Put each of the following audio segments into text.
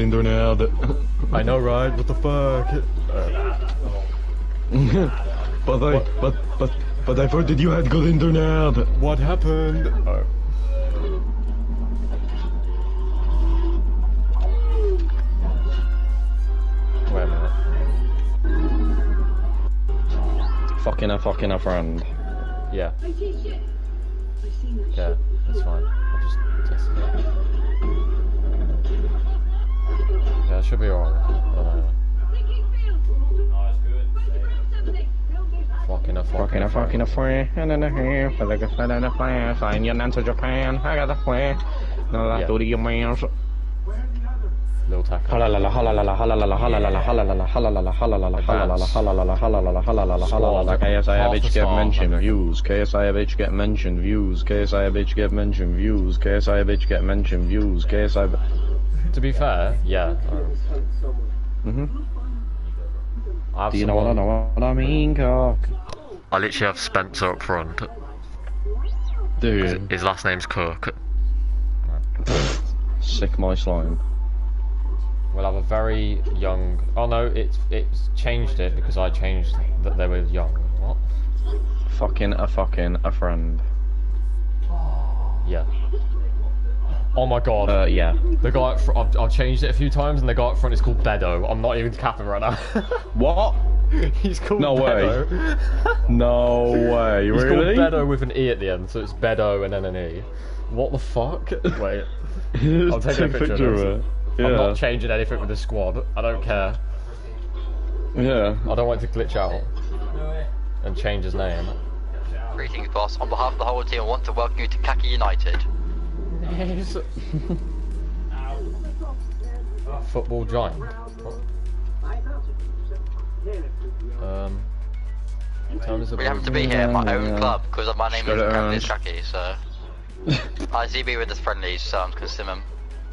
internet. I know, right? What the fuck? But I thought that you had good internet. What happened? Oh. Wait a minute. Fucking a friend. Yeah. Yeah, that's fine. I'll just test it. Yeah, it should be alright. Fucking a friend, and then a hair, for like a fat and a flash. Find your answer Japan. I got a plan. No, I do the man. Little tackle. Halalala, halalala, halalala, halalala, halalala, halalala, halalala, halalala, halalala, halalala, halalala, halalala. KSI get mentioned views. KSI get mentioned views. KSI get mentioned views. KSI get mentioned views. KSI. To be fair, yeah. Do you know what I mean, cock? I literally have Spencer up front. Dude. His last name's Cook. Sick my slime. We'll have a very young... Oh no, it's changed it because I changed that they were young. What? Fucking a friend. Yeah. Oh my god. Yeah. The guy up front, I've changed it a few times and the guy up front is called Bedo. I'm not even capping right now. What? He's called No Bedo. way. No way, He's really? called Bedo with an E at the end, so it's Bedo and then an E. What the fuck? Wait. I'll take a picture of it. Yeah. I'm not changing anything with the squad. I don't care. Yeah. I don't want it to glitch out and change his name. Greetings, boss. On behalf of the whole team, I want to welcome you to Khaki United. Nice. Football giant. We happen to be here at my own club because my name is apparently Khaki, so. I ZB with this friendlies, so I'm just gonna sim him.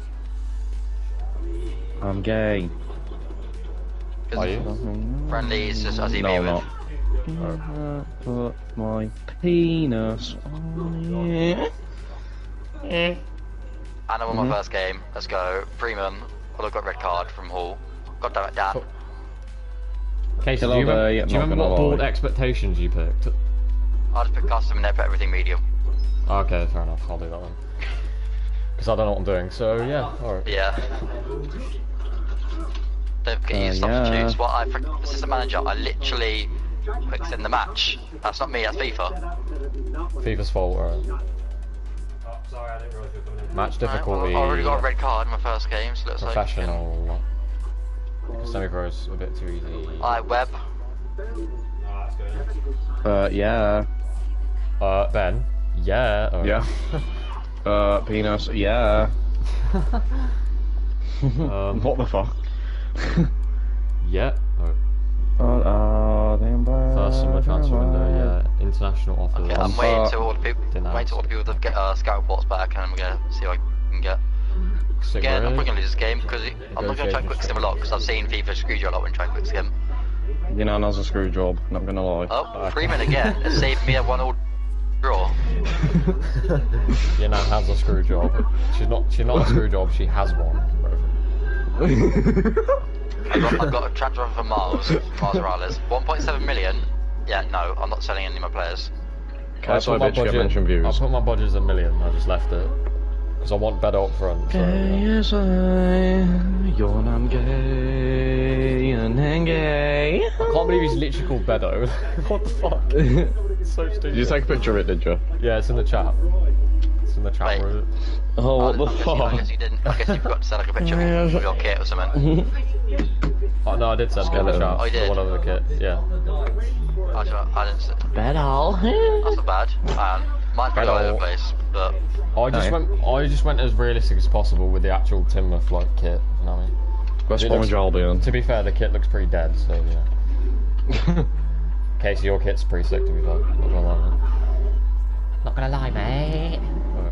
I'm gay. Are you? Friendlies, just I ZB No, I'm with. not. Put my penis on it. And I won my first game. Let's go. Freeman. Well, I got red card from Hall. God damn it, Dan. Casey, do you remember what board expectations you picked? I'll just pick custom and then put everything medium. Okay, fair enough. I'll do that then. Because I don't know what I'm doing, so yeah, alright. Yeah. Don't forget your substitutes. Well, assistant manager, I literally clicked in the match. That's not me, that's FIFA. FIFA's fault, alright. Sorry, I didn't realise you were coming in. Match difficulty. Well, I already got a red card in my first game, so it looks professional. Like semi-pro's a bit too easy. Alright, Web. No, that's good. Yeah. Ben. Yeah. Oh. Yeah. Penis. Yeah. What the fuck? Yeah. Oh. First summer transfer window. Yeah. International offers. Okay, I'm waiting till all the people. To get scout reports back, and I'm gonna see what I can get. Again, I'm probably gonna lose this game because I'm not gonna try and quick skim a lot because I've seen FIFA screw you a lot when trying to quick skim. You know, that's a screw job. Not gonna lie. Oh, Freeman again. It saved me a 1-1 draw. You know, has a screw job. She's not a screw job. She has one. I've got a transfer offer from Miles Morales. 1.7 million. Yeah, no, I'm not selling any of my players. I put my budget as $1 million. I just left it because I want better up front. So, yes, you're not gay and I'm gay. I can't believe he's literally called Bedo. What the fuck? It's so stupid. Did you take a picture of it, did you? Yeah, it's in the chat. It's in the chat room. Oh, what the fuck? I guess you didn't. I guess you forgot to send like a picture of your kit or something. Oh, no, I did send it in the chat. Oh, you did? One of the kit, yeah. I didn't see. Bedo. That's not bad. Mine's pretty all over the place, but... I just went as realistic as possible with the actual Teignmouth like kit, you know what I mean? West Bromwich Albion. To be fair, the kit looks pretty dead, so yeah. Casey, your kit's pretty sick to be fair. Not gonna lie, man. Not gonna lie, mate. Okay.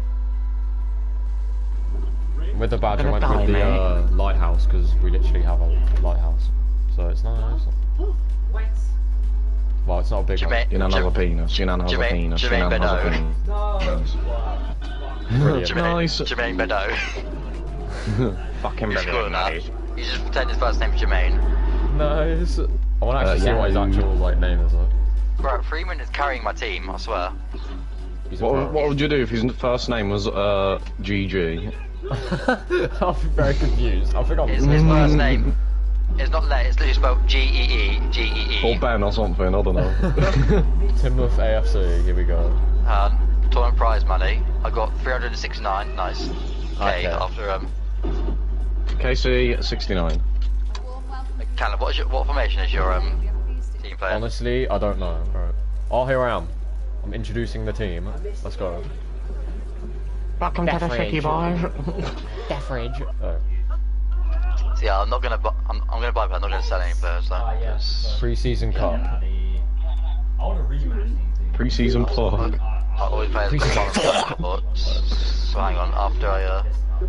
With the badge, I went with the lighthouse because we literally have a lighthouse, so it's nice. Well, it's not a big one. You don't have a penis. You don't have a penis. You don't have a penis. Jermaine Bedo. Fucking You're cool brilliant, enough. mate. You just pretend his first name's Jermaine. Nice. I want to actually see what his actual like name is like. Bro, Freeman is carrying my team, I swear. What would you do if his first name was GG? I'll be very confused. I think His first name is not let, it's literally spelled G-E-E. Or Ben or something, I don't know. Teignmouth AFC, here we go. Tournament prize money. I got 369, nice. Okay. After KC 69. Callum, what formation is your team playing? Honestly, I don't know. Right. Oh, here I am. I'm introducing the team. Let's go. Welcome to the city, boys. Deathridge. Oh. So yeah, I'm gonna buy, but I'm not gonna sell any players. So. Pre-season cup. I want a rematch. Pre-season plug. I always play as the so hang on, after I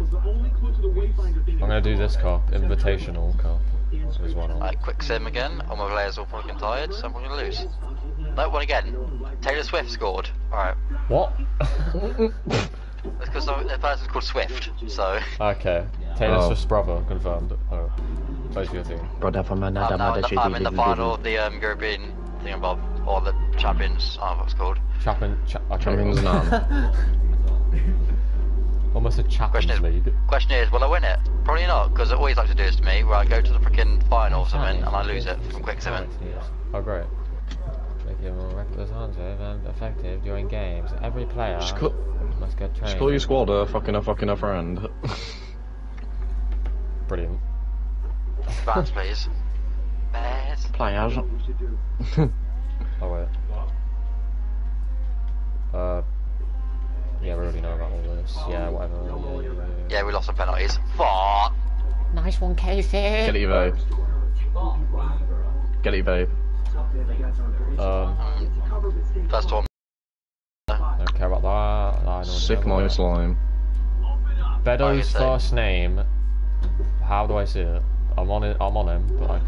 I'm gonna do this cup, invitational cup. As well. quick sim again, all my players all fucking tired, so I'm gonna lose. No, one again. Taylor Swift scored. Alright. What? That's because the person's called Swift, so... Okay. Taylor Swift's brother, confirmed. Oh. Close your team. I'm in the final of the European thingamabob, or the Champions, I don't know what it's called. Champions none. Almost a Champions League. Question is, will I win it? Probably not, because it always like to do this to me, where I go to the freaking final or something, and I lose it from quick simming. Oh great. Make you more representative and effective during games. Every player must get trained. Just call your squad a fucking a friend. Brilliant. Advance, please. Best. Players. Oh wait. Yeah, we already know about all this. Yeah, whatever. Yeah, we lost some penalties. Fuck. Nice one, Casey. Get it, babe. Get it, babe. First one. Don't care about that. I don't Sick care about my slime. Bedo's first name. How do I see it? I'm on it. I'm on him, but I...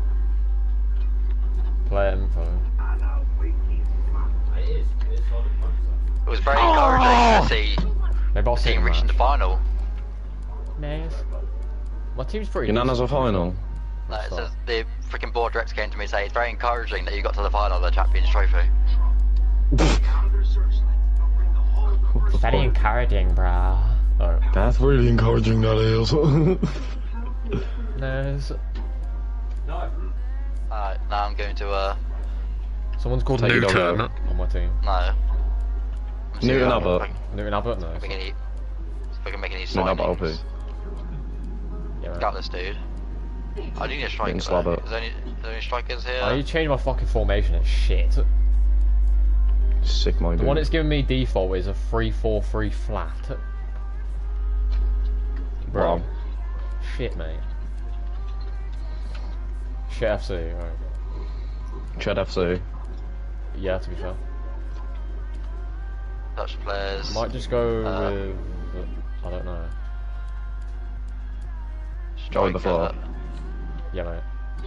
Player info. It was very encouraging to see Maybe I'll the see team reaching the final. Nice. My team's pretty. Your nana's a final. No, it says the freaking board director came to me and said it's very encouraging that you got to the final of the Champions Trophy. Very encouraging, brah. Oh. That's really encouraging, that is. Nice. Alright, now I'm going to Someone's called Take it Newton over. on my team. no. Newton Abbott. Newton Abbott? No. If we can make any Newton Abbott OP. signings. Yeah, right. Got this dude. I do need a striker. Newton Slabbert. Is there any strikers here? I need to change my fucking formation. It's shit. Sick my dude. The one it's giving me default is a 3-4-3 flat. Bro. Wrong. Shit, mate. Shit FC, right. Ched FC. Yeah, to be fair. Dutch players. Might just go with... I don't know. Join the floor. Yeah, mate.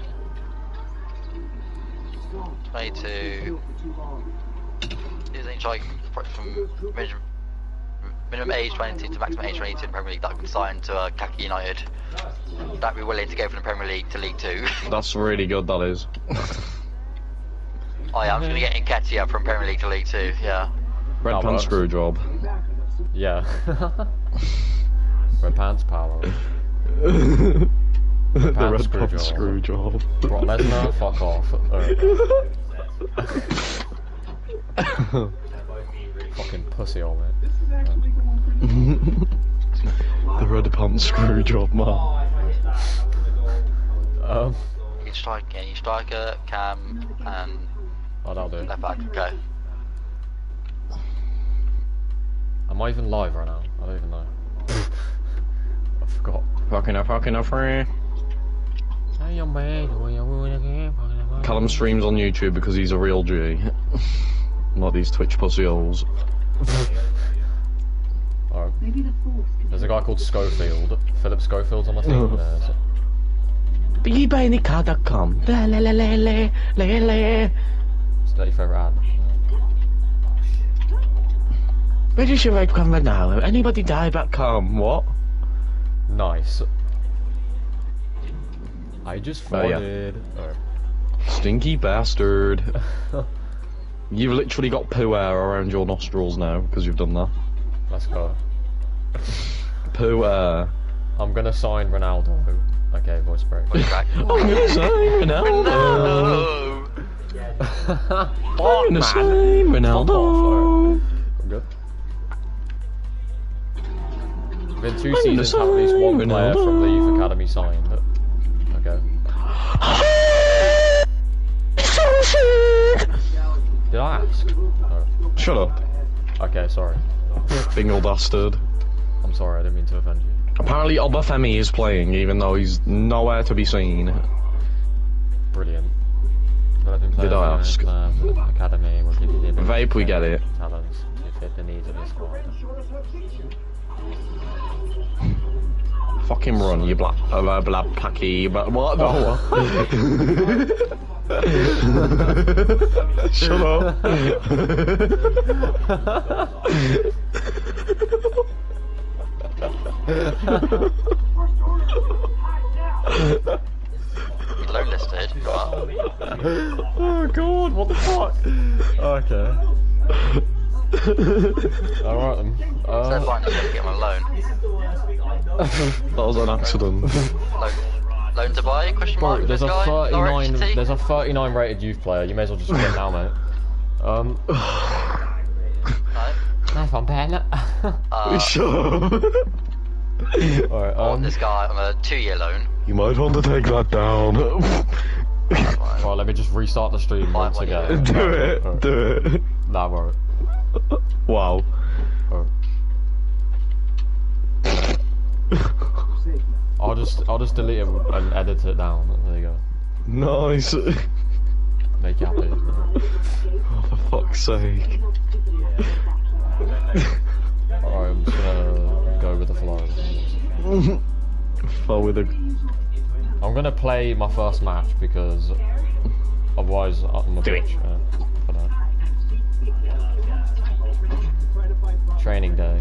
22. Is any strike from minimum age 22 to maximum age 22 in the Premier League that can sign to Khaki United? That'd be willing to go from the Premier League to League 2. That's really good, that is. Oh yeah, I'm just gonna get Nketiah from Premier League to League 2, yeah. Red pants screw job. Yeah. Red pants power. The red screw pants job. screw job. Brock Lesnar, fuck off. Fucking pussy old mate. The red pants screw job, man. Each striker, Cam, and Oh, that'll do. left back. Okay. Am I even live right now? I don't even know. I forgot. Fucking a friend. Callum streams on YouTube because he's a real G. Not these Twitch pussy holes. Alright. There's a guy called Schofield. Philip Schofield's on my team. BeBuyAnyCar.com. Is that your favourite ad? Where does your rate come right now? Anybody die back come? What? Nice. I just farted. Yeah. Stinky bastard. You've literally got poo air around your nostrils now because you've done that. Let's go. Poo air. I'm gonna sign Ronaldo. Okay, voice break. I'm gonna sign Ronaldo. I'm gonna sign Ronaldo. I'm good. Been 2 seasons, have at least one player from the youth academy signed. Okay. Did I ask? No. Shut up. Okay, sorry. Bingle bastard. I'm sorry, I didn't mean to offend you. Apparently Obafemi is playing, even though he's nowhere to be seen. Brilliant. Did I ask? Academy will give you the Vape, we get it. Talents to fit the needs of the squad. Fucking run, you black packy, but what the Shut up. Low listed. Oh god, what the fuck? Okay. Alright then. So fine, just get him a loan. That was an accident. Loan to buy? Question mark. Bro, there's a guy? 39. RHT? There's a 39 rated youth player. You may as well just get now, mate. No. Nice one, Ben. Shut up. Alright, This guy on a 2-year loan. You might want to take that down. Well, let me just restart the stream once again. Do it. Right. Do it. Nah, bro. Wow. Right. I'll just delete it and edit it down. There you go. Nice. Make you happy. Oh, for fuck's sake. Alright, I'm just gonna go with the flow. Fell with a... I'm gonna play my first match because otherwise I'm a bitch. For now. Training day.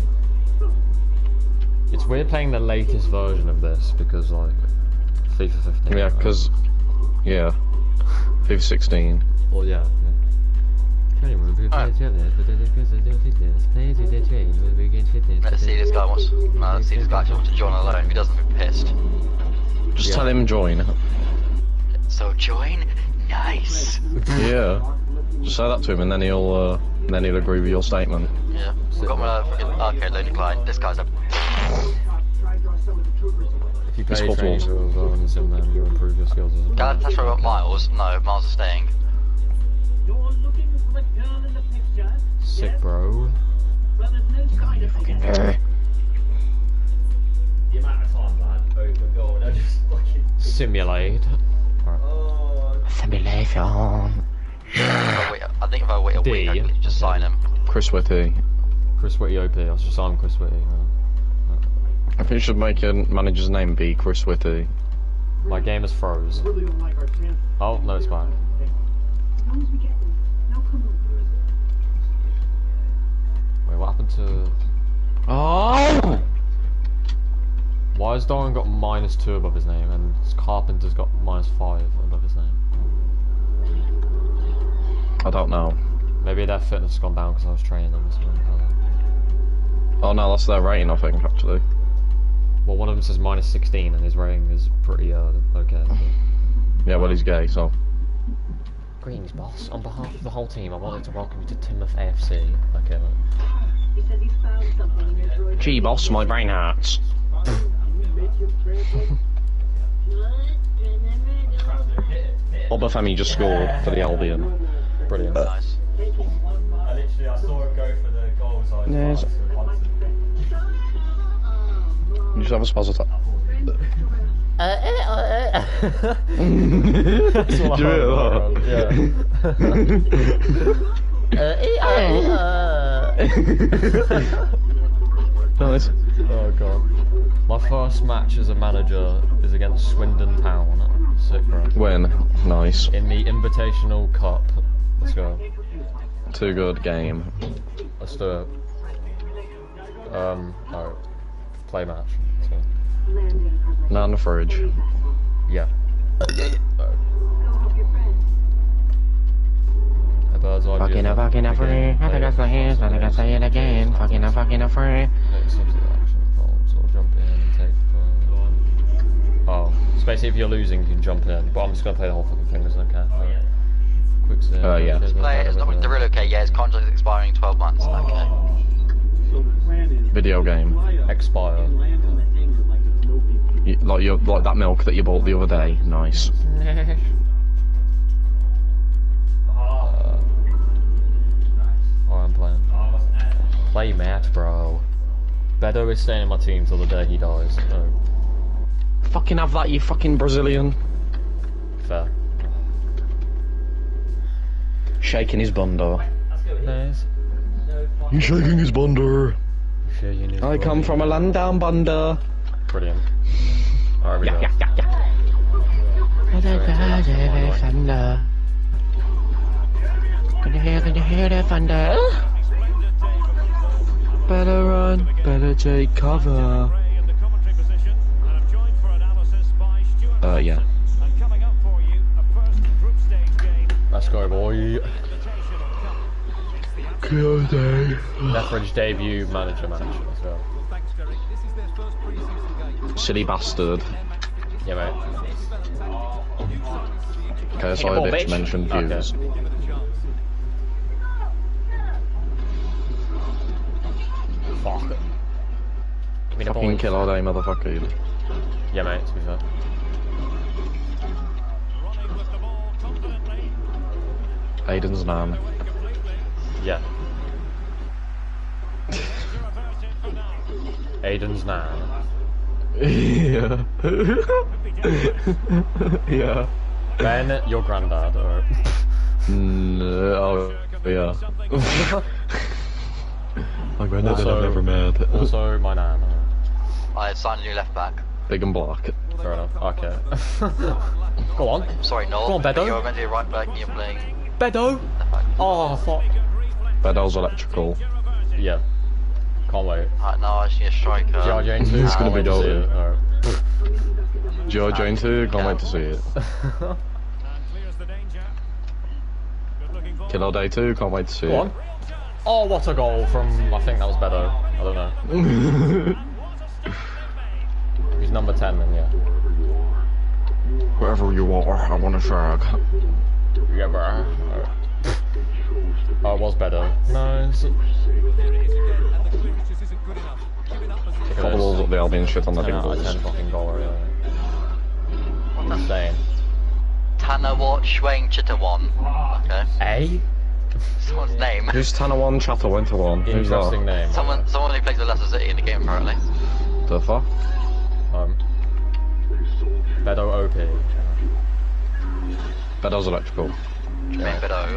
It's weird playing the latest version of this because like FIFA 15. Yeah, because... Yeah. FIFA 16. Well, yeah. Let's see this guy wants. No, let's see this guy actually wants to join alone. If he doesn't, be pissed. Just tell him join. So join? Nice. Yeah. Just say that to him and then he'll agree with your statement. Yeah. We've got my fucking arcade loading client. This guy's a. If you play It's training footballs. drills well in the sim, then you'll improve your skills as a Guy that's about Miles. No, Miles is staying. Sick, bro. Fucking The amount of time I had open goal, I just fucking. Simulate. Simulation. I think if I wait a week, I can just sign him. Chris Whitty. Chris Whitty OP. I was just signing Chris Whitty. I think you should make your manager's name be Chris Whitty. My game is froze. Oh, no, it's back. Wait, what happened to... Oh! Why has Doran got -2 above his name and Carpenter's got -5 above his name? I don't know. Maybe their fitness has gone down because I was training them or something. I don't know. Oh no, that's their rating, I think, actually. Well, one of them says -16 and his rating is pretty okay. But... Yeah, well, he's gay, so. Greetings, boss. On behalf of the whole team, I wanted to welcome you to Teignmouth AFC. Okay, man. Gee, boss, my brain hurts. Obafemi just scored for the Albion. Brilliant. Nice. I saw him go for the goal, so I Yes. You just have a suppository. That's what Do you hear Nice. Oh god. My first match as a manager is against Swindon Town. Sick, bro. Win. Nice. In the Invitational Cup. Let's go. Too good game. Let's do it. Alright. Play match. So. Not in the fridge. Yeah. A bird's eye view. Fucking a friend. I think I say it again. Fucking a friend. Sort of jump in and take. Oh, so basically, if you're losing, you can jump in. But I'm just gonna play the whole fucking thing, doesn't it? Okay. Quick save. Yeah. Play it. It's not the real okay. Yeah, his contract is expiring in 12 months. Okay. Video game. Expire. Like that milk that you bought the other day. Nice. I'm playing. Play match, bro. Beto is staying in my team till the day he dies. So. Fucking have that, you fucking Brazilian. Fair. Shaking his bundle. Nice. He's shaking his bundle. I come from a land down bundle. Brilliant. Alright, we go. Thunder. Can you hear the thunder? Better run, better take cover. Yeah. Let's go, boy. Lethbridge debut manager match. Let's go. Silly bastard. Yeah, mate. Okay, so I bitch mentioned views. Okay. Fuck. Give me the Fucking ball. kill all day, motherfucker. Yeah, mate, to be fair. Aiden's nan. Yeah. Aiden's nan. Yeah. Yeah. Ben, your granddad, or... Oh, yeah. My granddad I've never met. Also, my nan. I signed a new left back. Big and black. Fair enough. Okay. Go on. Sorry, Noel. Go on, Beto. You're meant to be right back and you're playing Beto! left back. Oh, fuck. Bedell's electrical. Yeah. Can't wait. Alright, now I just need a striker. GI Jane 2. It's gonna be dope. G.I. Jane 2, can't wait to see it. Kill All Day 2, can't wait to see Go on. it. Oh, what a goal from, I think that was Beto. I don't know. He's number 10 then, yeah. Wherever you are, I want a shag. Yeah, bro. Oh, it was Beto. Nice. Put the walls up the Albion shit on the big 10 out of 10 balls. fucking goal, yeah. Insane. Tanawat Schwang Chittawan. Okay. A? Someone's name. Who's Tanawan Chatawintawan? Who's Interesting that? name. Someone who plays with Leicester City in the game apparently. The fuck? Beto OP. Bedell's electrical. Main Bedo.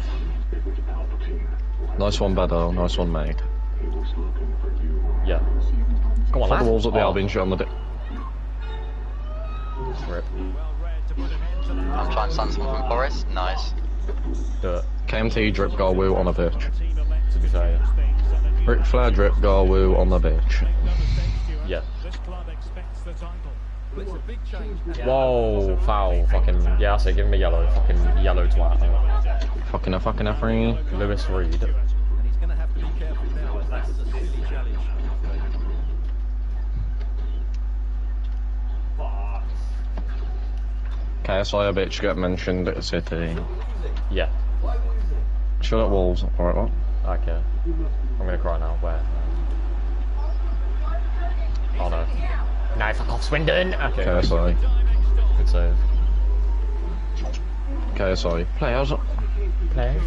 Nice one, Bedell. Nice one, mate. Yeah. Go on, Put lad. the walls up the Oh. Albion shit on the Rip. I'm trying to sign someone from Forest. Nice. Do it. KMT drip goal woo on the pitch. To be fair, yeah. Ric Flair drip goal woo on the pitch. Yeah. Whoa, foul, fucking, yeah, I say give him a yellow, fucking yellow twat. Fucking free. Lewis Reed. KSI a bitch get mentioned at City. Yeah. Shut up, Wolves. Alright, what? Okay. I'm gonna cry now. Where? Oh no. No, fuck off, Swindon! Okay. KSI. Good save. KSI. Players. Play.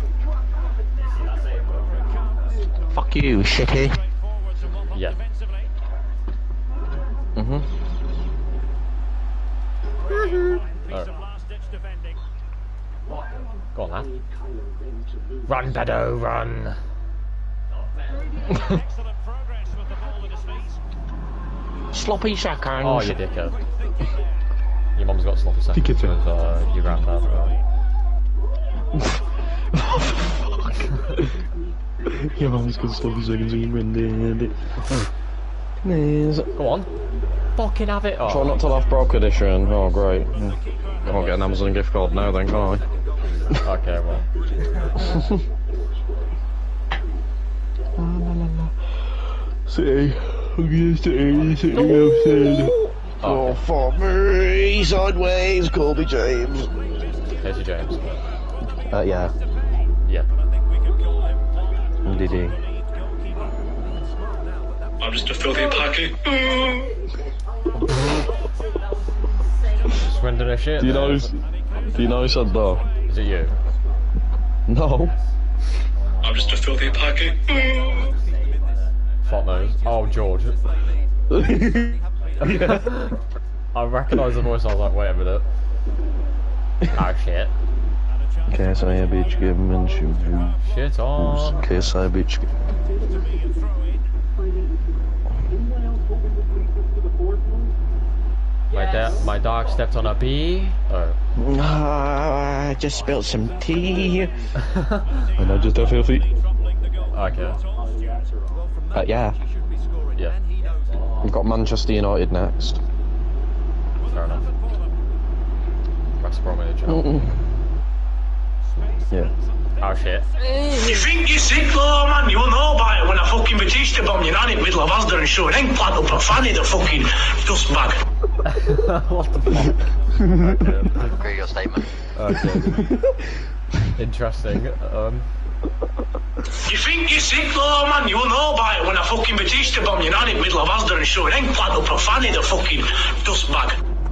Fuck you, shitty. Yeah. Mhm. Alright. Go on, lad. Run, Bedo, run! Sloppy seconds. Oh, you dickhead. Your mum's got sloppy seconds Think it's with your granddad. Your mum's got sloppy seconds and your granddad. Knees. Go on. Fucking have it. Oh. Try not to laugh broke edition. Oh, great. Can't get an Amazon gift card now then, can I? Okay, well. City. City. Oh, fuck me. Sideways. Colby James. Casey James. Yeah. Yeah. Did I'm just a filthy packy. Just went to the shit. Do you know who said that? Is it you? No. I'm just a filthy packy. Fuck knows. Oh, George. Yeah. I recognised the voice, I was like, wait a minute. Oh shit. KSI bitch give mention views. Shit on. KSI bitch. My dog stepped on a bee. Oh. I just spilled some tea. And I just don't feel feet. Okay. Yeah. Yeah. We've got Manchester United next. Fair enough. West Bromwich. Yeah. Oh shit. You think you're sick though, man? You'll know about it when I fucking Batista bomb you down in the middle of Asda and show an eggplant up a fanny, the fucking dust bag. What the fuck? Okay. Agree with your statement. Okay. Interesting. You think you're sick though, man? You'll know about it when I fucking Batista bomb you down in the middle of Asda and show an eggplant up a fanny, the fucking dust bag.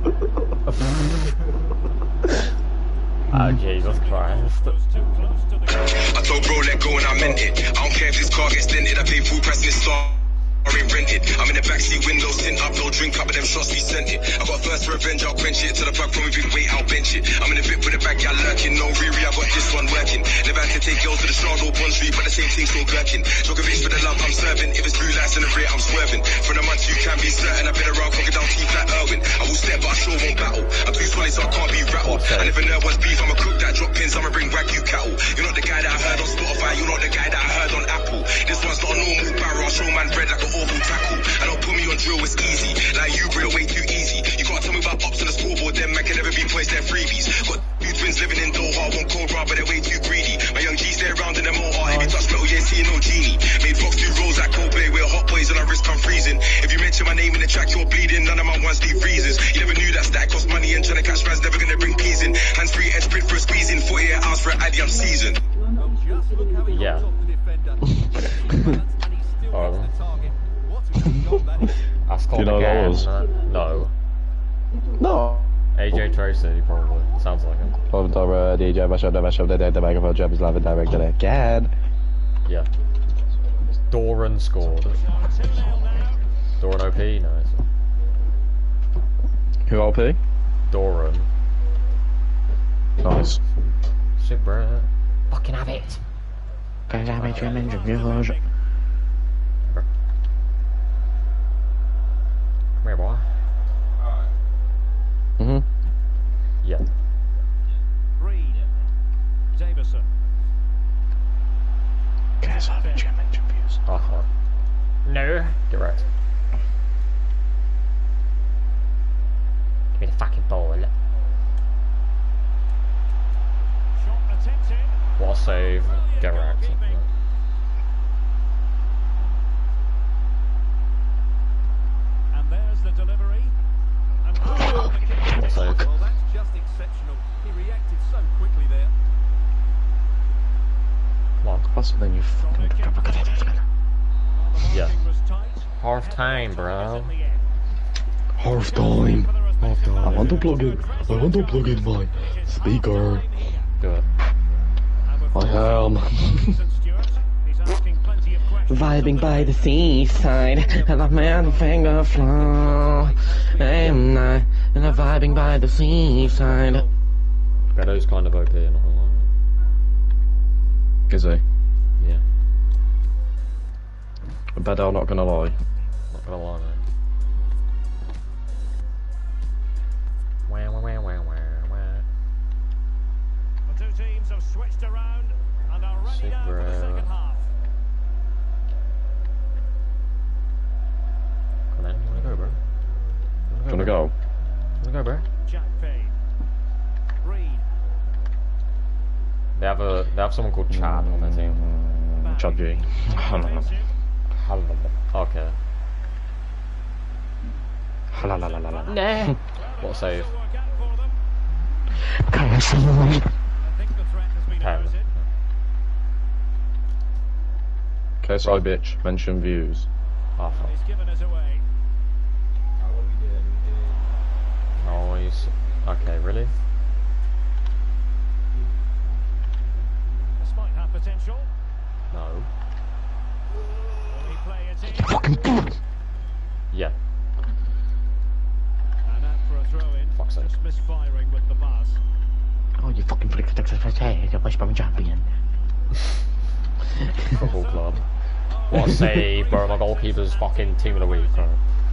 Oh, Jesus Christ. I told bro let go and I meant it. I don't care if this car gets dented. I pay full price and this star ain't rented. I'm in the backseat windows tint up, no drink up, but them shots we sent it. I got first revenge, I'll quench it. To the back from me, big weight, I'll bench it. I'm in the VIP with the bag, y'all lurking. No Riri, I got this one working. Never had to take girls to the shard or Bond Street, but the same thing still gherkin. Djokovic for the lump I'm serving. If it's blue lights in the rear, I'm swerving. For the months you can be certain. I've been around, crocodile teeth like Irwin. I will step, but I sure won't battle. I'm too solid, so I can't be rattled. I never know what's beef, I'ma cook that, drop pins, I'ma bring Wagyu cattle. You're not the guy that I heard on Spotify, you're not the guy that I heard on Apple. This one's not a normal barrel, I'll show man bread like an awful tackle. I don't put me on drill, it's easy. Like you, bro, way too easy. You can't tell me about ops on the scoreboard, them man can never be points, they're freebies. Got two twins living in Doha, one Cobra, but they're way too greedy. My young G stay around in the motor, if you touch metal, you ain't seeing no genie. Made Fox do rolls like Coldplay, we're hot boys on our wrist, I'm freezing. If you mention my name in the track, you're bleeding, none of my ones deep freezers. You never knew that stack cost money and trying to catch man's never gonna bring peas in. Hands free, edge print for a squeezing, 48 hours for an Addy, I'm seasoned. Yeah. Oh. That's called Do you know again. that was? No. No. AJ Tracy, probably. Sounds like him. DJ, mash up the microphone, job is live and direct today. Again. Yeah. Doran scored. Doran OP? Nice. Who OP? Doran. Nice. Shit, bro. Fucking have it. Cause I bet you mention views. Come here, boy. Mhm. Yeah. Reed. Davison. Cause I bet you mention views. Uh-huh. No. Get right. Give me the fucking ball. Shot attempted. What a save. Get right. And there's the delivery. And What a save. well, that's just exceptional. He reacted so quickly there. Come on. Faster than you fucking. Yeah. Was tight. Half time, bro. In the end. Half time. Half time. I want to plug in my speaker. Do it. I am. He's asking plenty of questions. Vibing by the seaside, and I've made a finger flow. I'm not, and I'm vibing by the seaside. Bedo's kind of OP, not gonna lie. Is he? Yeah. Bedo, not gonna lie. Not gonna lie, man. Wah, wah, wah, wah, wah, wah. The two teams have switched around and are ready Sick, now for the bro. second half. They have someone called Chad on their team. Chad G. Okay. Nah. What a save? KSI bitch, mention views. Oh, fuck. Noise. Okay, really? This might have potential. No. Will he play it in? Fucking Yeah. And out for a throw-in. Fuck's sake. Just misfiring with the pass. Oh, you fucking flick the West Brom champion. Football club. What a save, bro. My goalkeeper's fucking team of the week, bro.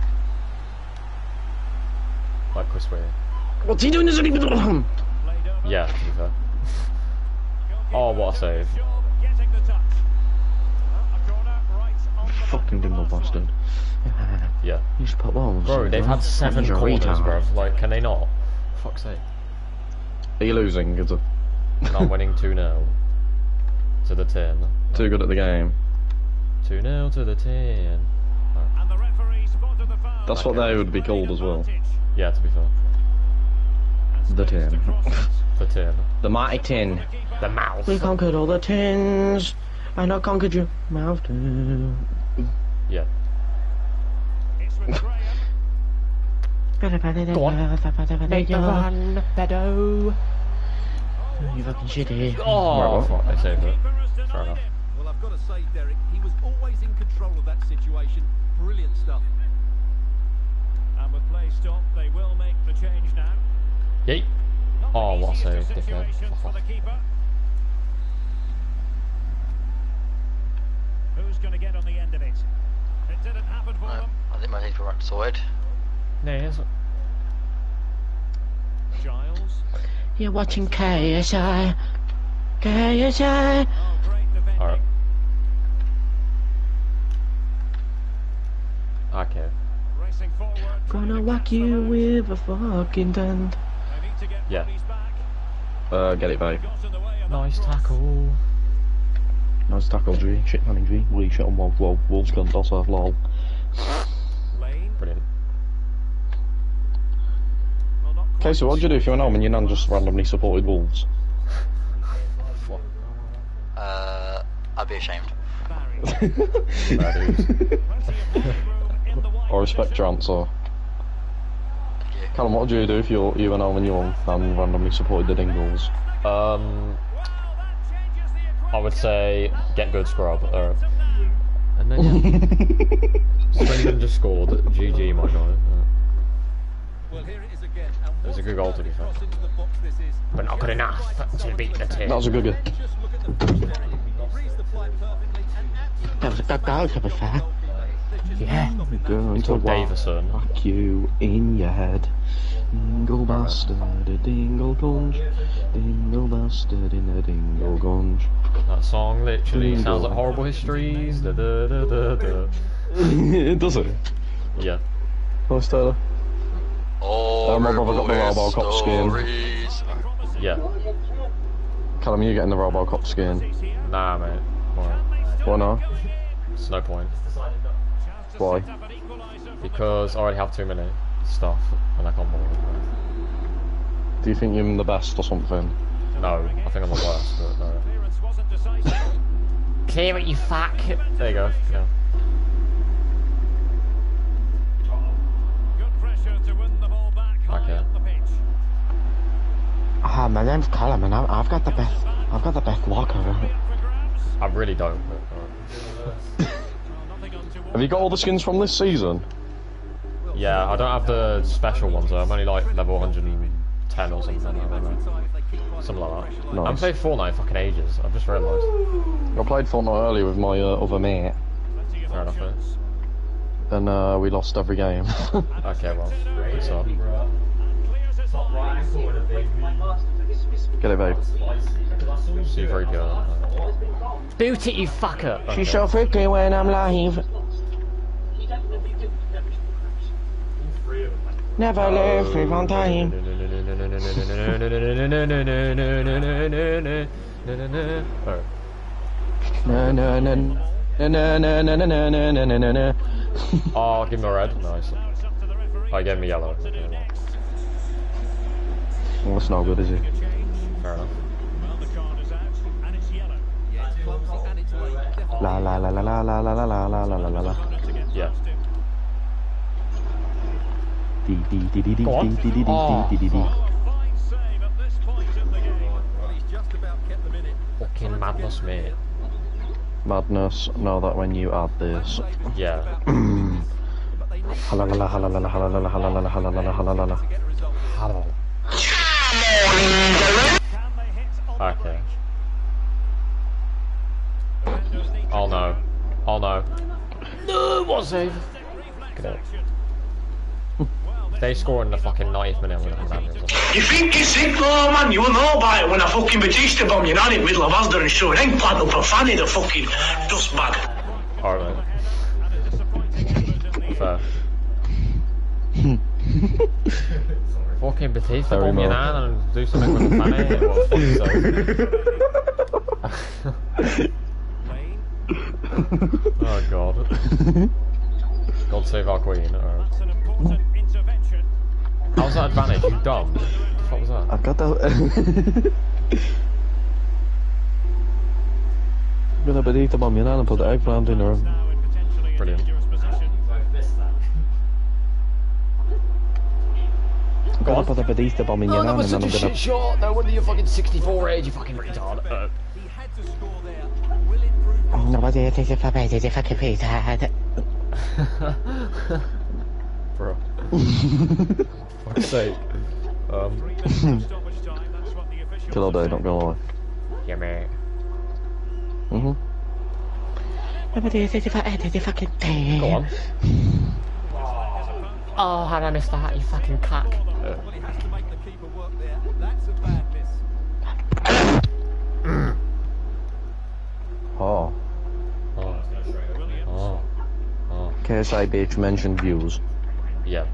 Like Chris Weir. What's he doing? Played over. Yeah, to be fair. Oh, what a save. Getting the touch. A corner right on the Fucking dingle bastard. Yeah. You should put one. Bro, they've had 7 corners, bro. Like, can they not? Fuck's sake. Are you losing? Is it? And I'm winning 2-0 to the 10. Too good at the game. 2-0 to the 10. And the referee spotted the foul. That's what they would be called as well. Yeah, to be fair. The 10. The 10. The mighty 10. The mouth. We conquered all the tins, and I conquered your mouth too. Yeah. It's with Graham. Go on. Make the run, Bedo. You fucking shitty. Oh, fuck, they saved it. Keeper has denied Fair enough. him. Well, I've got to say, Derek, he was always in control of that situation. Brilliant stuff. And with play stopped, they will make the change now. Yeet. Not the Oh, what a easiest save, of dickhead. situations for the keeper. Who's going to get on the end of it? It didn't happen for them. I think my team's right sorted. No, yes. Giles. You're watching KSI. KSI. Oh, great defending. Alright. Okay. Racing forward. Gonna whack you with a fucking dent. They need to get Yeah. bodies back. Get it, babe. Got in the way of that Nice cross. tackle. Nice tackle, G. Shit manning, G. We shit on Wolves, Wolves cunt, also, lol. Lane. Brilliant. Well, not Okay, quite. so what'd you do if you went home and your nan just randomly supported Wolves? I'd be ashamed. Barry. Bad news. Plenty of room in the wide I respect your position. answer. Thank you. Callum, what would you do if you went home and your nan randomly supported the Dingles? Well, that changes the equation. I would say get good scrub. And then yeah. Swindon just scored. GG, my guy. Well, here it is again. And It was a what good goal, to be fair. cross into the box this is. But not good enough to beat the team. That was a good game. Just look at the pitch, Derek. He reads the play perfectly and absolutely That was a good goal, to be fair. yeah. Yeah. Going to called Davison. whack you in your head. Dingle bastard, a dingle gunge. Dingle bastard in a dingle gunge. That song literally sounds like Horrible Histories. Da, da, da, da, da. Does it? Yeah. Nice, Taylor. Oh, my brother got the Robocop skin. Yeah. Callum, you getting the Robocop skin? Nah, mate. Why? Why not? It's no point. Why? Because I already have too many stuff and I can't bother with it. Do you think you're the best or something? No, I think I'm the worst, but no. Clearance wasn't decisive. Clear it, you fuck. There you go. Yeah. Good pressure to win the ball back high Okay. up the pitch. Ah, my name's Callum, and I've got the best locker. In for grabs. I really don't. But, Nothing untoward. Have you got all the skins from this season? yeah, I don't have the special ones though. I'm only like level 110 or something. I don't know. Something like that. I haven't played Fortnite fucking ages. I've just realised. I played Fortnite earlier with my other mate, Plenty of Fair enough, mate. options. and we lost every game. Okay, well, good stuff. And clears his lines. Get it, babe. C3PO. Boot it, you fucker! She's so freaky when I'm live. Never leave free on time. Oh, give me a red. Nice. Oh, he gave me yellow. Well, that's not good, is it? Fair enough. La la la la la la la la la la la la la. Yeah. Dee dee dee dee dee Go on. dee dee dee Oh, dee dee dee. Fucking madness, mate. Madness. Know that when you add this. Yeah. Halalala halalala halalala halalala halalala halalala. Okay. Oh no. Oh no. No, what save? Good. They score in the fucking 90th minute, I'm gonna come down here or something. You think you're sick though, man? You will know about it when I fucking Batista bomb you down in the middle of Asda and show it ain't plant up a fanny, the fucking dust bag. Alright. Fair. Fucking Batista bomb you down and do something with the fanny. What the fuck's sake? Oh god. God save our queen. Alright. How's that advantage? You dumb. What was that? I got that. I'm gonna beat the bomb, you know, and put the eggplant in her. Brilliant. I'm gonna put the Batista bomb in your hand and then I'm gonna. shot. No wonder you're fucking 64 age, you fucking retard. Nobody takes it for me, they fucking retard. Bro. Fuck's sake. Till all day, not gonna lie. Yeah, mate. Nobody takes it for me, they fucking thing. Go on. Oh, how did I miss that, you fucking cock? Oh. Oh. Oh. Oh. KSI bitch mentioned views. Yeah.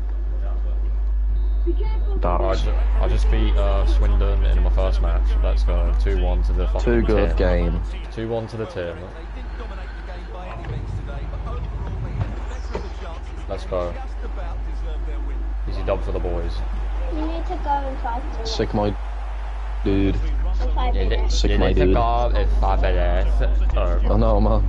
Darts. I just beat Swindon in my first match. Let's go. 2-1 to the fucking Too good team. game. 2-1 to the team. Let's go. Easy dub for the boys. You need to go and try to. Sick my dude. Sick You my need to dude. go in 5 minutes. I know, man.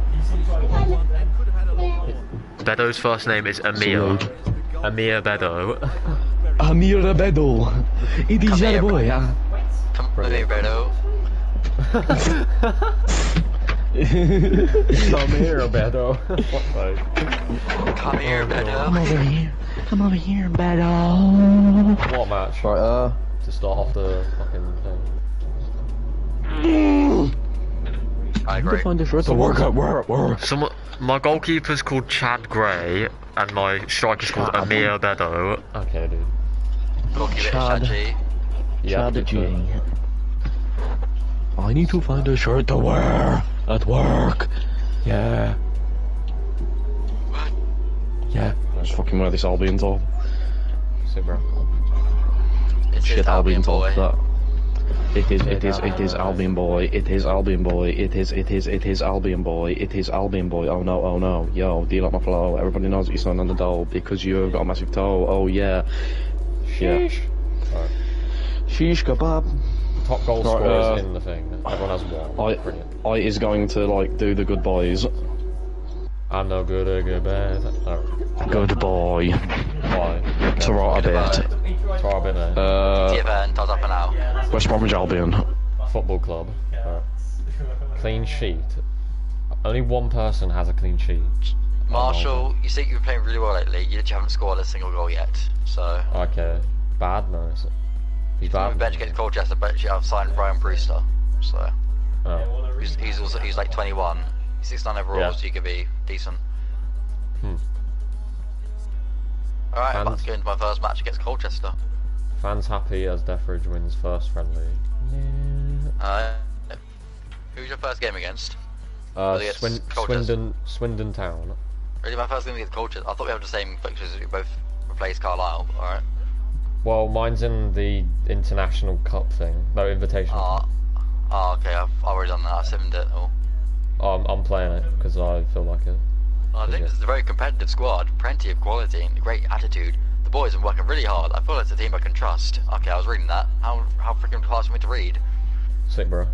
Bedo's first name is Amir. Amir Bedo. Amir Bedo. It is your boy, yeah. Come here, Bedo. Come here, Bedo. Come here, Bedo. Come over here. Come over here, Bedo. What match? Right, To start off the fucking thing. I agree. find the shirt to work at work. My goalkeeper's called Chad Gray, and my striker's called Amir Bedo. Okay, dude. Goalkeeper Chad. is Chad G. Yeah, Chad G. I need to find a shirt to wear at work. Yeah. Yeah. Just fucking wear this Albion top. Sit, bro. It's Shit, his Albion boy. That. It is Albion boy. It is Albion boy. It is Albion boy. It is Albion boy. Oh no. Yo, do you like my flow? Everybody knows that you're standing on the doll because you've got a massive toe. Oh yeah. Sheesh. Right. Sheesh kebab. Top goal scorers in the thing. Everyone has one. Brilliant. I is going to like do the good boys. I'm no good or good bad. Oh. Good boy. Why? To rot a bit. Try a bit there. TFN, does up and out. West Bromwich Albion. Football club. Right. Clean sheet. Only one person has a clean sheet. Marshall, you think you've been playing really well lately, you literally haven't scored a single goal yet, so... Okay. Bad? No. He's bad. The bench gets Colchester, but I've signed Brian Brewster, so... Oh. He's like 21. He's 69 overall, Yeah. so he could be decent. Alright, I'm about to go into my first match against Colchester. Fans happy as Dethridge wins first friendly. Who's your first game against? Swindon Town. Really, my first game against Colchester? I thought we had the same fixtures, we both replaced Carlisle, alright? Well, mine's in the international cup thing. No, invitational. Oh, okay. I've already done that. I've simmed it all. I'm playing it because I feel like it. I think it's a very competitive squad. Plenty of quality and great attitude. The boys are working really hard. I feel like it's a team I can trust. Okay, I was reading that. How freaking hard for me to read? Sick, bro.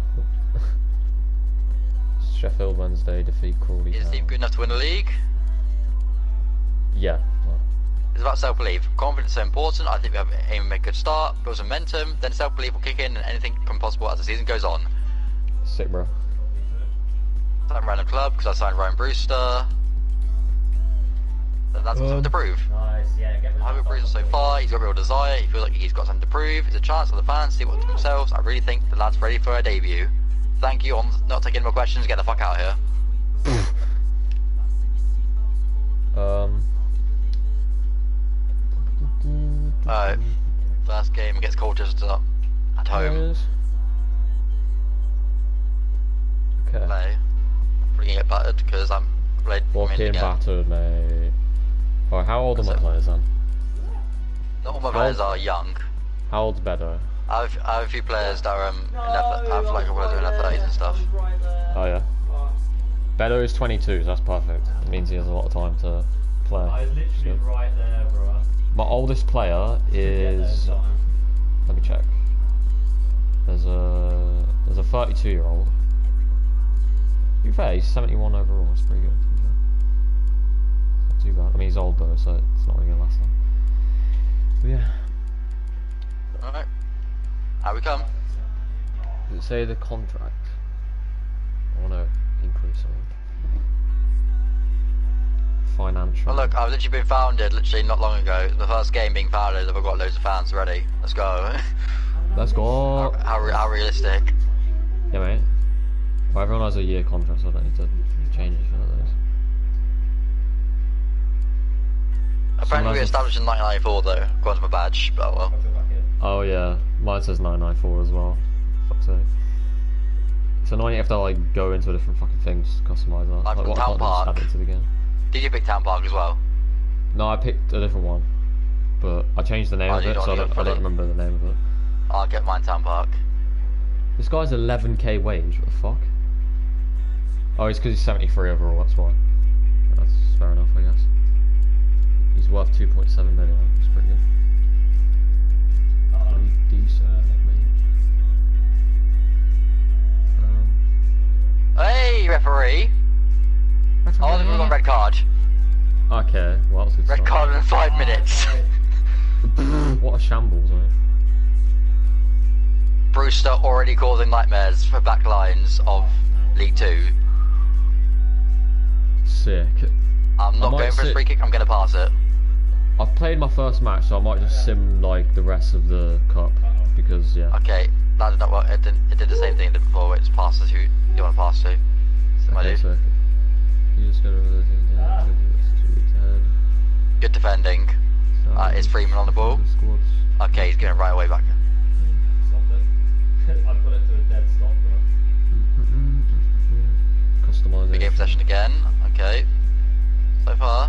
Sheffield Wednesday defeat Crawley Town. Is the team good enough to win the league? Yeah. It's about self-belief. Confidence is so important. I think we have aim to make a good start, build some momentum, then self-belief will kick in and anything can possible as the season goes on. Sick, bro. Signed Random Club because I signed Ryan Brewster. That's got something to prove. Nice, yeah, get I hope Brewster so far, he's got real desire, he feels like he's got something to prove. It's a chance for the fans to see what for themselves. I really think the lad's ready for a debut. Thank you on not taking any more questions, get the fuck out of here. Alright, first game against Colchester at home. Okay. Play. Probably gonna get battered because I'm played. Fucking battered, mate. Alright, how old are my players then? Not all my players are young. How old's better? I have a few players that are I have like a couple in their 30s and stuff. Oh yeah. Beto is 22, so that's perfect. It means he has a lot of time to play. I was literally right there, bro. My oldest player is. Let me check. There's a 32-year-old. To be fair, he's 71 overall. That's pretty good. Not too bad. I mean, he's old though, so it's not really gonna last long. But yeah. Alright. How we come? Does it say the contract? I want to increase something. Financial. Well, look, I've literally been founded literally not long ago. The first game being founded, I've got loads of fans already. Let's go. Let's go. How realistic? Yeah, mate. Well, everyone has a year contract, so I don't need to change anything like those. Apparently we established in 1994 though, according to my badge, but well. Oh yeah, mine says 994 as well. Fuck's sake. It's annoying you have to like go into a different fucking things to customise that. Like what, Town Park. Add it to the game. Did you pick Town Park as well? No, I picked a different one, but I changed the name of it, so I don't remember the name of it. I'll get mine Town Park. This guy's 11k wage, what the fuck? Oh, it's because he's 73 overall, that's why. That's fair enough, I guess. He's worth 2.7 million, that's pretty good. Pretty decent, mate. Hey, referee! Oh, we've got red card. Okay, well, that's a good Red start. card in 5 minutes. What a shambles, mate. Brewster already causing nightmares for back lines of League 2. Sick. I'm not going for a free kick, I'm going to pass it. I've played my first match, so I might just sim like the rest of the cup, because yeah. Okay, that did not work. It did the same thing it did before. It's pass to who you want to pass to. Okay, so you just go over those things down, 2 weeks ahead. Good defending. Is Freeman on the ball? Okay, he's going right away back. Stop it. I put it to a dead stop, bro. Customisation. We gain possession again. Okay. So far.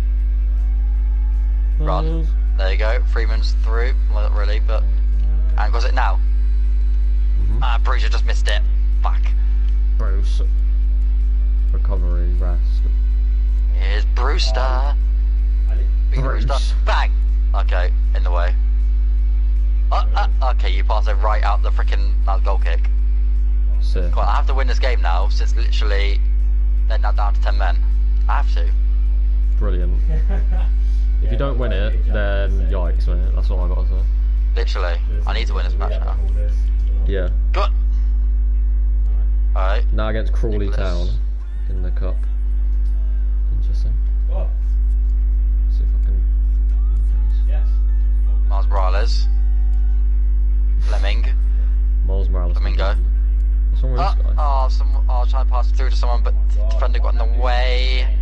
Run. There you go. Freeman's through. Well, not really, but. And was it now? Bruce just missed it. Fuck. Bruce. Recovery, rest. Here's Brewster. Big Brewster. Bang! Okay, in the way. Okay, you pass it right out the freaking goal kick. Sick. Come on, I have to win this game now, since literally they're now down to 10 men. I have to. Brilliant. If you don't win it, then yikes, mate. That's all I gotta say. Literally, I need to win this match now. Yeah. Good. Alright. Now against Crawley Town in the cup. Interesting. See if I can. Yes. Miles Morales. Fleming. Miles Morales. Flamingo. What's wrong with this guy? I'll try to pass it through to someone, but defender got in the way.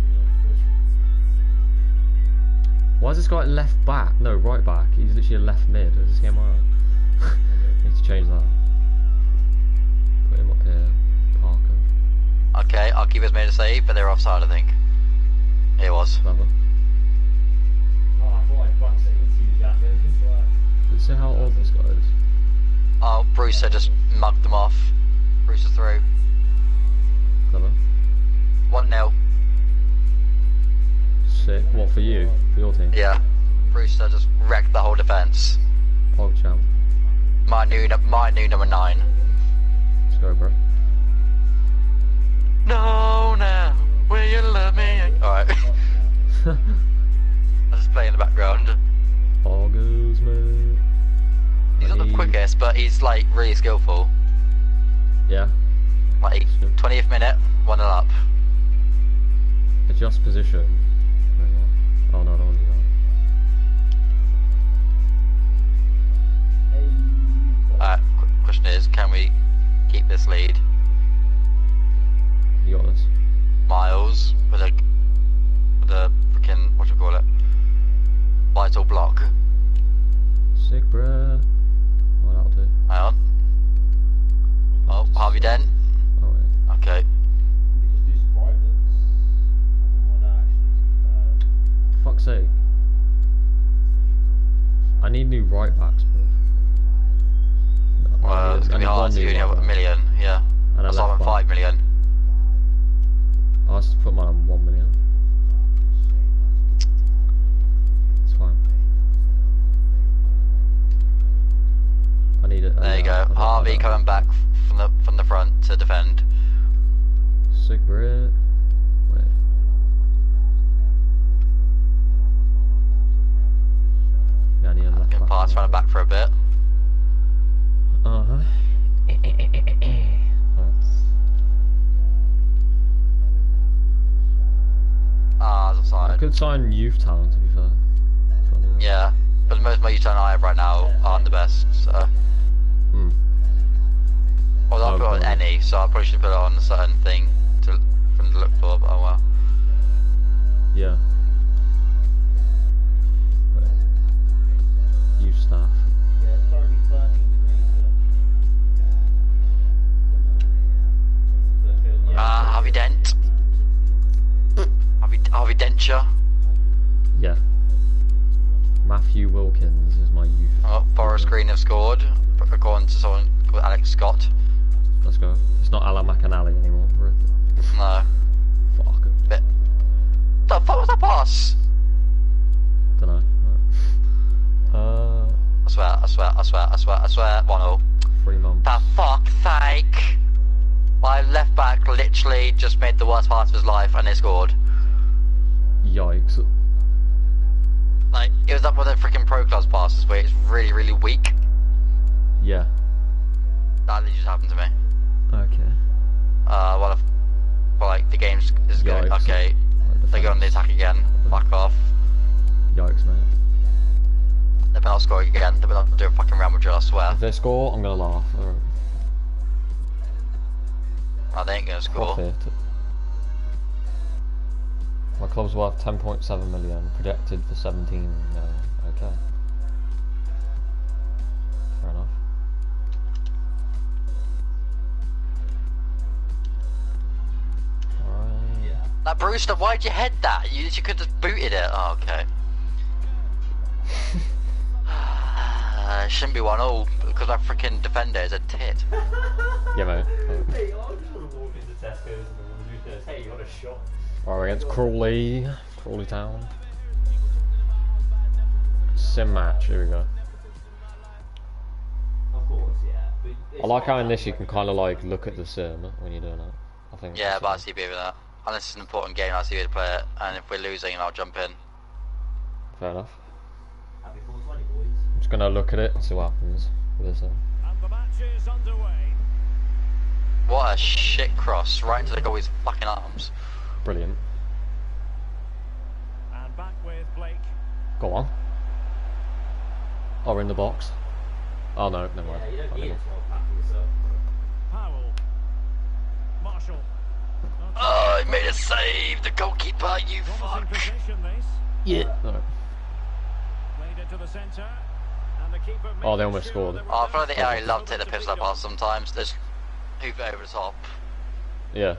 Why is this guy left back? No, right back. He's literally a left mid. Is this game alright? Need to change that. Put him up here. Parker. Okay, our keeper's made a save, but they're offside, I think. It was. Clever. Oh, I thought I'd box it into you, Jack. It didn't work. See how old this guy is. Oh, Brewster just mugged them off. Brewster through. Clever. 1-0. Sick. What, for you? For your team? Yeah. Brewster just wrecked the whole defence. Pog champ. My new number 9. Let's go, bro. No, now, will you love me? Alright. I'll just play in the background. All goes, man. He's not the quickest, but he's like really skillful. Yeah. Like 20th minute, 1-0 up. Adjust position. Oh no, I don't want to do that. Question is, can we keep this lead? You got this. Miles with a freaking what vital block. Sick, bruh. Oh, that'll do. Hang on. Oh, Harvey Dent. Oh wait. Okay. Fuck's sake. I need new right backs, bro. Well, it's gonna be hard to only have $1 million, yeah. And that's like 5 million. I'll just put mine on 1 million. It's fine. I need it. There you go. Harvey coming back from the front to defend. Sick, Brit. Wait. Yeah, I need a left back. Pass running back for a bit. Uh-huh. That's offside. I could sign youth talent, to be fair. Yeah, but most of my youth talent I have right now aren't the best, so. Well, I'll put it on any, so I probably should put it on a certain thing for them to look for, but oh well. Yeah. Youth staff. Yeah, it's currently 13 degrees. Harvey Dent. Harvey Denture. Yeah. Matthew Wilkins is my youth. Oh, Boris Green have scored, according to someone called Alex Scott. Let's go. It's not Alan McAnally anymore. No. Fuck it. Bit. The fuck was that pass? Dunno. I swear. 1-0. 3 months. For fuck's sake. My left back literally just made the worst pass of his life and they scored. Yikes. Like, it was up with the freaking Pro Clubs passes where it's really, really weak. Yeah. That literally just happened to me. Okay. Well, like, the game is good. Okay. They go on the attack again. Fuck off. Yikes, mate. They're not scoring again. They're not doing fucking Real Madrid, I swear. If they score, I'm gonna laugh. Oh, they ain't gonna score. Profit. My club's worth 10.7 million, projected for 17 million. Okay. Fair enough. Alright. Yeah. Like, Brewster, why'd you head that? You could have just booted it. Oh, okay. It shouldn't be 1-0 because my freaking defender is a tit. Yeah, mate. Hey, I just want to walk into Tesco's and the woman who says, hey, you got a shot? Alright, against Crawley Town. Sim match, here we go. Of course, yeah. But I like how in this you can kind of like look at the sim when you're doing it. I think. Yeah, but I see with that. Unless it's an important game, I see you to play it. And if we're losing, I'll jump in. Fair enough. happy 420, boys. I'm just gonna look at it and see what happens with this. And the match is underway. What a shit cross, right into the goalie's fucking arms. Brilliant. And back with Blake. Go on. Oh, we're in the box. Oh no, never mind. Yeah, you don't Oh, need never a mind. 12 pack for yourself. Powell. Marshall. Oh, he made a save, the goalkeeper, you Promising fuck. possession, this. Yeah. No. Played into the centre. And the keeper Oh, they making almost sure scored. there Oh, I was feel like they no actually love to take the to piss beat out of on. us sometimes. Just hoof it over the top. Yeah.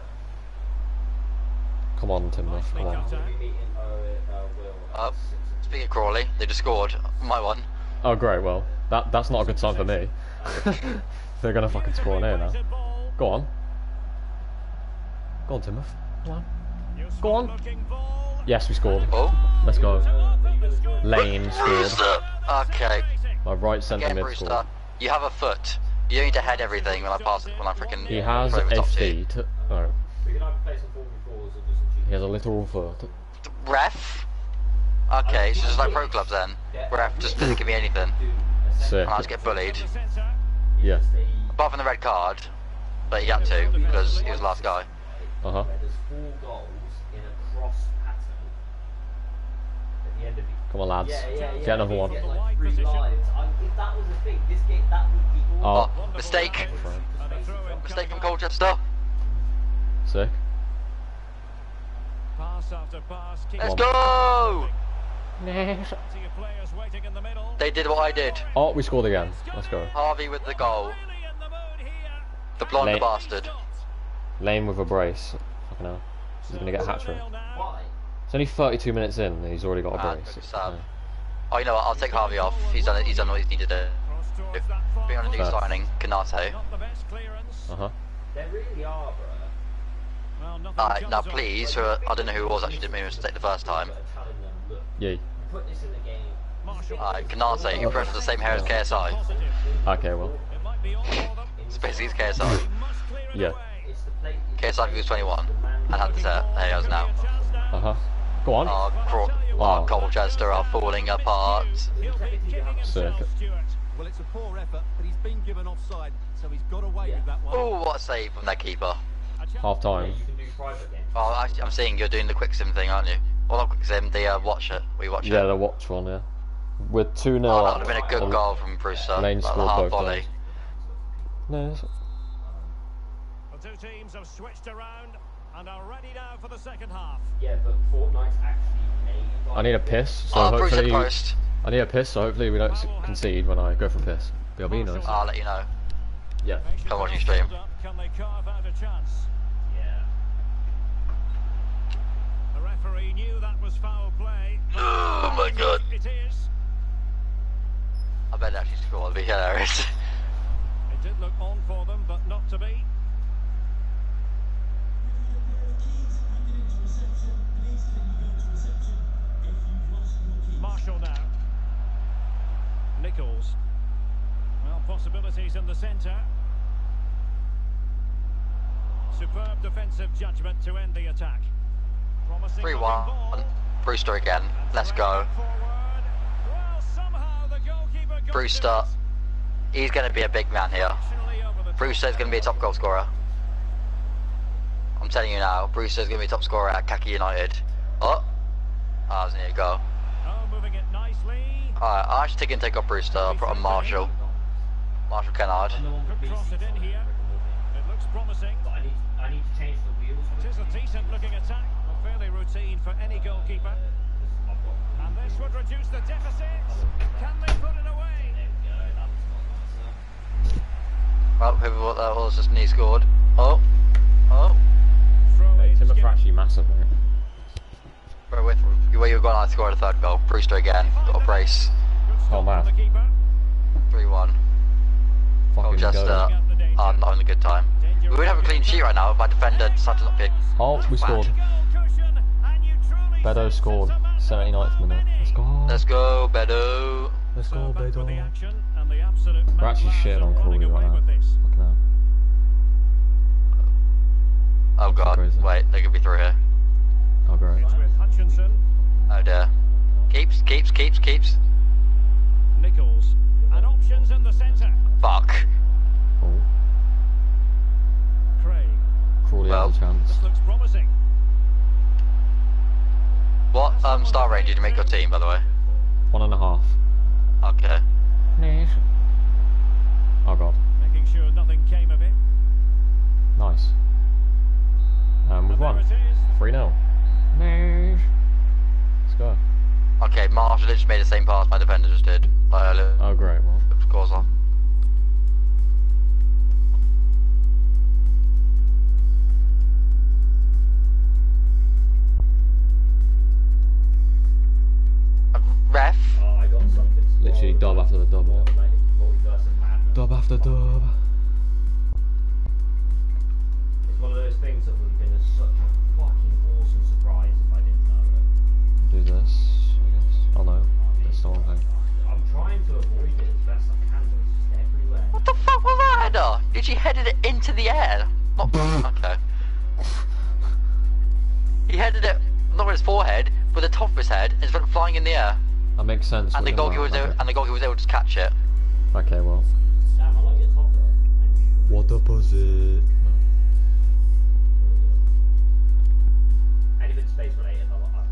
Come on, Teignmouth. Nicely Come on. cut out. We'll be meeting Will Speaking of Crawley, they just scored my one. Oh, great. Well, That's not a good sign for me. They're gonna fucking score an air now. Go on. Go on, Teignmouth. Come on. Go on. Yes, we scored. Oh. Let's go. Lane scored. Okay. My right centre mid Brewster, scored. you have a foot. You don't need to head everything when I pass it, when I freaking. He has throw it a top to you. feet. Oh. We can either play some 4v4s or do some He has a literal foot. Ref? Okay, so just like pro clubs then. Ref just doesn't give me anything. Sick. And I just get bullied. Yeah. Apart from the red card, but he had to because he was the last guy. Uh-huh. There's 4 goals in a cross pattern at the end of it. Come on, lads. Get another one. Get like 3 lives. If that was a thing, this game, that would be Oh. Oh, mistake. Mistake from Colchester. Sick. Pass after pass. Let's go! They did what I did. Oh, we scored again. Let's go. Harvey with the goal. The blonde Lane. bastard. Lane with a brace. Fucking hell. He's gonna get a hat trick. It's only 32 minutes in and he's already got a brace. Good sub. Oh, you know what? I'll take Harvey off. He's done it. He's done what he's needed to do. Bring on a new Fair. signing, Canate. Uh-huh. There really are, bro. Now please, I don't know who it was actually did make a mistake the first time. Yeah. Put this in the game. Canate, who prefers the same hair as KSI. Okay, well. It's basically his KSI. Yeah. KSI who was 21 and had the set. There he is now. Uh-huh. Go on. Oh, Colchester are falling apart. Sick. Well, it's a poor effort, but he's been given offside, so he's got away with that one. Oh, what a save from that keeper. Half time. Oh, actually, I'm seeing you're doing the quick sim thing, aren't you? Well, not quick sim, the watch it. We watch it. Yeah, the watch one, yeah. We're 2-0 Oh, up. that would have been a good goal from Brewster. Lane Like the scored half both volley. times. No, it's... The two teams have switched around and are ready now for the second half. Yeah, but Fortnite's actually made. I need a piss, so Oh, Brewster hopefully... post. I need a piss, so hopefully we don't concede when I go for piss. BLB, nice. I'll let you know. Yeah. Come watch you stream. Can they carve out a chance? Yeah. The referee knew that was foul play. Oh my god. It is. I bet they actually score. It'd be hilarious. It did look on for them, but not to be. Marshall now. Nichols. Well, possibilities in the centre. Superb defensive judgment to end the attack. 3-1. Brewster again. Let's go. Brewster. He's going to be a big man here. Brewster's going to be a top goal scorer. I'm telling you now, Brewster's going to be a top scorer at Khaki United. Oh. I was near to go. Alright, I'll actually take off Brewster. I'll put on Marshall. Marshall Kennard. It looks promising. But I need to change the wheels. It is a decent looking attack. Fairly routine for any goalkeeper. And this would reduce the deficit. Can they put it away? Well, whoever that was just knee scored. Oh. Oh. Hey, Teignmouth are actually massive, mate. Bro, with where you were going, I scored a third goal. Brewster again. Got a brace. Oh, man. 3-1. Colchester. I'm not having a good time. We would have a clean sheet right now if my defender decided to not pick. Oh, we scored. Bedo scored. 79th minute. Let's go. Let's go, Bedo. Let's go, Bedo. We're actually shitting on Crawley right now. Fucking hell. Oh god, wait, they could be through here. Oh, great. Oh dear. Keeps. Nichols. And options in the centre. Fuck. Oh. Craig. Crawley has a chance. This looks promising. What star range did you make your team, by the way? 1.5. Okay. Oh god. Making sure nothing came of it. Nice. We've won. 3-0. Let's go. Okay, Marshall just made the same pass my defender just did. Oh great, well. Scores on. Ref. Oh, I got something. Literally dub after the dub. Yeah. have the dub. It's one of those things that would have been such a fucking awesome surprise if I didn't know it. Do this, I guess. Oh no, it's the wrong thing. I'm trying to avoid it as best I can, but it's just everywhere. What the fuck was that header? Did you headed it into the air? Not okay. He headed it not with his forehead, with the top of his head, and it went flying in the air. That makes sense. And the goalkeeper was able to catch it. Okay, well. Damn, I like your top though. What the pussy? Anything space related,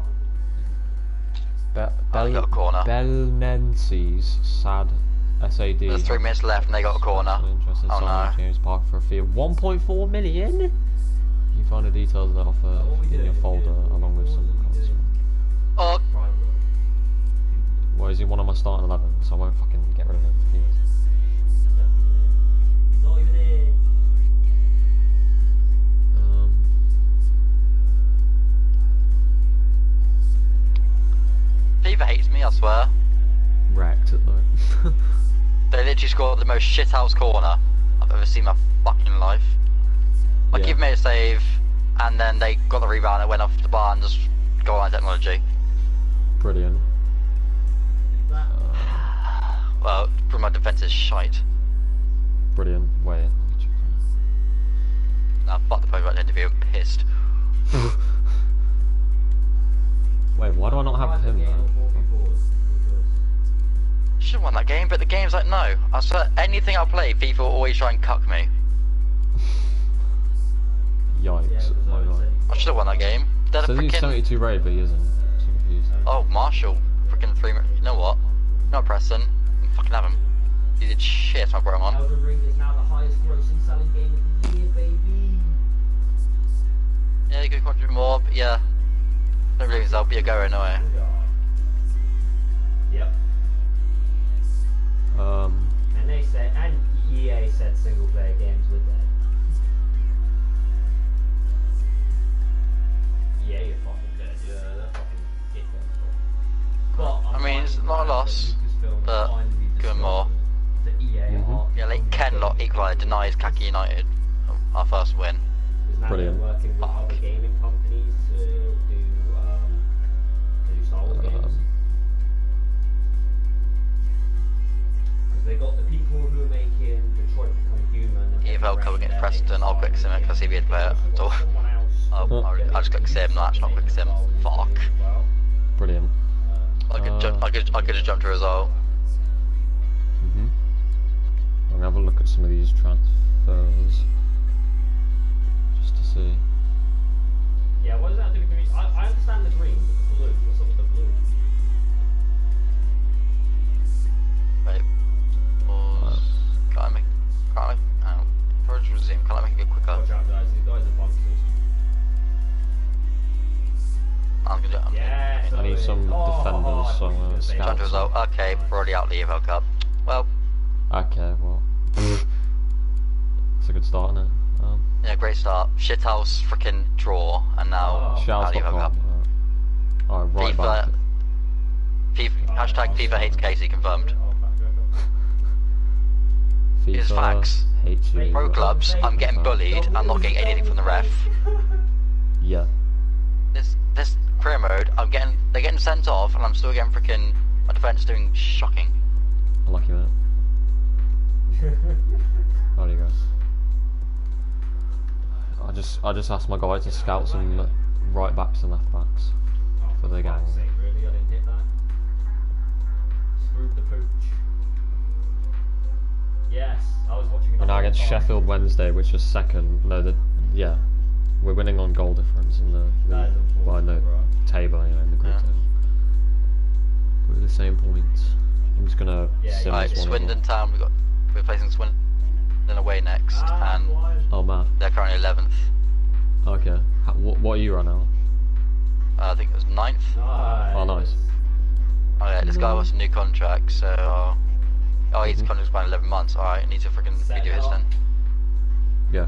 I can't. Got a corner. Belnenses, sad, SAD. There's 3 minutes left and they got a corner. Oh no. James Park for a fee of 1.4 million. You find the details of the offer in your folder along with some comments. Oh. Well, is he one of my starting 11, so I won't fucking get rid of him if he is. Not even here. FIFA hates me, I swear. Wrecked it though. They literally scored the most shithouse corner I've ever seen in my fucking life. Like, you've made a save, and then they got the rebound, it went off the bar and just go on technology. Brilliant. Well, my defence is shite. Brilliant. Wait. Nah, fuck the post-match interview, I'm pissed. Wait, why do I not have him though? Should have won that game, but the game's like, no. I swear, anything I play, FIFA will always try and cuck me. Yikes. My God. I should have won that game. They're So he's 72 rated, but he isn't. I'm so confused. Oh, Marshall. Freaking 3 minutes. You know what? Not Preston. Fucking have him. He did shit, my bro, man. Elden Ring is now the highest grossing selling game of the year, baby. Yeah, you could contribute more, but yeah. Don't really think I'll be a goer anyway. Yep. And they said, and EA said single player games were dead. Yeah, you're fucking dead. Yeah, they're fucking dickheads. But I mean, it's not a loss, but good more. Yeah, like Ken lot equaliser denies Khaki United our first win. Brilliant. Working with other gaming companies to do Star Wars games. Because they got the people who are making Detroit Become Human. EFL Cup against Preston, I'll quick sim it because CB would play it. So, I'll just click sim, no, actually not quick sim. Fuck. Brilliant. I could have jumped to a result. I'm gonna have a look at some of these transfers. Just to see. Yeah, what does that have to do with green? I understand the green, but the blue. What's up with the blue? Wait. Pause. Can't I first resume, can I make it quicker? Watch out guys, these guys are monsters. I'm gonna jump. Yeah, I need some defenders, so I'm gonna Jump scout to a result. some. Okay, we're already out of the EFL Cup. Well. Okay, well. It's a good start, isn't it? Yeah, great start. Shithouse freaking draw, and now out of the EFL Cup. Alright, right back. Hashtag FIFA hates Casey confirmed. Here's facts. Hates you. Pro clubs, I'm getting bullied, I'm not getting anything from the ref. Yeah. This career mode, they're getting sent off, and I'm still getting freaking, my defense doing shocking. Lucky man. There you go. I just asked my guy to scout some right backs and left backs for the gang. Really, I didn't hit that. Screwed the pooch. Yes, I was watching. We're now against Sheffield Wednesday, which is second. No, yeah, we're winning on goal difference in the table, anyway, in the group table. We're the same points. I'm just gonna. Alright, Swindon Town. We're facing Swindon away next, and oh man, they're currently 11th. Okay, what are you right now? I think it was 9th. Oh nice. Oh yeah, this guy wants a new contract, so his contract's by 11 months. Alright, I need to freaking video his then. Yeah.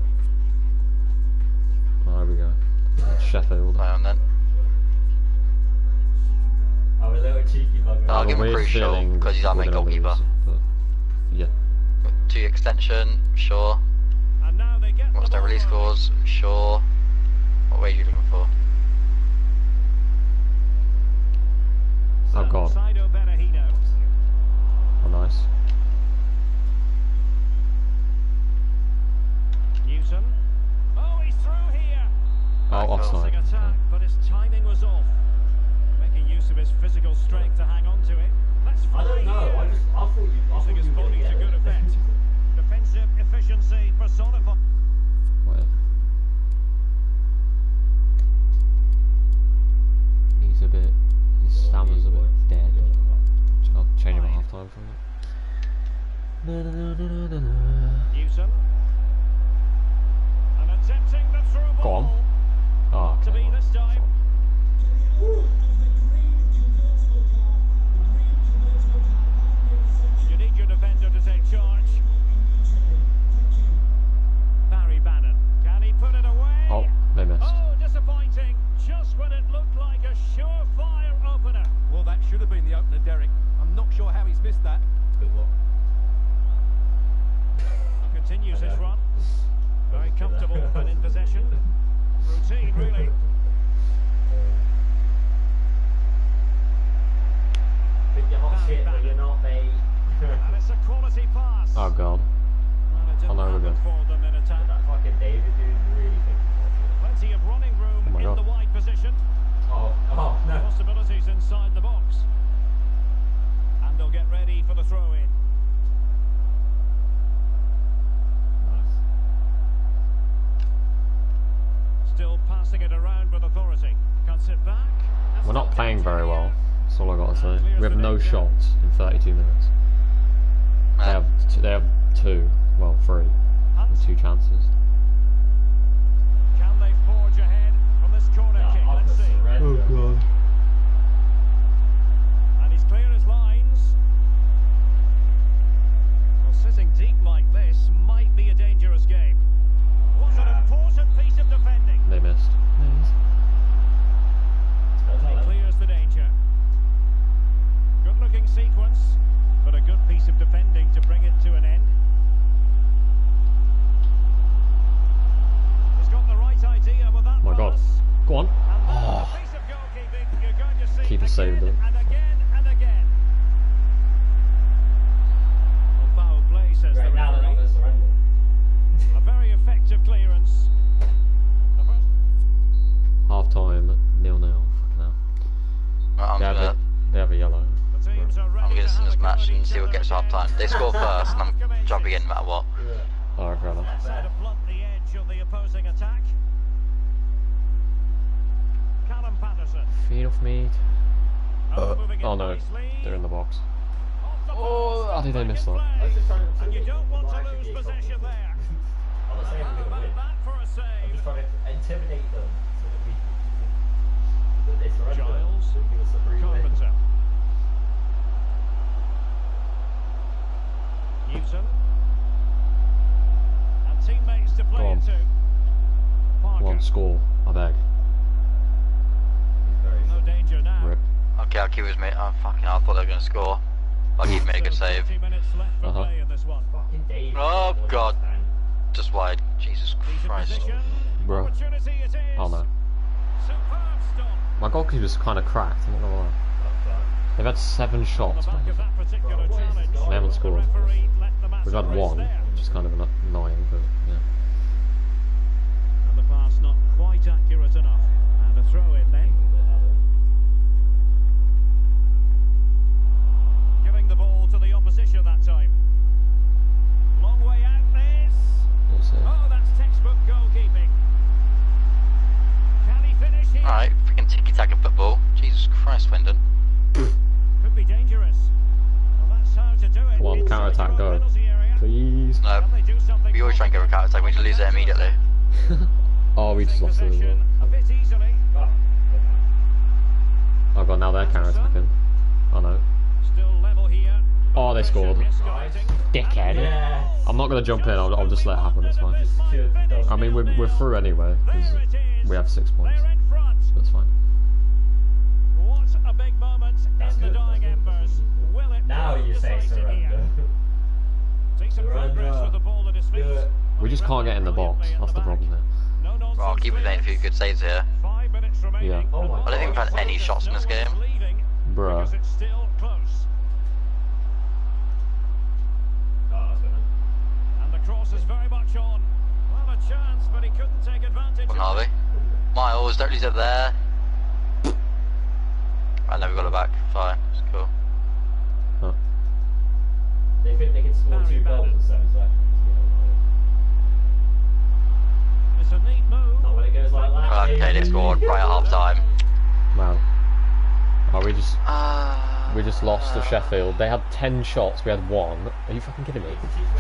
Oh, there we go. Sheffield. Play on then. I'm a little cheeky bugger. I'll give him Crucial because he's our main goalkeeper. Yeah. 2 extension, sure. And now they get What's their release clause? Sure. What wage are you looking for? Oh god. Oh nice. Newton. Oh, he's through here. Oh, offside. Attack, but his timing was off. Making use of his physical strength to hang on to it. Let's I don't know. I thought you. Using his body to good effect. Defensive efficiency personified. Whatever. He's a bit. His stamina's a bit dead. I'll change him at half time from it. Newton. And attempting the through ball. Go on. Oh, To be this time. You need your defender to take charge. Barry Bannon. Can he put it away? Oh, they missed. Oh, disappointing. Just when it looked like a surefire opener. Well, that should have been the opener, Derek. I'm not sure how he's missed that. Good luck. He continues his run. Very comfortable and in possession. Routine, really. Think you're hot shit, but you're not, mate. And it's a quality pass. Oh god. Well, it didn't know we're happen good. for them in attack. That fucking David dude really thinks Plenty of running room Oh my in God. the wide position. oh no. Possibilities inside the box. And they'll get ready for the throw-in. Still passing it around with authority. Cuts it back. That's We're not not playing very counted. well. That's all I got to say. We have no shots in 32 minutes. They have 2, well 3, with 2 chances. Can they forge ahead from this corner kick? Let's see. god. And he's clear as lines. Well, sitting deep like this might be a dangerous game. What an important piece of defending. They missed. He clears the danger. Good looking sequence, but a good piece of defending to bring it to an end. He's got the right idea with that Oh my god. pass. Go on. And that's Oh. a piece of goalkeeping you're going to see Keeper again saved it. and again and again. Well, foul play, says the Right now they're not referee. going to surrender. A very effective clearance. The first Half time, 0-0. Fucking hell. Well, They have a yellow. the teams are ready I'm gonna to send have this a go match at and each see what other gets to half again. time. They score first, and I'm jumping in no matter what. Alright, fair enough. So to blunt the edge of the opposing attack. Callum Patterson. Feed off meat. Moving Oh it no, nicely. they're in the box. Off the Oh, post, how did they miss in that? play. was just trying to And you intimidate don't want them. to lose possession there. I'm not saying How we're going to about win. that for a I'm save? just trying to intimidate them so that they surrender. Giles, So give us a free win. Carpenter. Newton. And teammates to play Go on. into. Parker. One score, I beg. He's very No short. danger now. Rip. Okay, I'll keep with me. Oh, fucking hell, I thought they were going to score. I'll keep me a good So save. 20 minutes left for Uh-huh. play in this one. Fucking David. Oh, What God. a stand. Just wide. Jesus Decent Christ. position. Bro. Opportunity it is. Oh no. Superb stop. My goalkeeper's kind of cracked, I'm not gonna lie. That's that. They've had 7 On the shots. back of that particular Bro, what is challenge. this They haven't the scored. referee let the match We've had rest 1, there. which is kind of annoying, but yeah. And the pass not quite accurate enough. And a throw in then. Giving the ball to the opposition that time. Long way out this. It's, Oh, that's textbook goalkeeping. Can he finish here? Alright, freaking tiki-taka football. Jesus Christ, Wyndon. Could be dangerous. Well, that's how to do it. Come on, Inside counter-attack, your go. penalty area. Please. No, Can they do something we always try and go for counter-attack. We need to lose it immediately. Oh, we just lost it as well. Possession a bit easily. Oh god, now they're counter-attacking. Oh no. Still level here. Oh, they scored. Escalating. Dickhead. Yes. I'm not going to jump in, I'll just let it happen, it's fine. I mean, we're through anyway, because we have 6 points. They're in front. So it's fine. What a big moment That's in the good, dying that's good. embers. Will it Now prove you say decisive surrender. here? decent progress with the ball at his feet. We just can't get in the box. That's the problem there. Well, I'll keep made a few good saves here. 5 minutes remaining. Yeah. I don't think we've had any shots in this game. Bruh. Because it's still close. And the cross is very much on. Well, a chance, but he couldn't take advantage From of Harvey. it. Miles, don't lose it there. I never got it back. Fine, it's cool. Huh. They think they can score 2 goals in 7 seconds. It's a neat move. Not when it goes like that. Okay, they scored right at half time. Wow. Oh, we just lost to Sheffield. They had 10 shots, we had 1. Are you fucking kidding me?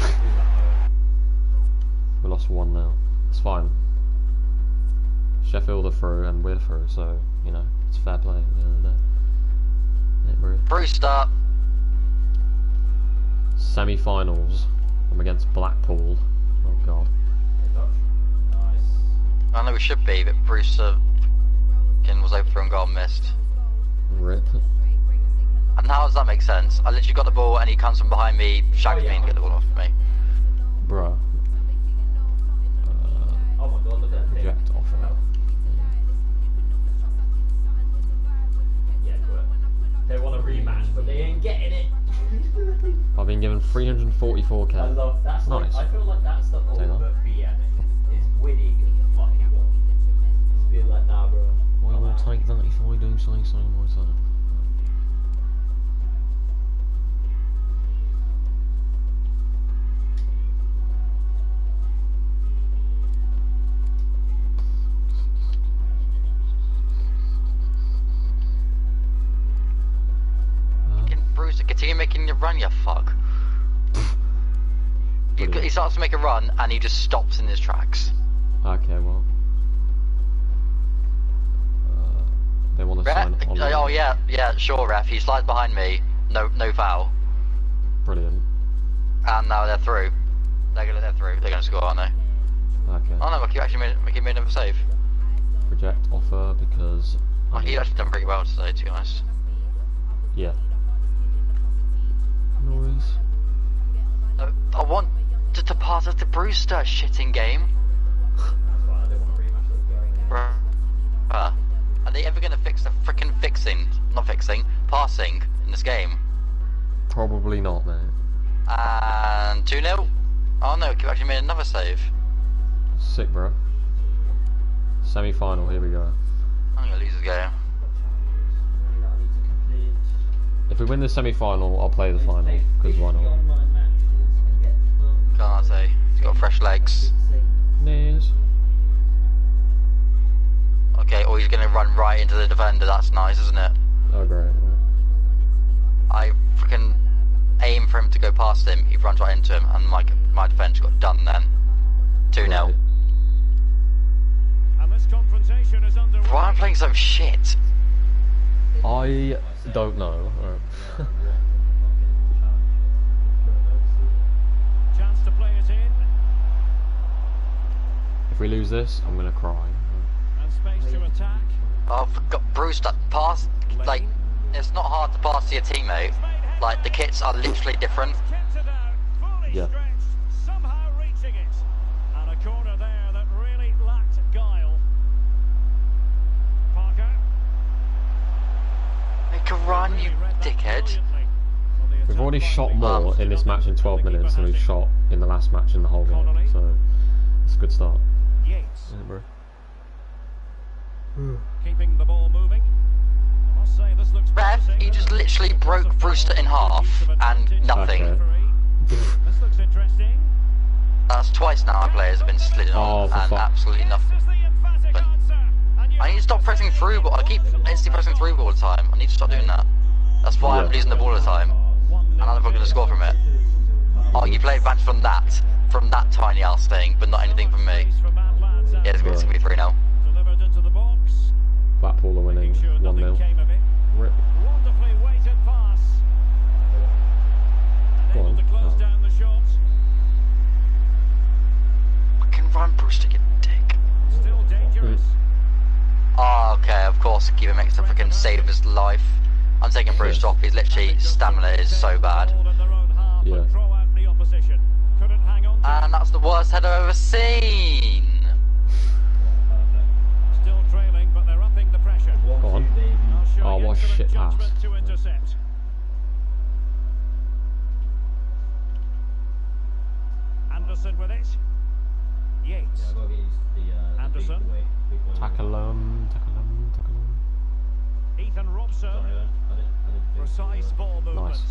We lost 1 now. It's fine. Sheffield are through and we're through, so, you know, it's fair play at the end of the day. Yeah, bro. Brewster. Semi-finals. I'm against Blackpool. Oh god. I know we should be, but Brewster was overthrown goal and missed. Rip. And how does that make sense? I literally got the ball and he comes from behind me, shags me and get the ball off me. Bruh. Oh my god, look at that. Reject offer. Yeah, quit. They want a rematch, but they ain't getting it. I've been given 344k. I love that's nice. Like, I feel like that's the ultimate BM is winning and fucking up. Just being like, nah, bro. Well, we'll take that if I do say so myself. Brewster, continue making your run, you fuck. He starts to make a run and he just stops in his tracks. Okay, well. They want to sign on. Oh yeah, sure, ref. He slides behind me, no foul. Brilliant. And now they're through. They're through. They're gonna score, aren't they? Okay. Oh no, he actually made another save. Reject offer because. Oh, he's actually done pretty well today, to be honest. Yeah. No worries. I wanted to pass it to Brewster, shitting game. That's why I didn't want to rematch those guys. Are they ever going to fix the frickin' passing in this game? Probably not, mate. And 2-0. Oh no, he actually made another save. Sick, bro. Semi-final, here we go. I'm going to lose this game. If we win the semi-final, I'll play the final, because why not? Can't say. He's got fresh legs. Nice. Okay, or he's going to run right into the defender. That's nice, isn't it? Oh, great. I freaking aim for him to go past him. He runs right into him, and my defence got done then. 2-0. Right. And this confrontation is underway. Why am I playing so shit? I don't know. Chance to play it in. If we lose this, I'm gonna cry. And space to attack. Oh, forgot Brewster pass. Like, it's not hard to pass to your teammate. Like, the kits are literally different. Kept it out, fully Yeah. stretched, somehow reaching it. And a corner there that really lacked guile. Parker. Make a run, you dickhead. We've already shot more in this match in 12 minutes than we've shot in the last match in the whole game, so it's a good start. Yates. Yeah, bro. Keeping the ball moving. I must say this looks Ref, promising. he just literally broke Brewster in half and nothing. Okay. This looks interesting. That's twice now our players have been slidden on for and fuck. absolutely nothing. This is the emphatic But answer. And you I need to stop pressing through, but I keep instantly pressing through all the time. I need to stop doing that. That's why I'm losing the ball all the time. And I'm never going to score from it. Oh, you played advantage from that tiny ass thing, but not anything from me. Yeah, it's going to be 3-0. delivered into the box. Blackpool are winning Making sure nothing 1-0. came of it. Rip. Wonderfully weighted pass. And Go able on. to close down the shot. Fucking run, Brewster, you dick. Still dangerous. Oh, okay, of course, Keeper makes the freaking save of his life. I'm taking Brewster off, his literally stamina is so bad. Ball in their own half Yeah. and throw out the opposition. And that's the worst header I've ever seen. Still trailing, but they're upping the pressure. Go on. Oh, what a shit pass. To intercept. Anderson with it. Yates. Yeah, I've got to get used to the Anderson. big boy. Tackle him. Ethan Robson. Sorry, I didn't Precise ball movement. Nice.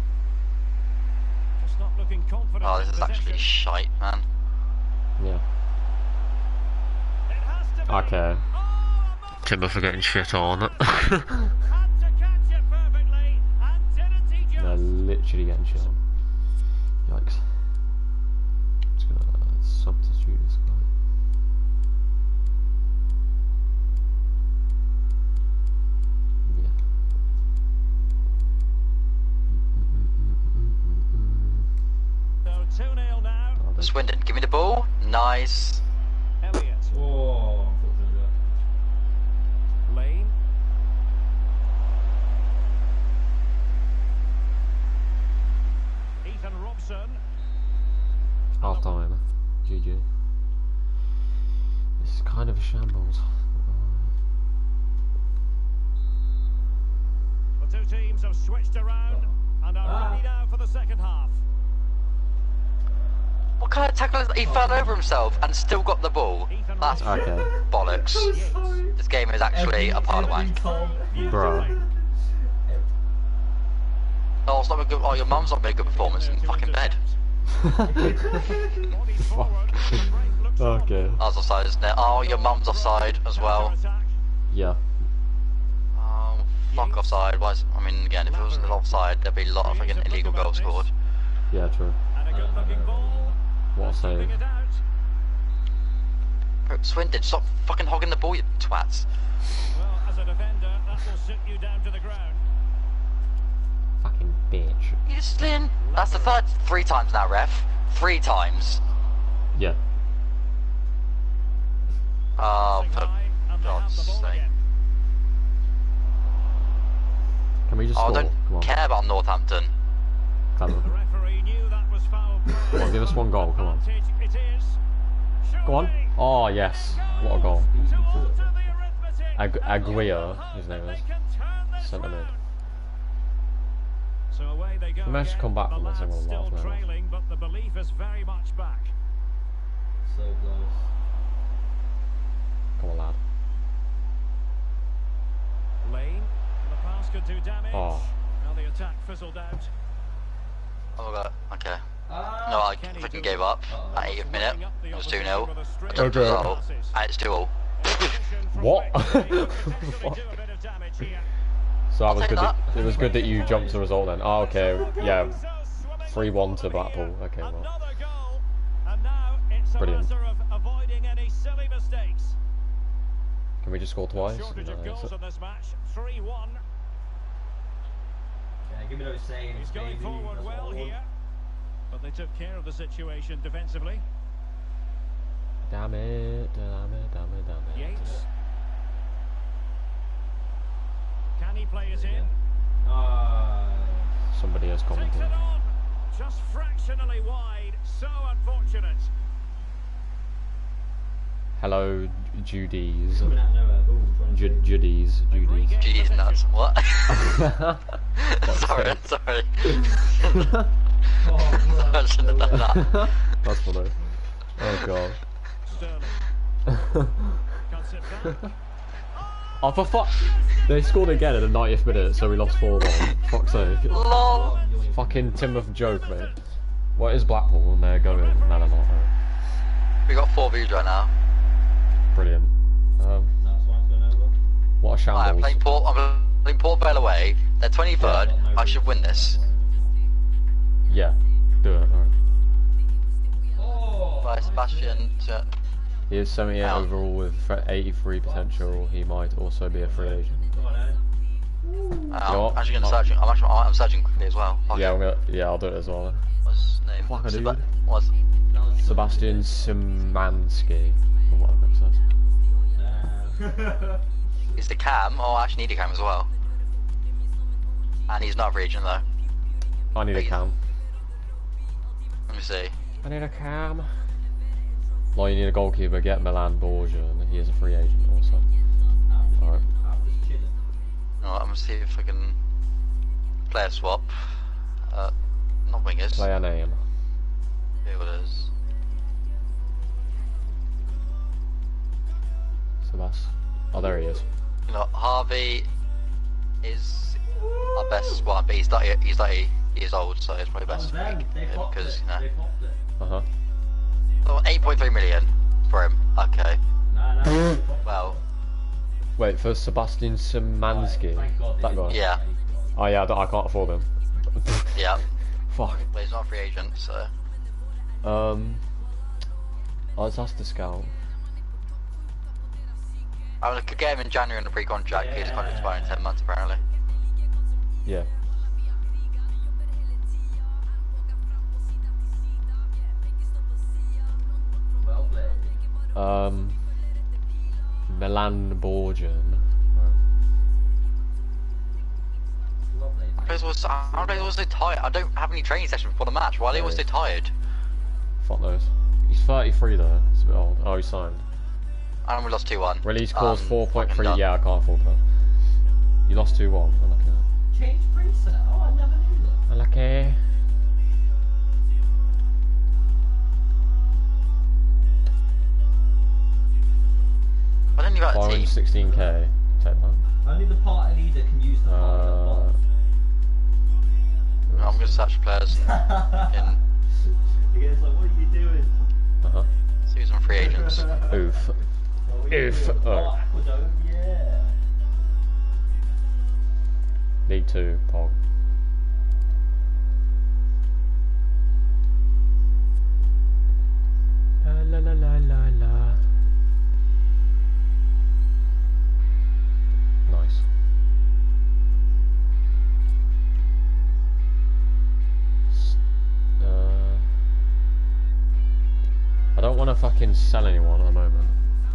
Just not looking confident. Oh, this in is actually possession. shite, man. Yeah. It has to be. Okay. Oh, Timber for getting shit on. had to catch it perfectly, and didn't he just? They're literally getting shit on. Yikes. Just gonna substitute this guy. Yeah. So 2-0 now. Oh, Swindon, give me the ball. Nice. Elliott. Oh, unfortunately. Lane. Ethan Robson. half time. GG. This is kind of a shambles. The two teams have switched around and are ready now for the second half. What kind of tackle is that? He fell over himself and still got the ball. That's Okay. bollocks. This game is actually a pile of wank. Bro. Oh, it's not a good. Oh, your mum's not made a good performance in fucking bed. Okay. I was offside, isn't it? Oh, your mum's offside as well. Yeah. Oh, fuck offside. Why is, I mean, again, if it was offside, there'd be a lot of freaking illegal goals scored. Yeah, true. And a good looking ball. What a save. Keeping it out. Swindon, stop fucking hogging the ball, you twats. Well, as a defender, that will sit you down to the ground. Fucking bitch. You slin. That's the third 3 times now, ref. 3 times. Yeah. Oh, for God's sake. Can we just Oh, I score? Come don't on. care about Northampton. Come The on. referee knew that was foul play. Come on, give us one goal. Come on. Advantage it is. Go on. Surely. Oh, yes. What a goal. To alter the arithmetic. Aguirre, his name They is. can turn this Centre mid. round. So away they go. We managed to again. come back The from that lads second still half, man. trailing, but the belief is very much back. So close. Come on, lad. Lane, the pass could do damage. Oh. Now the attack fizzled out. Oh, God. Okay. No, I freaking gave up at 80th minute. It was 2-0. I jumped the result, and it's 2-all. What? What? So that was take good. that. It was good that you jumped the result then. Oh, okay. Yeah. 3-1 to Blackpool. Okay, well. Another goal, and now it's a Brilliant. matter of avoiding any silly mistakes. Can we just score twice? Shortage of goals in this match, 3-1. Yeah, give me those saves. He's going baby. forward That's what well I want. here, but they took care of the situation defensively. Damn it. Yates. Can he play it in? Somebody has Takes commented. it on. Just fractionally wide. So unfortunate. Hello, Judy's. Coming out of nowhere. Ooh, trying to save. Judy's. Jeez, nuts. What? sorry. Oh, I shouldn't have done that. That's funny. Oh god. Sterling. Can't sit back. Oh, for fuck. They scored again in the 90th minute, so we lost 4-1. Fuck's sake. Lol. Fucking Teignmouth joke, mate. What is Blackpool when they're going? Man, I'm not. We got 4 views right now. Brilliant. Nice one's going over. What a I'm shambles. playing Port Vale away. They're 23rd. I should win this. Yeah. Do it. Alright. Oh! By Sebastian. He is 78 Ow. overall with 83 potential. He might also be a free agent. Come on, Ed. what? I'm actually going to search. I'm searching quickly as well. Fuck Yeah, it. I'll do it as well. What's his name? Fuck, dude. What's Sebastian Szymanski, or whatever it says. Is the cam? Oh, I actually need a cam as well. And he's not region though. I need a cam. Let me see. I need a cam. Well, you need a goalkeeper. Get Milan Borgia. He is a free agent also. Alright. Alright, I'm gonna see if I can player swap. Not wingers. Player name. Here it is. So that's. Oh, there he is. You know, Harvey is our best one, but he's 30 years old, so it's probably best to pick him because, you know. Oh, 8.3 million for him. Okay. Well. Wait, for Sebastian Szymanski? That guy? Yeah. Oh yeah, I can't afford him. Yeah. Fuck. But he's not a free agent, so. Let's ask the scout. I could get him in January on a pre-contract. His contract's expiring in 10 months, apparently. Yeah. Milan Borgian. Players always so tired. I don't have any training sessions before the match. Why are they always so tired? Fuck knows. He's 33 though. It's a bit old. Oh, he's signed. And we lost 2-1. Release clause 4.3. Yeah, I can't afford that. You lost 2-1. Unlucky. Change preset. Oh, I never knew that. Unlucky. I don't know about a team. 16k. Take that. Only the party leader can use the party. I'm going to search players in. It's like, what are you doing? See some free agents. Oof. Oof. Oh. Yeah. League 2, Pog. La la la la la. Nice. I don't want to fucking sell anyone at the moment.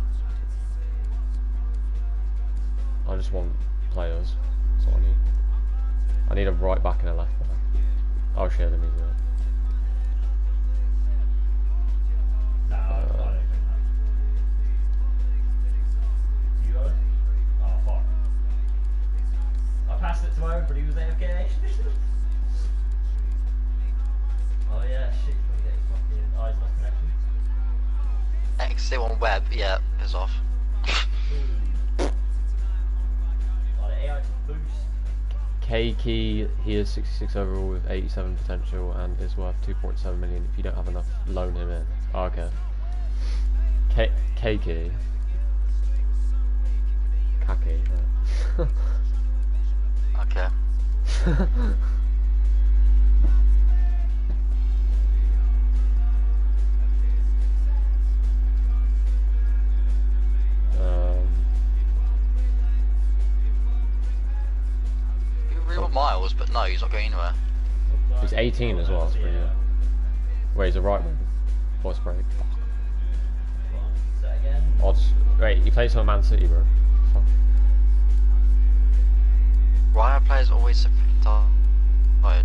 I just want players. That's what I need. I need a right back and a left back. Oh shit, let me do that. Passed it to him, but he was AFK. Oh yeah, shit, you're gonna get his fucking eyes lost connection. Exit on web, yeah, piss off. Oh, the AI took boost. Keiki, he is 66 overall with 87 potential and is worth 2.7 million. If you don't have enough, loan him in. Oh, okay. Keiki. Kaki. Right. Okay. You really want Miles, but no, he's not going anywhere. He's 18 as well. That's pretty good. Wait, he's a right wing. Voice break. Odds. Wait, he plays for Man City, bro. Fuck. Why are players always so freaking tired?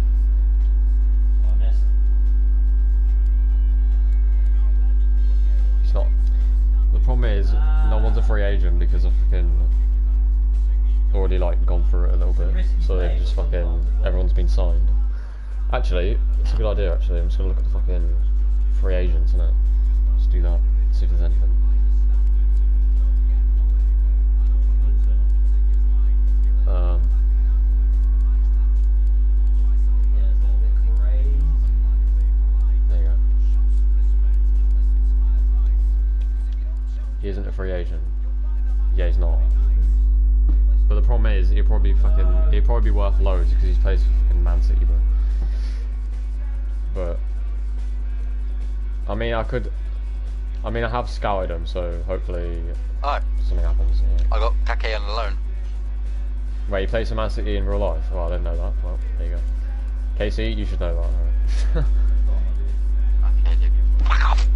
It's not. The problem is, no one's a free agent because I've fucking already like gone through it a little bit. So they've just fucking everyone's been signed. Actually, it's a good idea. Actually, I'm just gonna look at the fucking free agents, innit? Just do that. See if there's anything. There you go. He isn't a free agent. Yeah, he's not. But the problem is, he'll probably be worth loads because he's plays for fucking Man City, bro. But I mean, I have scouted him, so hopefully something happens. Yeah. I got Kake on the loan. Wait, he plays for Man City in real life? Oh, I didn't know that. Well, there you go. Casey, you should know that, right? Okay, dude. Fuck off!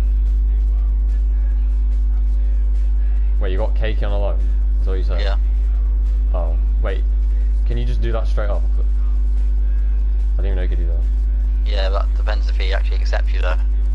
Wait, you got Cake on a loan? Is that what you said? Yeah. Oh, wait. Can you just do that straight up? I didn't even know you could do that. Yeah, that depends if he actually accepts you though.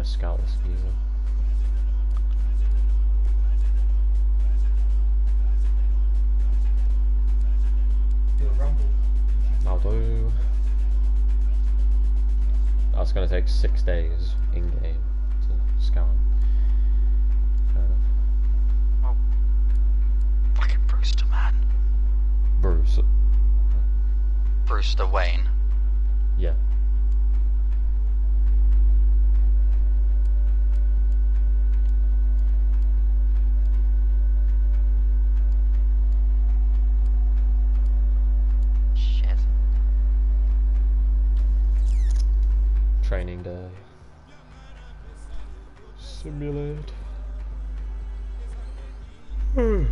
gonna scout this geezer. Do a rumble. I'll do. That's gonna take 6 days in game to scout. Fair enough. Oh. Fucking Brewster, man. Bruce. Brewster Wayne. Yeah. Shit. Training day. Simulate. Okay.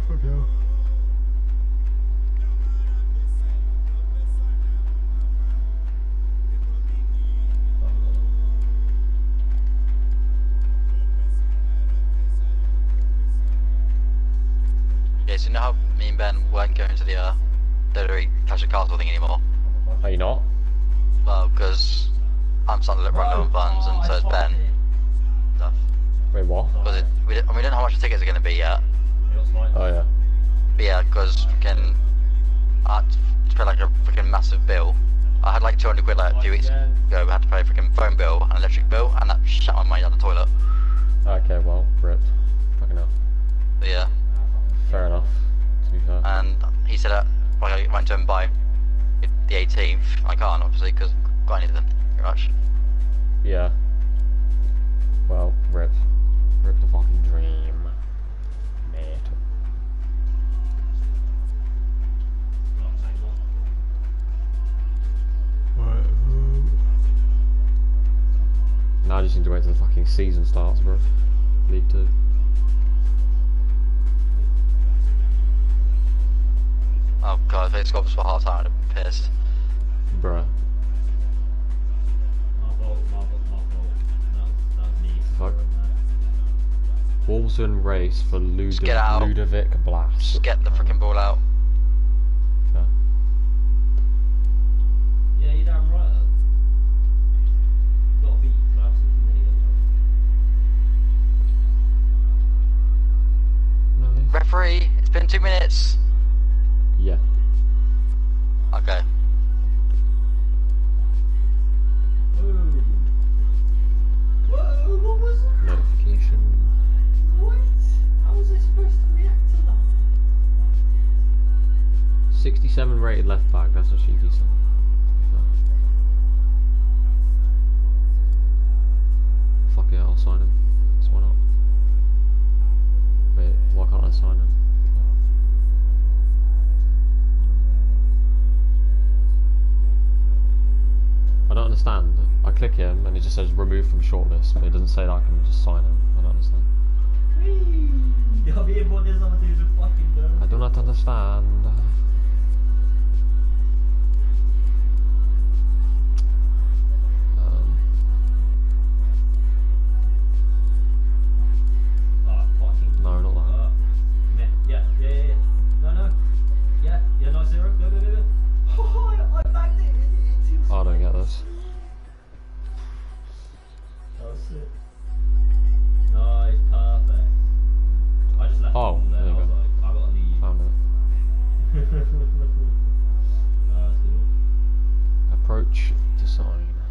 Yeah, so you know how me and Ben weren't going to the WWE Clash of Castle thing anymore? Are you not? Well, because I'm starting to run low on funds, and so is Ben. Stuff. Wait, what? Because we don't know how much the tickets are going to be yet. Oh yeah. But yeah, because freaking I had to pay like a freaking massive bill. I had like 200 quid like a few weeks ago. I had to pay a freaking phone bill, an electric bill, and that shut my money down the toilet. Okay, well, ripped. Fucking hell. But yeah. Fair enough. To be fair. And he said that I went to him by the 18th. I can't obviously because I've got anything pretty much. Yeah. Well, rip. Rip the fucking dream, mate. Now I just need to wait till the fucking season starts, bro. League 2. Oh god, if they scored us for half time, I'd have been pissed. Bruh. Fuck. Walton race for get out. Ludovic Blas. Just get the freaking ball out. Fair. Yeah, you're damn right. Gotta beat Clemson for me, Nice. Referee, it's been 2 minutes. Yeah. Okay. Whoa. Whoa, what was that? Notification. What? How was I supposed to react to that? 67 rated left back, that's actually decent. Fuck yeah, I'll sign him. So why not? Wait, why can't I sign him? I don't understand. I click him and it just says remove from shortlist, but it doesn't say that I can just sign him. I don't understand. Jag vet vad det är som att du är så fucking dum. I do not understand. No, not that. Yeah. No. Yeah, no, zero. Go. Oh, I bagged it. I don't get this. That's it. Nice, perfect. I just left Oh, it there. there you I was go. like, I gotta leave. Found it. That's cool. Approach to sign.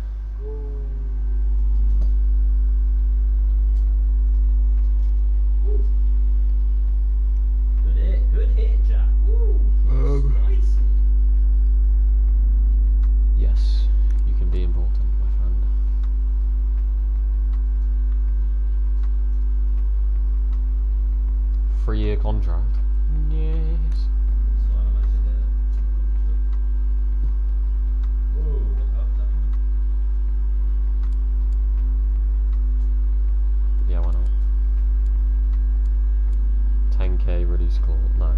Good hit, Jack. Woo. Nice. Yes, you can be important, my friend. Three-year contract. Yes. Yeah, why not? 10k reduced call. No.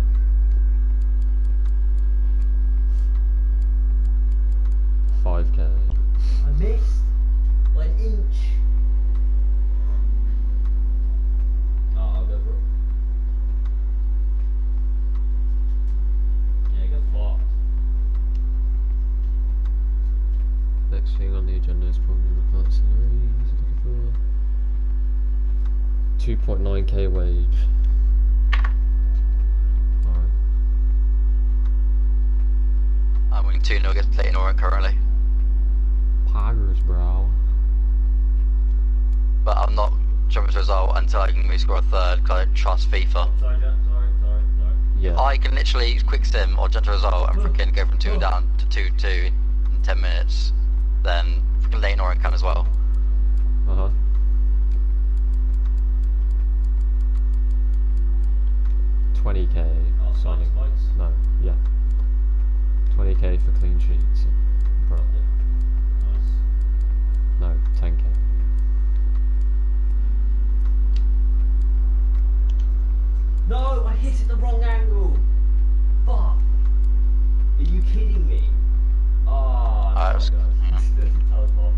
$5k. I missed by an inch. Oh, I'll go for it. 2.9k wage. Alright. I'm winning 2-0 against Clayton Orient currently. Poggers, bro. But I'm not jumping to a result until I can maybe score a third because I don't trust FIFA. Sorry. Yeah. I can literally quick sim or jump to a result and freaking go from 2 down to 2-2 in 10 minutes. Then freaking Clayton Orient can as well. Uh-huh. $20k signing. No, yeah. 20k for clean sheets. Bro. No, 10k. No, I hit it the wrong angle. Fuck. Are you kidding me? Oh, no, was, that was my fault.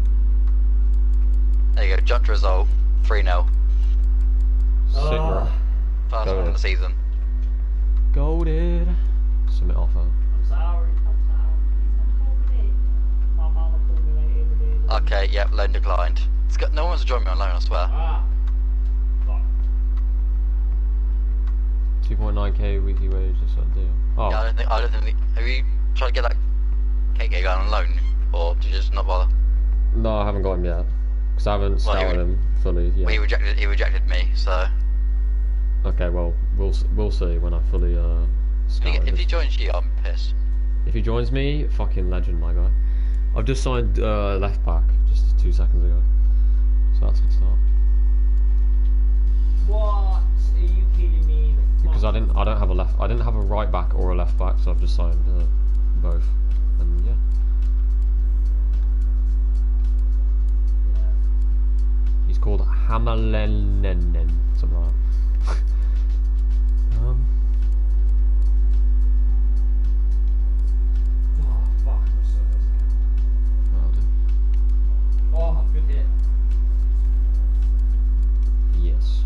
There you go, jump to result, 3-0. Sick, bro. First one of the season. Goated. Submit offer. I'm sorry. My mama called me like every day. Okay, yep, loan declined. No one wants to join me on loan, I swear. Ah. Fuck. 2.9k weekly wage, that's a deal. Oh. Yeah, I don't think. Have you tried to get that KK going on loan, or did you just not bother? No, I haven't got him yet. Because I haven't scouted him fully yet. Well, he rejected me, so. Okay, well, we'll see when I fully scout him. If he joins you, I'm pissed. If he joins me, fucking legend, my guy. I've just signed left back just 2 seconds ago, so that's a good start. What? Are you kidding me? Because I didn't have a right back or a left back, so I've just signed both, and yeah. He's called Hamalenen, something like that. Oh, fuck. Oh, good hit. Yes.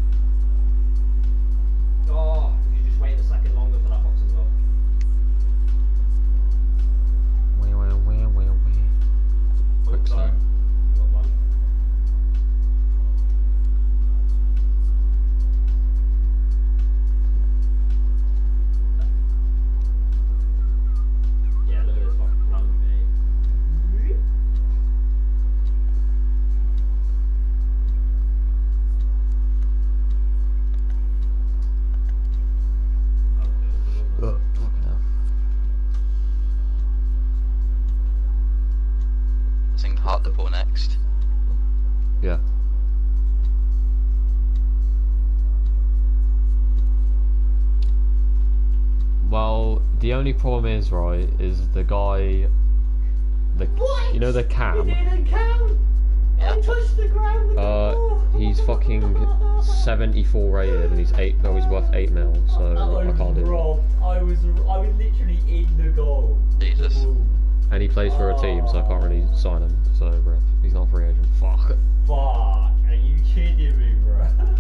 Oh, you just wait a second longer for that boxing glove. Quick start. Yeah, look at this fucking plunge, mate. Fucking hell. Sing Heart the Ball next. Yeah. Well, the only problem is, right, is the guy, What? you know the cam, He didn't count. I touched the ground with the ball. he's fucking 74 rated and he's worth 8 mil, so I can't do it. I was literally in the goal. Jesus. And he plays for a team, so I can't really sign him, so ref. He's not a free agent. Fuck. Fuck, are you kidding me, bro?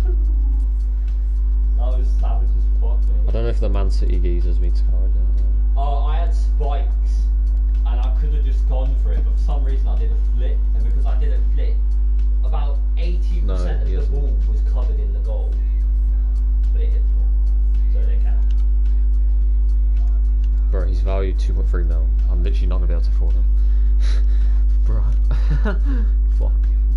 That was savage as fuck, mate. I don't know if the Man City geezers means card. Oh, I had spikes, and I could have just gone for it, but for some reason I did a flip, and because I did a flip, about 80% No, of he the isn't. ball was covered in the goal. But it hit the ball, so they count. Bro, he's valued 2.3 mil. I'm literally not gonna be able to afford him. Bro. Fuck.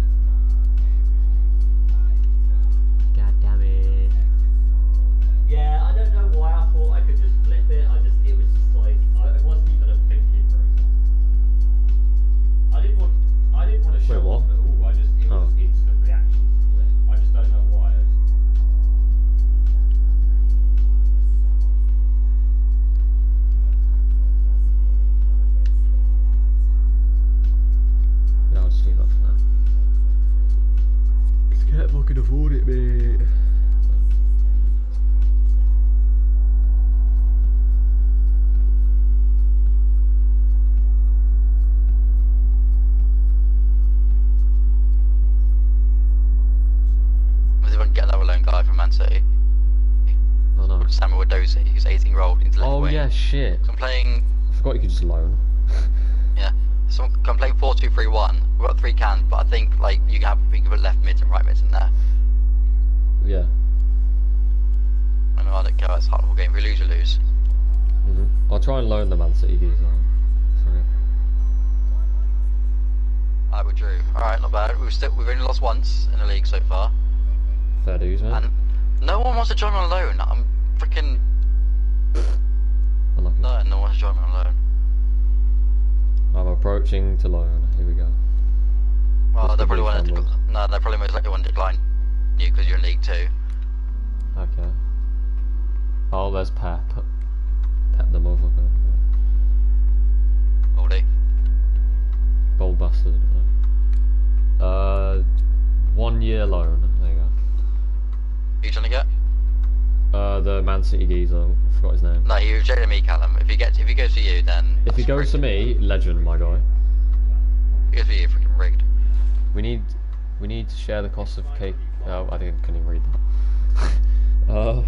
God damn it. Yeah, I don't know why I thought I could just flip it. It was just like, it wasn't even a thinking process. I didn't want to show Wait, what? off at all. It was instant reaction to flip. I just don't know why. Yeah, I'll just leave that for now. Can't fucking afford it, mate. Let's see if I can get another loan guy from Man City. Oh no. Samuel Dozy, who's 18-year-old. He's left Oh wing. yeah, shit. So I'm playing. I forgot you could just loan. Yeah. So I'm playing 4-2-3-1. We've got 3 cans, but I think like you can put left mids and right mids in there. Yeah. I know I don't care about this hardball game. If we lose, we lose. I'll try and loan the Man City geezer. Alright, we drew. Alright, not bad. We've only lost once in the league so far. Fair dues, man. And no one wants to join me on loan. I'm freaking. Unlucky. No one wants to join me on loan. I'm approaching to loan. Here we go. Well, they probably want to. No, they probably most likely want to decline you because you're in League 2. Okay. Oh, there's Pep. Pep the motherfucker. Oldie. Bold bastard. 1 year loan. There you go. Who you trying to get? The Man City geezer. I forgot his name. No, he rejected me, Callum. If he goes for you, then. If he goes to me, legend, my guy. If he goes for you, freaking rigged. We need to share the cost of cake. Oh, I couldn't even read that.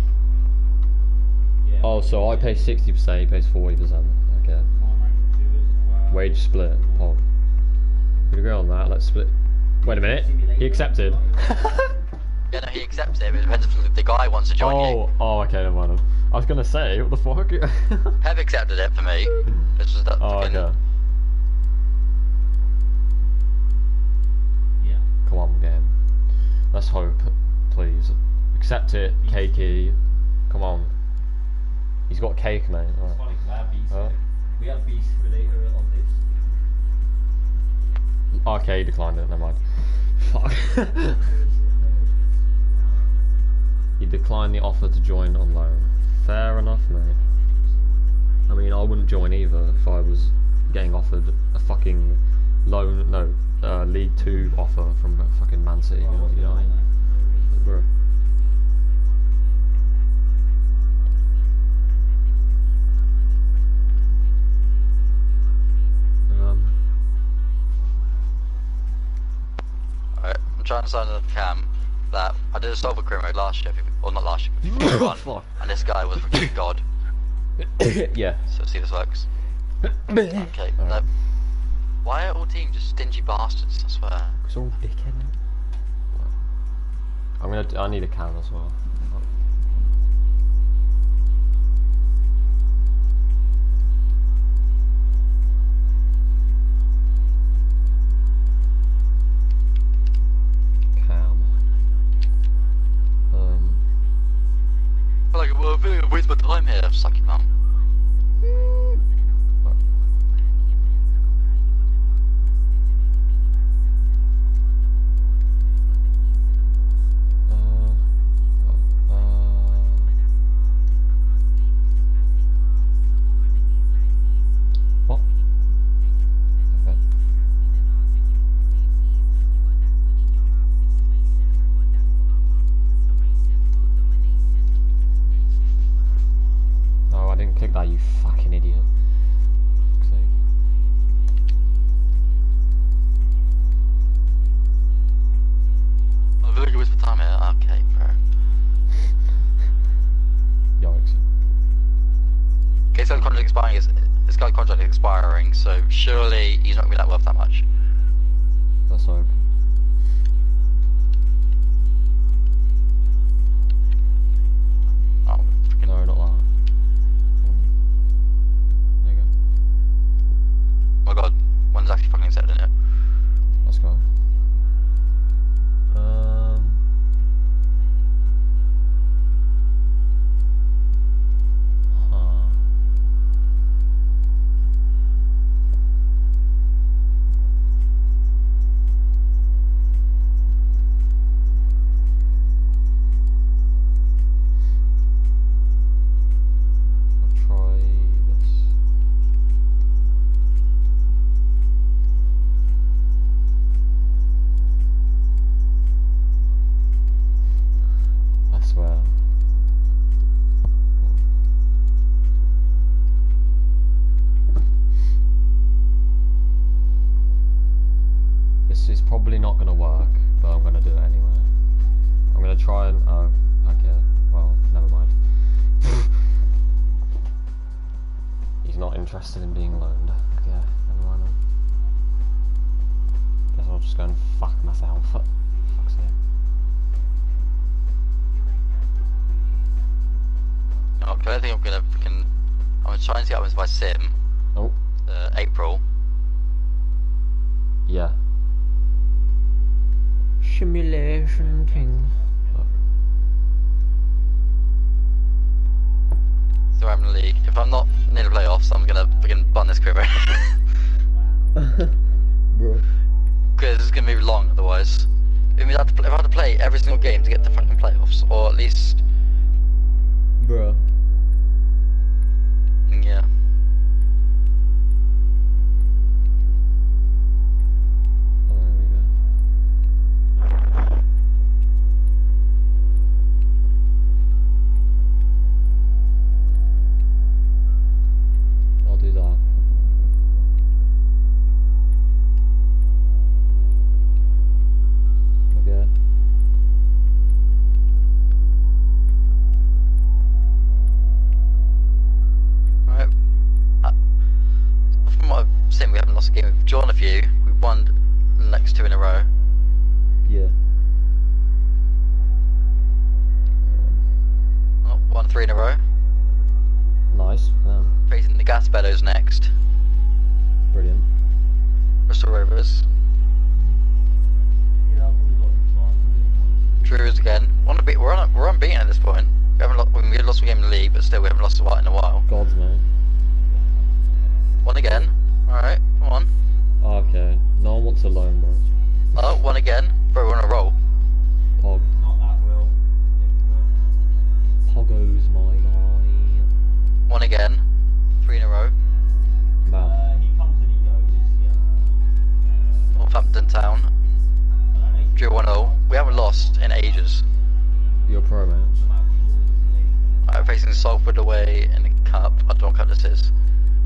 Oh, so I pay 60%, he pays 40%. Okay. Wage split. Pog. We agree on that. Let's split. Wait a minute. He accepted. Yeah, no, he accepts it, but it depends if the guy wants to join you. Oh, okay, never mind. I was gonna say, what the fuck? Pep accepted it for me. This was that. Okay. Yeah. Come on, game. Let's hope, please. Accept it, Cakey. Come on. He's got cake, mate. Right. We have beast relator on this. Okay, he declined it, never mind. Fuck. He declined the offer to join on loan. Fair enough, mate. I mean, I wouldn't join either if I was getting offered a fucking loan, no, League 2 offer from fucking Man City, you know what I mean? Bro. Alright, I'm trying to sign a cam that I did a solver career mode last year, or not last year, but FIFA 1, and this guy was freaking god. Yeah. So see if this works. Okay, no. Why are all teams just stingy bastards, I swear? It's all dickhead. I need a cam as well. I feel like I've wasted my time here. Suck your mum. What? Okay. No, I didn't click that, you fucking idiot. I feel like I wasted my time here. Okay, bro. Yikes. Okay, so the contract expiring this guy's contract is expiring, so surely he's not gonna be that worth that much. Let's hope. Oh, freaking No, not that. There you go. oh my god, one's actually fucking accepting it. Let's go. I'll try this. I swear. This is probably not going to work, but I'm going to do it anyway. I'm going to try and... oh, okay. Well, never mind. He's not interested in being loaned. Okay, never mind. Guess I'll just go and fuck myself. Fuck's sake. don't think I'm gonna fucking. I'm trying to get up by sim. Oh. April. Yeah. Simulation thing. So I'm in the league. If I'm not near the playoffs, I'm gonna fucking bun this career. Bro. Because it's gonna be long otherwise. If I have to play every single game to get to fucking playoffs, or at least. Bro. Yeah. I'll do that. Okay. Alright. From what I've seen, we haven't lost a game. We've drawn a few. We've won the next 2 in a row. Yeah. Oh, won 3 in a row. Nice. Yeah. Facing the Gas Meadows next. Brilliant. Bristol Rovers. Drews again. We're unbeaten at this point. We haven't we lost a game in the league, but still we haven't lost a white in a while. Gods, man. One again. Alright, come on. Okay. No one wants a loan, bro. Oh, one again. Bro, we're on a roll. Pog. Not that will. Poggo's my guy. One again. 3 in a row. Man. He comes and he goes. Yeah. Northampton Town. Drew 1-0. We haven't lost in ages. You're a pro, man. Alright, facing Salford away in the cup. I don't know what cup this is.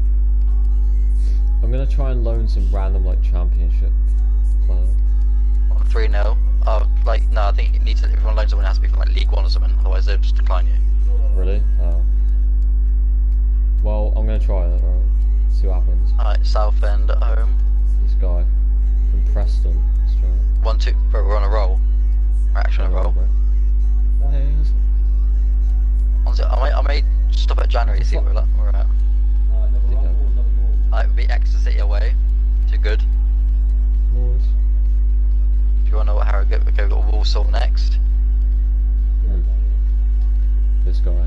I'm gonna try and loan some random like championship player. On 3-0. No, I think it needs to, if you want to loan someone, it has to be from like League 1 or something, otherwise they'll just decline you. Really? Oh. Well, I'm gonna try that, alright. See what happens. Alright, Southend at home. This guy from Preston. Let's try it. 1-2, bro, we're on a roll. We're actually on a roll. Hey, Honestly, I may stop at January to see where we're at. Alright, it'll be Exeter City away. Too good. Nice. If you want to know what Harrogate, we've got Walsall next. This guy.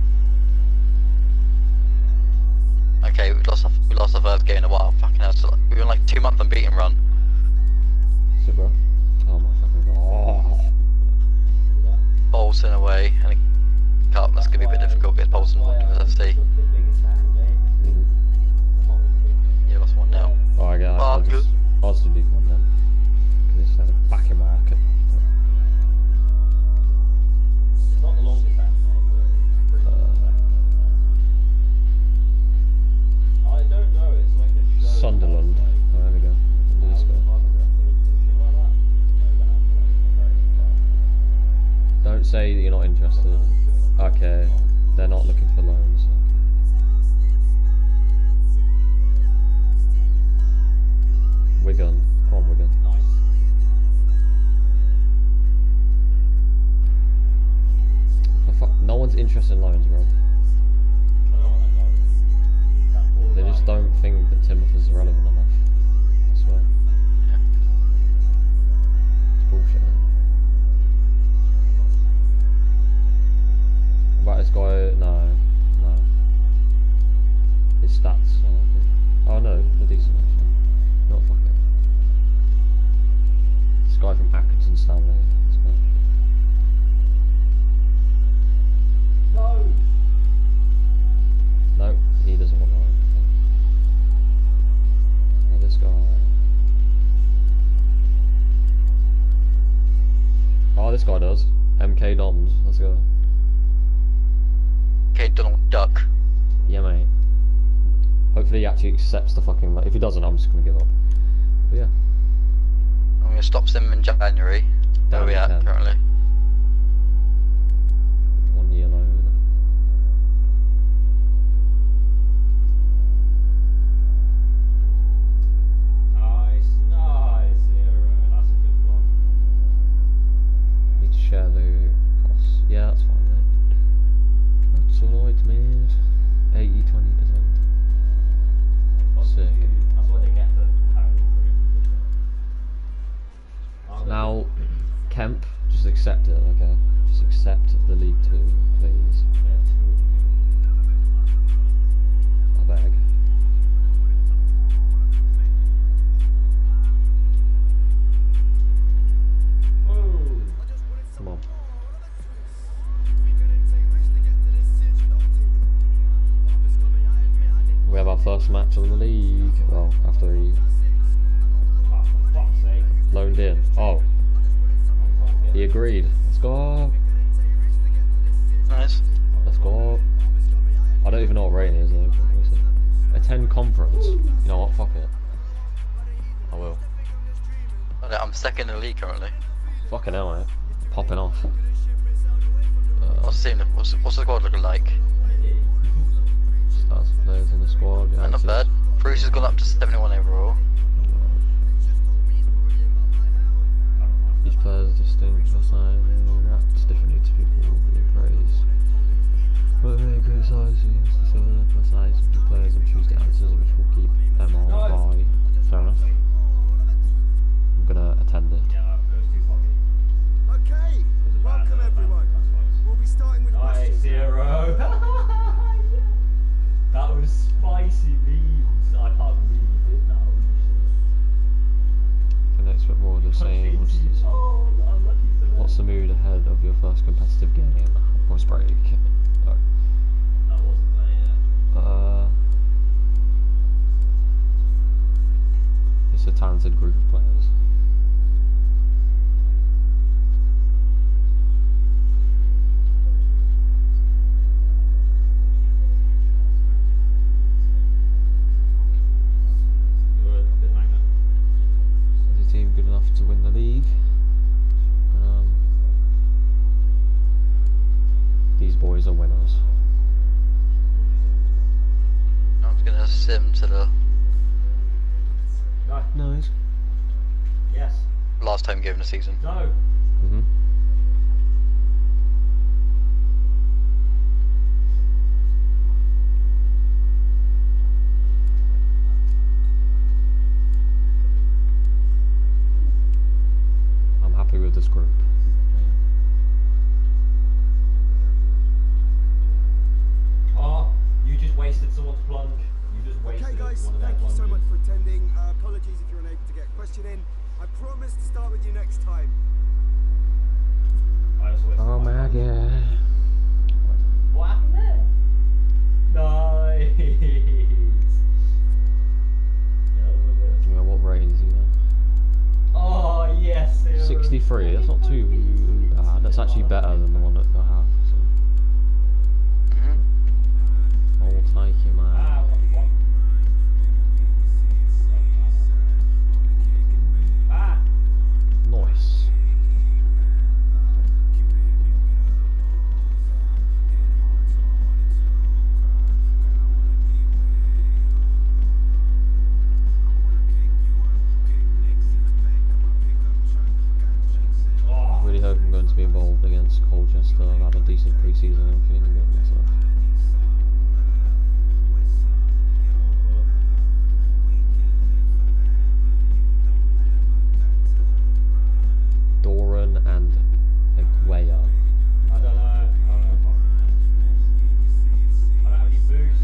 Okay, we lost our first game in a while. Fucking hell, so we were on like 2-month unbeaten run. So, bro. Oh my fucking god. Oh. Bolton away and a cup. That's gonna be a bit difficult against Bolton FC. Yeah, lost 1-0. Oh, I get I'll just do one then. Because it's back in market. It's not the longest hand, but I don't know, it's like a show. Sunderland. Oh, there we go. We'll do this guy. Don't say that you're not interested. Okay, they're not looking for loans. Wigan. Come on, Wigan. Nice. No one's interested in loans, bro. They just don't think that Teignmouth is relevant enough. I swear. Yeah. It's bullshit. About this guy, no. His stats are not good. Oh no, they're decent actually. Not fuck it. This guy from Accrington Stanley. This guy. No, he doesn't want mine. Now this guy. Oh, this guy does. MK Doms. Let's go. Okay, Donald Duck. Yeah, mate. Hopefully he actually accepts the fucking. If he doesn't, I'm just gonna give up. But yeah. I'm gonna stop sim in January. Where are we at currently? 1 year loan. Nice, Zero. That's a good one. Need to share the costs. Yeah, that's fine, mate. That's alright, man. Kemp, just accept it, okay? Just accept the League 2, please. I beg. Come on. We have our first match of the league. Well, after he loaned in. Oh. He agreed. Let's go. Nice. Let's go. I don't even know what rating is though. Attend conference. You know what? Fuck it. I will. I'm second in the league currently. Fucking hell, mate. Popping off. What's the squad looking like? Starts players in the squad. Yeah, Not bad. Bruce has gone up to 71 overall. Each player is distinct, aside, reacts differently to people who praise. But they criticise the size of the players and choose the answers which will keep them on by. Fair enough. I'm gonna attend it. Okay, welcome everyone. We'll be starting with questions. 0. That was spicy memes. I can't believe you did that. The next bit more of the same. What's the mood ahead of your first competitive game? Voice break. Oh. That wasn't there yet. It's a talented group of players. Team good enough to win the league. These boys are winners. I'm just gonna sim to the Nice. Yes. last home game of the season. No. Mhm. Happy with this group. Oh, you just wasted someone's plunk. You just wasted Okay guys, one of their thank you so much plunges. for attending. Apologies if you're unable to get a question in. I promise to start with you next time. I also wasted Oh my god. What happened there? Nice. Yeah, what rating is he then? Oh yes. 63, that's not too bad. That's actually better than the one that I have. So. I'll take you, man. Nice. Really hope I'm going to be involved against Colchester. I've had a decent pre-season and I'm feeling good with myself. Doran and Aguaya. I don't know. I don't have any boost.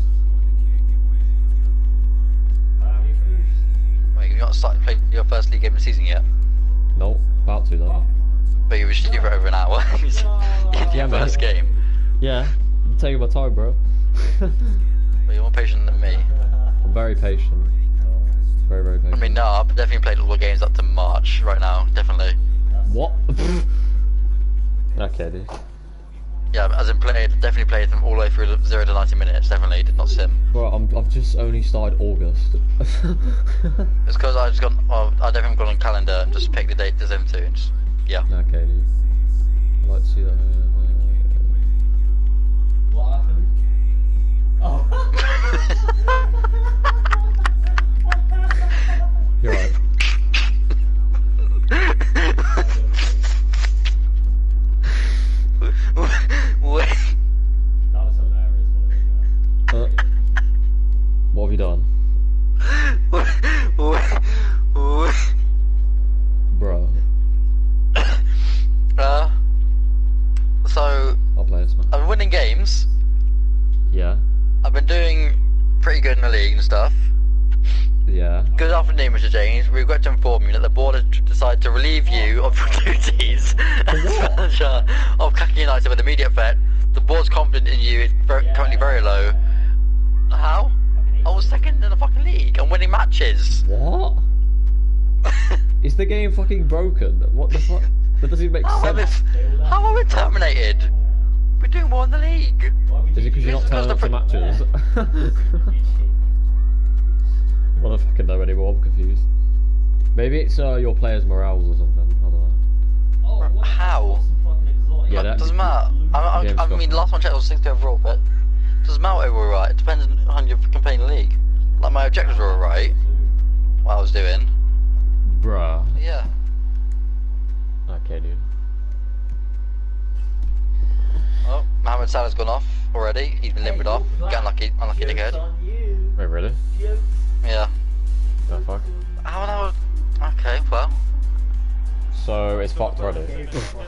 Wait, you've not started playing your first league game of the season yet? Nope, about to though. But you were just here for over an hour. In your first game. Yeah, I'm taking my time, bro. But you're more patient than me. I'm very patient. Very, very patient. I mean, no, I've definitely played all the games up to March right now, definitely. What? Okay, dude. Yeah, as in definitely played them all the way through 0 to 90 minutes, definitely, did not sim. Bro, I've just only started August. It's because I definitely gone on calendar and just picked the date to sim to and just, yeah. Okay, dude. I'd like to see that. What happened? Oh. You're right. Wait. That was hilarious. What have you done? Wait. Bro. stuff. Yeah. Good afternoon, Mr. James. We regret to inform you that the board has decided to relieve you of your duties as manager of Khaki United with immediate effect. The board's confidence in you is currently very low. How? I was second in the fucking league. I'm winning matches. What? Is the game fucking broken? What the fuck? That doesn't even make sense. How are we terminated? We're doing more in the league. Is it because you're not turning up to matches? I don't fucking know anymore, I'm confused. Maybe it's your players' morales or something, I don't know. How? Yeah, that doesn't matter. I mean, last one I checked was 60 overall, but it doesn't matter if we're right. It depends on your campaign league. Like, my objectives were alright, what I was doing. Bruh. Yeah. Okay, dude. Oh, Mohamed Salah's gone off already. He's been limbered off. Get unlucky dickhead. Wait, really? Yeah. The fuck? How? Okay, well. So it's fucked already.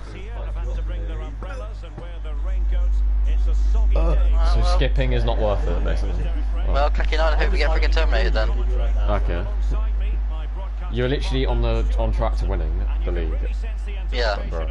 So skipping is not worth it, basically. Well, Khaki United, I hope we get freaking terminated then. Okay. You're literally on track to winning the league. Yeah. Bro.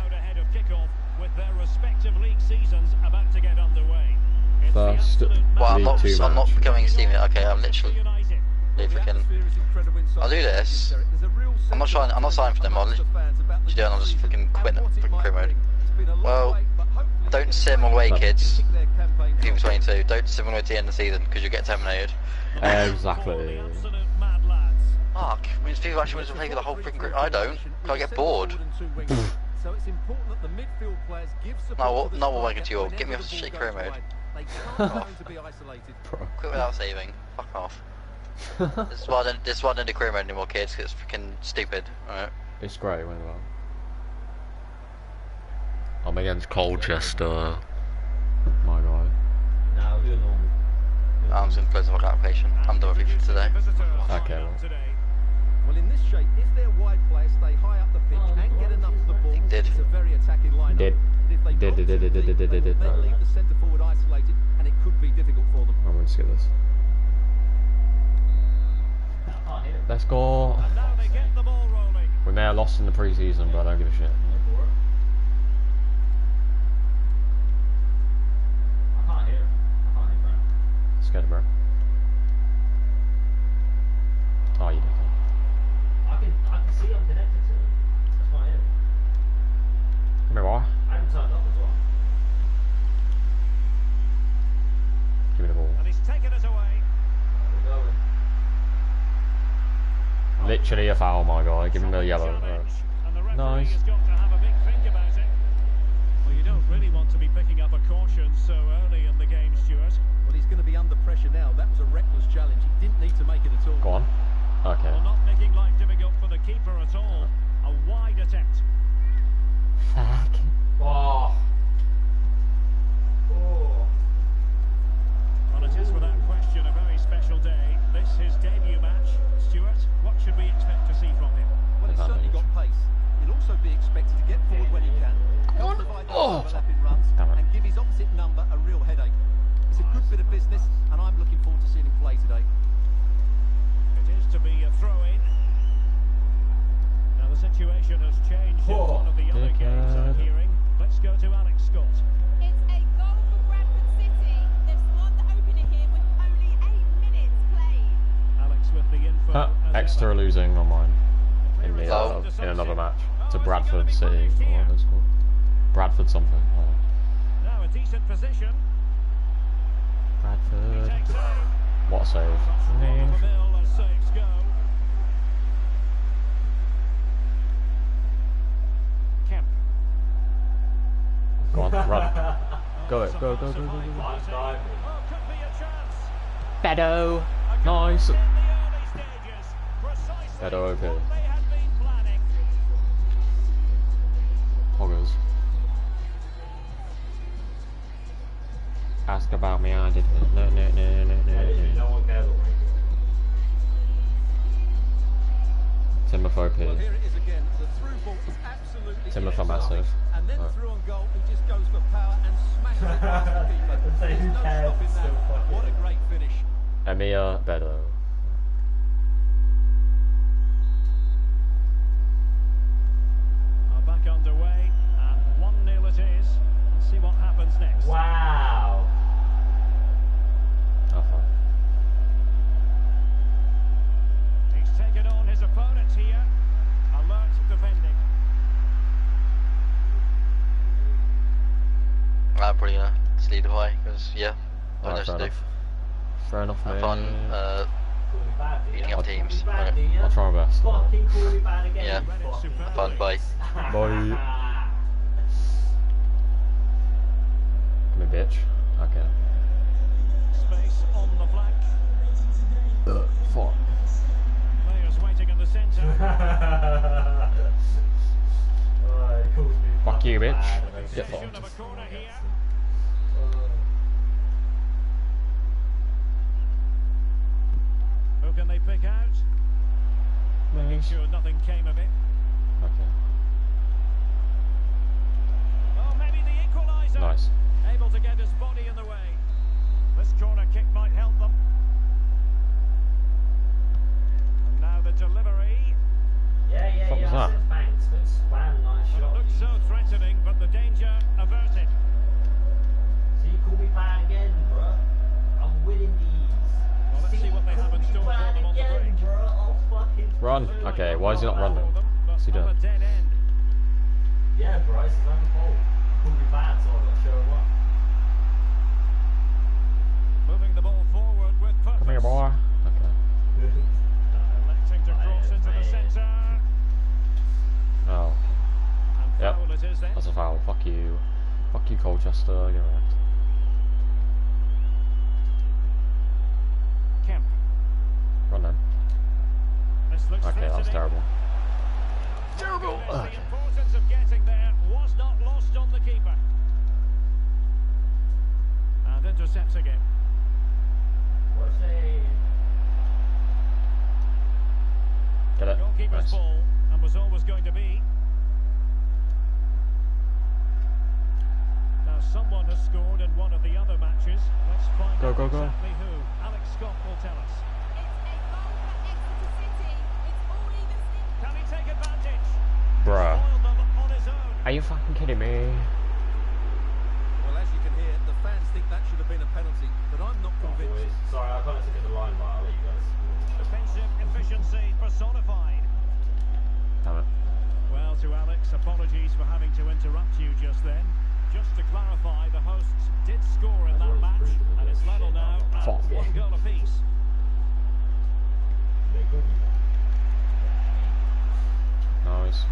First Well, League 2 I'm not match. becoming Steven. Okay, I'm literally freaking. I'll do this. I'm not signing for them. I'll just freaking quit freaking crew mode. Well, don't sim away, kids. FIFA 22. Don't sim away to the end of the season because you get terminated. Exactly. Fuck. Means people actually want to play for the whole freaking group. I don't. I get bored. No, not what I can to you. Get me off the shit crew mode. Quit without saving. Fuck off. This is why I don't do career mode anymore, kids, because it's freaking stupid. Alright. It's great, wait a while. I'm against Colchester. My god. Now do normal. I'm just gonna close the fucking application. I'm done with FIFA today. Okay, well. Well, in this shape, if their wide players stay high up the pitch and get enough of the ball, it's a very attacking lineup. Did. They leave the centre forward isolated, and it could be difficult for them. I'm gonna skip this. Let's go. We may have lost in the pre-season, but I don't give a shit. Scared, bro. Oh, you did. I can see I'm connected to them. That's why I am. Come here, why? I haven't turned up as well. Give me the ball. And he's taken it away. We're going. Literally a foul, my guy. Give him the yellow. Nice. Has got to have a big think about it. Well, you don't really want to be picking up a caution so early in the game, Stuart. Well, he's going to be under pressure now. That was a reckless challenge. He didn't need to make it at all. Go on. Okay. Well, not making life difficult for the keeper at all. A wide attempt. Fuck. Oh. Oh. Well, it is without question a very special day. This his debut match. Stuart, what should we expect to see from him? Well, he's certainly got pace. He'll also be expected to get forward when he can, help provide overlapping runs, and give his opposite number a real headache. It's a good bit of business, and I'm looking forward to seeing him play today. It is to be a throw-in. Now the situation has changed in one of the other games I'm hearing. Let's go to Alex Scott. It's a goal for Bradford City. They've scored the opener here with only 8 minutes played. Alex with the info. Exeter losing on mine in another match to Bradford City. Or what's it called? Bradford something. Now a decent position. Bradford. What a save. Saves go. Kemp. Go on, run. Go it. Go, go, go, go, go. Bedo. Nice. Bedo OP. Hoggers. Ask about me, I did. No. No one cares what Teignmouth OP. Well, here it is again. The through ball is absolutely Teignmouth massive. And then through on goal, he just goes for power and smashes it past the keeper. There's no stopping that. What a great finish. Emir Bedo. Are back underway, and 1-0 it is. Let's see what happens next. Wow. Oh, fine. He's taken on his opponent here. Alert defending. I'm probably gonna just lead away because yeah, I Alright, know what to do. Fair enough, Have mate. fun beating up teams. Okay. I'll try my best. Fucking call me bad again. Yeah. Have fun, bye. Bye. Come here, bitch. Okay. Space on the flank. Fuck. Players waiting in the centre. Fuck you, bitch. Get Position fucked. of a corner here. Who can they pick out? Making sure nothing came of it. Okay. Oh, maybe the equaliser. Nice. Able to get his body in the way. This corner kick might help them. And now the delivery. Yeah, What was I that? said thanks, but spam, nice Well, shot. it looks so threatening, but the danger averted. So you call me bad again, bruh. I'm winning these. Well, let's see what they have in store for them on the break. Bruh. I'll fucking Run. Okay, why is he not running? What's he On a doing? dead end. Yeah, Bryce, it's on the pole. Call me bad, so I've got to show him up. Moving the ball forward with purpose. Come here, boy. Okay. Electing to cross into the centre. Oh. And Yep. foul it is then. That's a foul. Fuck you. Fuck you, Colchester. Get wrecked. Kemp. Run then. This looks Okay, that was threatening. terrible. Terrible. The Okay. importance of getting there was not lost on the keeper. And intercepting him. What's a... Get it. Goalkeeper's Nice. ball, and was always going to be. Now someone has scored in one of the other matches. Let's find Go, out go, go. exactly who. Alex Scott will tell us. Can he take advantage? Bruh. Spoiled them on his own. Are you fucking kidding me? Well, as you can hear, the fans think that should have been a penalty, but I'm not convinced. Sorry, I kind of took it the line, but I'll let you guys. Defensive efficiency personified. Damn it. Well, to Alex, apologies for having to interrupt you just then. Just to clarify, the hosts did score in that match, and it's level now at Fuck. 1 goal apiece. Nice.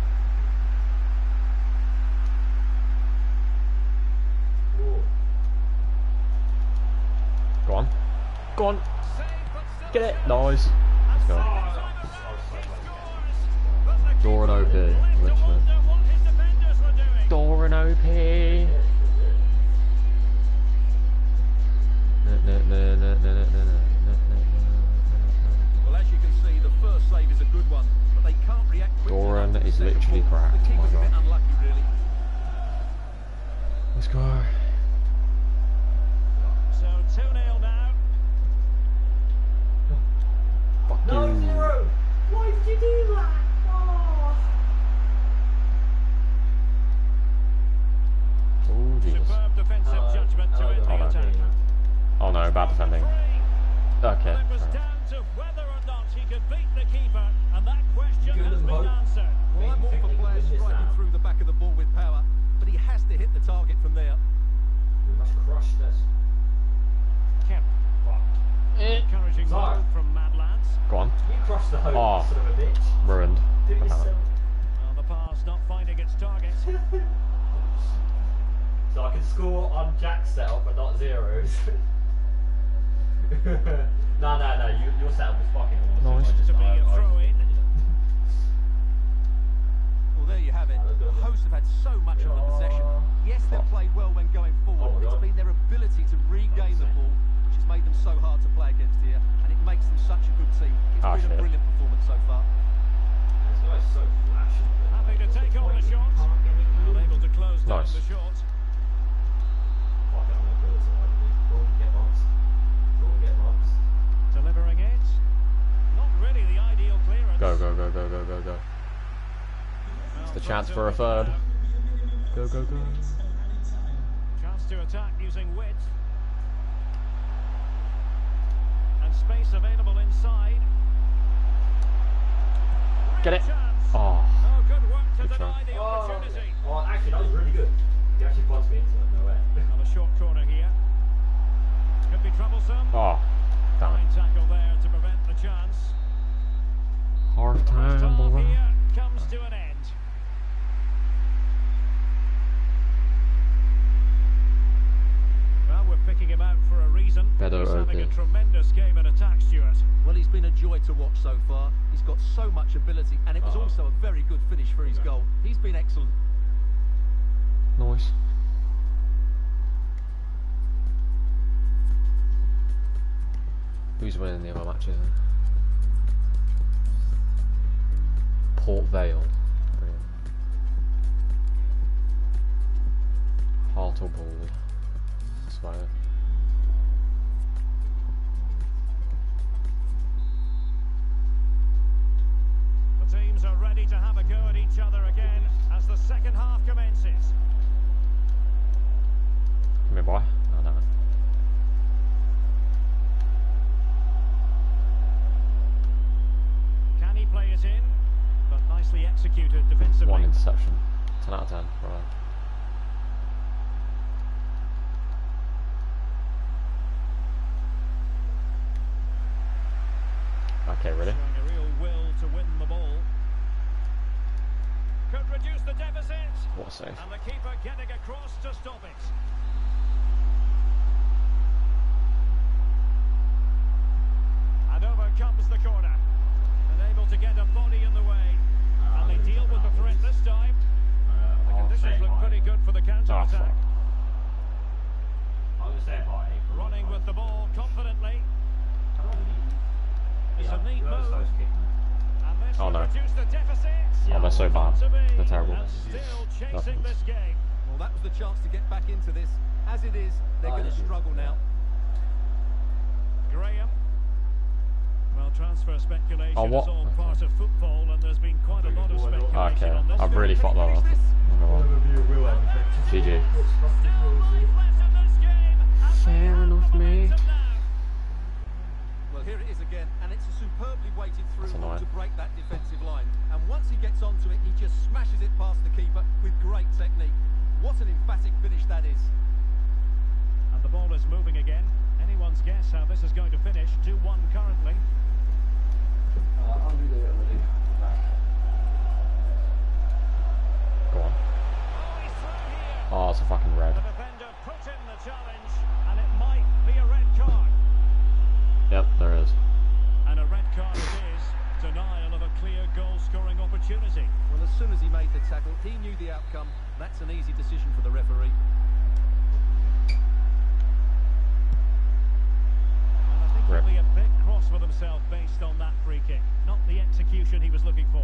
Go on. Go on. Get it. Nice. Let's go. Door and OP. Literally. Door and OP. Well, as you can see, the first save is a good one, but they can't react quickly. Doran enough to is the second literally ball. cracked. The Oh my keeper's a bit God. unlucky, really. Let's go. So 2-0 now. Fuck No, you. 0! Why did you do that? Oh. Oh, Jesus. Superb defensive judgment to end the no. attack. Oh no, bad defending. Okay. Well, it was fair enough. down to whether or not he could beat the keeper, and that question Give has them been hope. answered. Well, I'm all for players striking through the back of the ball with power, but he has to hit the target from there. We must crush this. Kemp. Encouraging Sorry. goal from Madlands. Go on. You crossed the hope, Oh. son of a bitch. Ruined. Do Damn it. yourself. Well, the pass not finding its target. So I can score on Jack's setup, but not zeros. No, your setup was fucking awesome. Nice. I just- To be a I- throw-in. Well, there you have it. The hosts have had so much of the possession. Yes, they've played well when going forward, Oh my but it's God. been their ability to regain the ball which has made them so hard to play against here, and it makes them such a good team. It's Ah, been shit. a brilliant performance so far. This guy's so flashy. Happy to take on the shot. Well, able to close down Nice. the shot. Fuck it, I'm gonna build some IDs. Go and get bombs. Go and get bombs. chance for a third. Go, go, go. Chance to attack using width. And space available inside. Get it. Oh. Oh, good work to Good deny try. the opportunity. Oh, actually, that was really good. He actually buzzed me into it, no way. On a short corner here. Could be troublesome. Oh. Damn Fine it. tackle there to prevent the chance. Half The first time, half boy. here comes to an end. Well, we're picking him out for a reason. Better He's having a okay. tremendous game in attack, Stuart. Well, he's been a joy to watch so far. He's got so much ability, and it was also a very good finish for his goal. He's been excellent. Nice. Who's winning the other matches? Port Vale. Brilliant. Hartlepool. That's about it. The teams are ready to have a go at each other again as the second half commences. Come here, boy. I don't know. Can he play it in? But nicely executed defensively. One interception. 10 out of 10. Right. Okay, ready? Showing a real will to win the ball. Could reduce the deficit. What a save. And the keeper getting across to stop it. And over comes the corner. And able to get a body in the way. And they deal with the threat this time. The conditions look pretty good for the counter-attack. I was saying hi. Running with the ball confidently. It's a neat move. And this Oh, will no. reduce the deficit. Oh, they're so bad. They're terrible. And still chasing Nothing. this game. Well, that was the chance to get back into this. As it is, they're going to struggle now. Graham. Well, transfer speculation Oh, what? is all part of football, and there's been quite a lot of speculation Okay, on this. I've really fucked that up. GG. Still life left in this game. And Fair they have enough, the mate. momentum now. Well, here it is again, and it's a superbly weighted through That's ball annoying. to break that defensive line. And once he gets onto it, he just smashes it past the keeper with great technique. What an emphatic finish that is. And the ball is moving again. Anyone's guess how this is going to finish. 2-1 currently. Go on. Oh, he's through here. Oh, it's a fucking red. The defender put in the challenge, and it might be a red card. Yep, there is. And a red card it is. Denial of a clear goal-scoring opportunity. Well, as soon as he made the tackle, he knew the outcome. That's an easy decision for the referee. And I think Rip. he'll be a bit cross with himself based on that free kick. Not the execution he was looking for.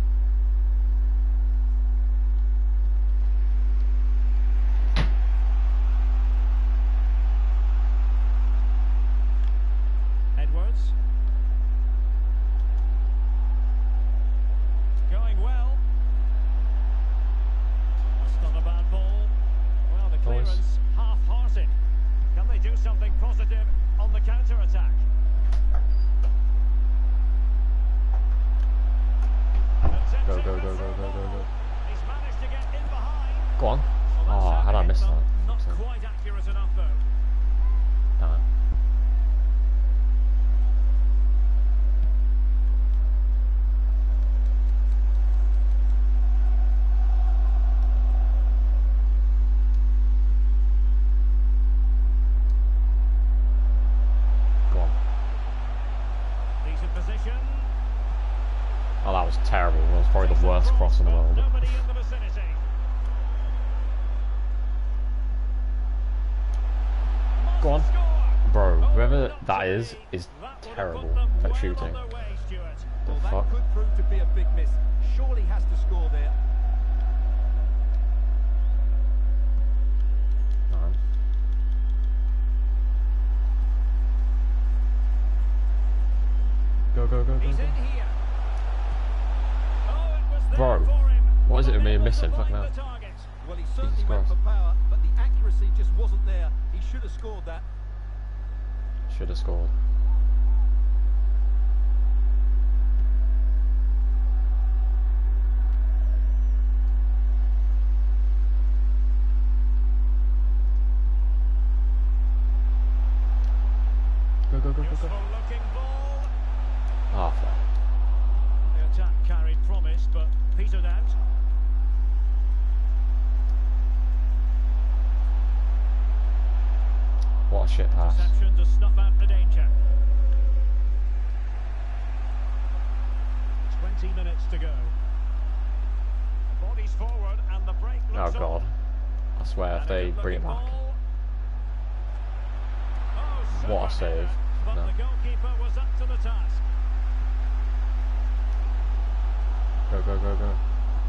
Edwards. Going well. That's not a bad ball. Well, the clearance half-hearted. Can they do something positive on the counter-attack? Go, go, go, go, go, go, go. He's managed to get in behind. Go on. Well, Oh, that's how did I miss not, that? Not So- quite accurate enough, though. Damn it. Go on. Decent position. Oh, that was terrible. That was probably the worst cross in the world. Nobody in the vicinity. Go on. Score. Bro, Oh, whoever not that to is be. That would have terrible put them at well shooting. on their way, Stuart. Well, that fuck? could prove to be a big miss. Surely has to score there. No. Go, go, go, go, He's go. in here. Oh, it was there Bro, for him. what is it with missing, fucking hell. Well, he certainly went for power, but the accuracy just wasn't there. He should have scored that. Should have scored. Go, go, go, go, go. Ah, fuck. The attack carried promise, but petered out. What a shit pass. Reception to snuff out the danger. 20 minutes to go. Bodies forward and the break looks Oh god. on. I swear if they bring it back. What a save. But No. the goalkeeper was up to the task. Go, go, go, go.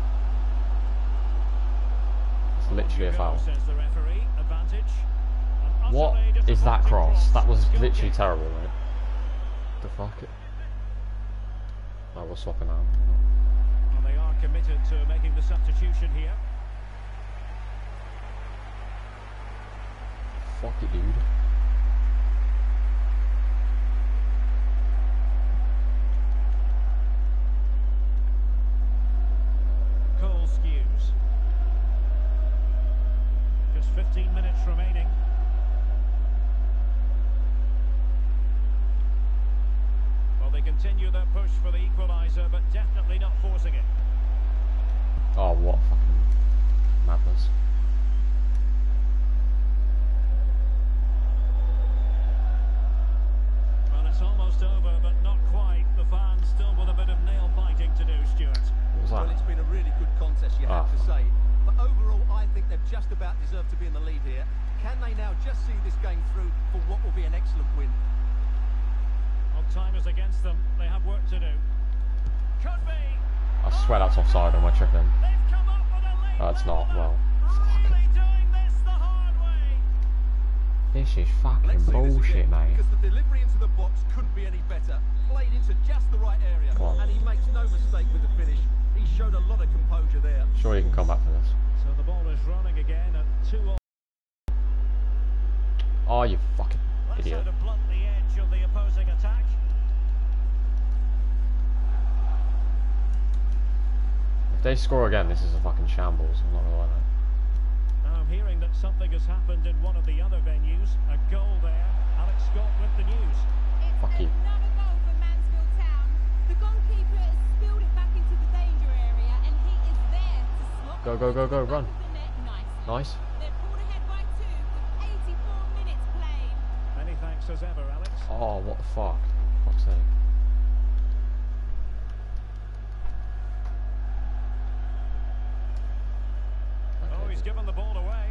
It's literally a foul. Says the referee. Advantage. And What utterly is that disappointing cross? That was goalkeeper. literally terrible, mate. The fuck? Oh, we're swapping out. Well, they are committed to making the substitution here. Fuck it, dude. Cole skews. Just 15 minutes remaining. Well, they continue their push for the equaliser, but definitely not forcing it. Oh, what fucking madness. Well, it's almost over, but not quite. The fans still with a bit of nail biting to do, Stuart. What was that? Well, it's been a really good contest, you have to say. But overall, I think they've just about deserved to be in the lead here. Can they now just see this game through for what will be an excellent win? Well, time is against them. They have work to do. Could be. I swear that's offside on my chicken. They've come up with a late Oh, it's not. Well, really doing this the hard way. this is fucking Let's see this bullshit, again, mate. because the delivery into the box couldn't be any better. Played into just the right area, Come on. and he makes no mistake with the finish. He showed a lot of composure there. Sure you can come back for this. So the ball is running again at 2-all. Oh, you fucking That's idiot. how to blunt the edge of the opposing attack. If they score again, this is a fucking shambles. I'm not gonna lie. Now I'm hearing that something has happened in one of the other venues. A goal there. Alex Scott with the news. Fuck you. Another goal for Mansfield Town. The goalkeeper has spilled it back into the danger area, and he is there to slot Go, go, go, go, run. the net nicely. Nice. They're pulled ahead by 2 with 84 minutes played. Many thanks as ever, Alex. Oh, what the fuck? Fuck's sake. Oh, he's given the ball away.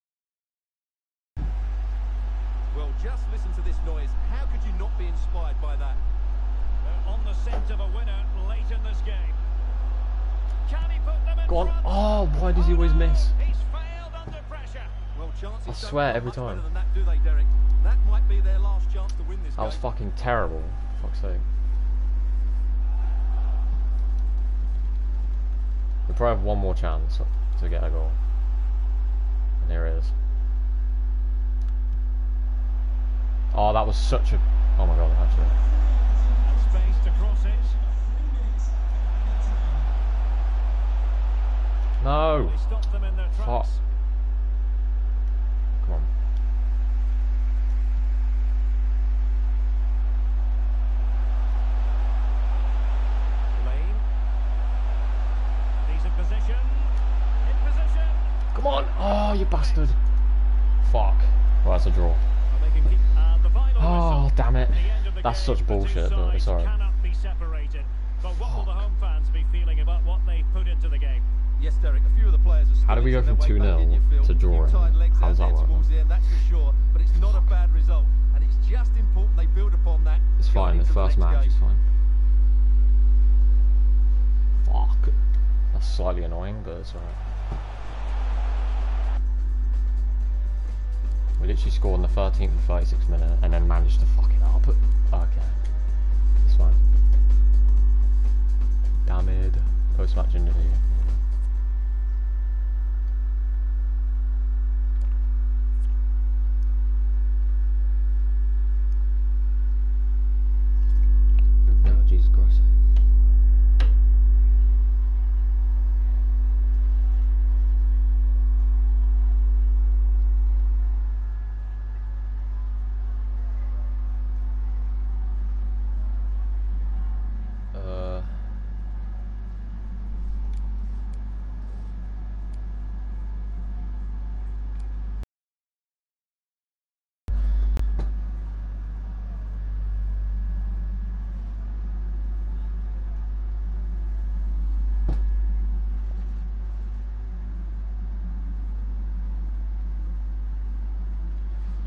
Well, just listen to this noise. How could you not be inspired by that? They're on the scent of a winner late in this game. Can he put them in Go on. front? Oh, why does he always miss? He's failed under pressure. Well, chances I don't swear come every much time. better than that, do they, Derek? That might be their last chance to win this That was game. fucking terrible. Fuck's sake. We probably have one more chance to get a goal. And here it is. Oh, that was such a... Oh my god, actually. And space to cross it. No! They stopped them in their Fuck. tracks. Come on. Lane. He's in position. In position. Come on! Oh, you bastard! Fuck. Well, that's a draw. Well, they can keep, the final Oh, whistle damn it. at the end of the That's game. such The two bullshit, but sides sorry. cannot be separated. But what will the home fans be feeling about what they put into the game? Yes, Derek, a few of the players are still How do we go inching from their way back 2-0 in, you feel. to A few drawing? tired legs How out does that there work? towards the end, that's for sure. But it's not a bad result, and it's just important they build upon that. It's going fine, the into first next match game. is fine. Fuck. That's slightly annoying, but it's alright. We literally scored in the 13th and 36th minute and then managed to fuck it up. Okay. It's fine. Damn it. Post-match interview.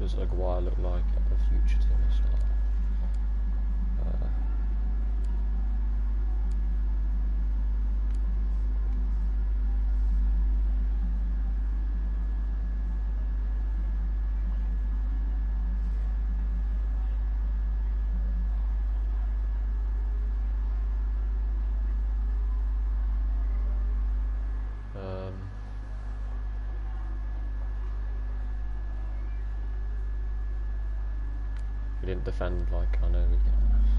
does Aguirre look like at the future team start? We didn't defend like I know we can.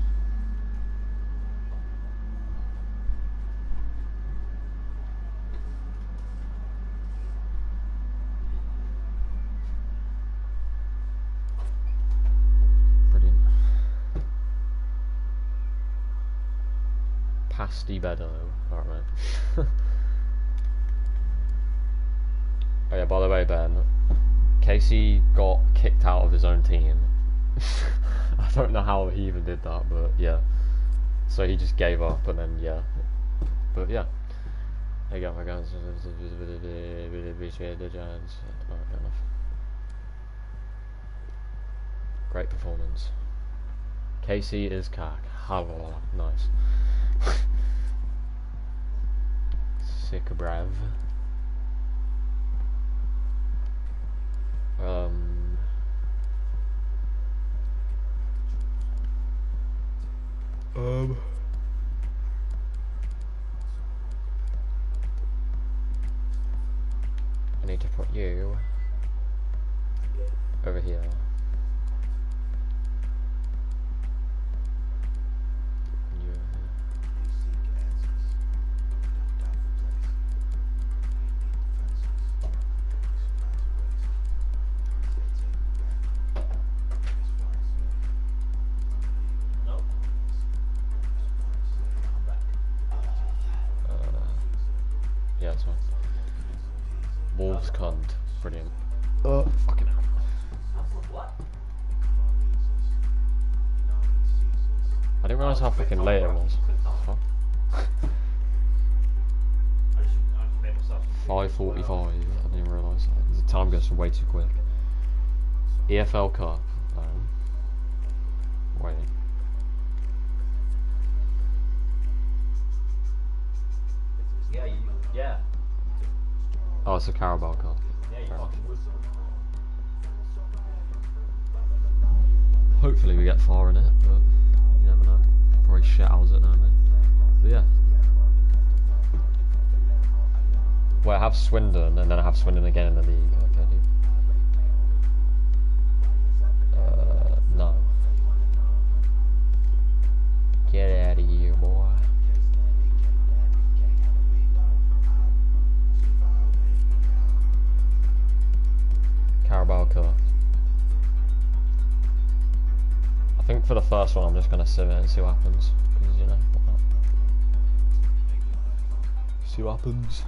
Brilliant. Pasty Bedo. Alright, mate. Oh yeah, by the way, Ben, Casey got kicked out of his own team. I don't know how he even did that, but yeah. So he just gave up, and then yeah. But yeah. There you go, my guys. Alright, enough. Great performance. Casey is cack. Nice. Sick brav. I need to put you over here. And you over here. Yeah, that's fine. Wolves cunt. Brilliant. Fucking hell. What? I didn't realise how fucking late it was. Fuck. 5:45. I didn't even realise that. The time goes way too quick. EFL Cup. Wait. Yeah. Oh, it's a Carabao Cup. Yeah, you Fair enough. fucking would. Hopefully we get far in it, but you never know. Probably shit hours it now, mate. But yeah. Well, I have Swindon, and then I have Swindon again in the league. Okay, dude. No. Get out of here, boy. Carabao Cup. I think for the first one I'm just gonna sit in and see what happens, because you know, why not? See what happens.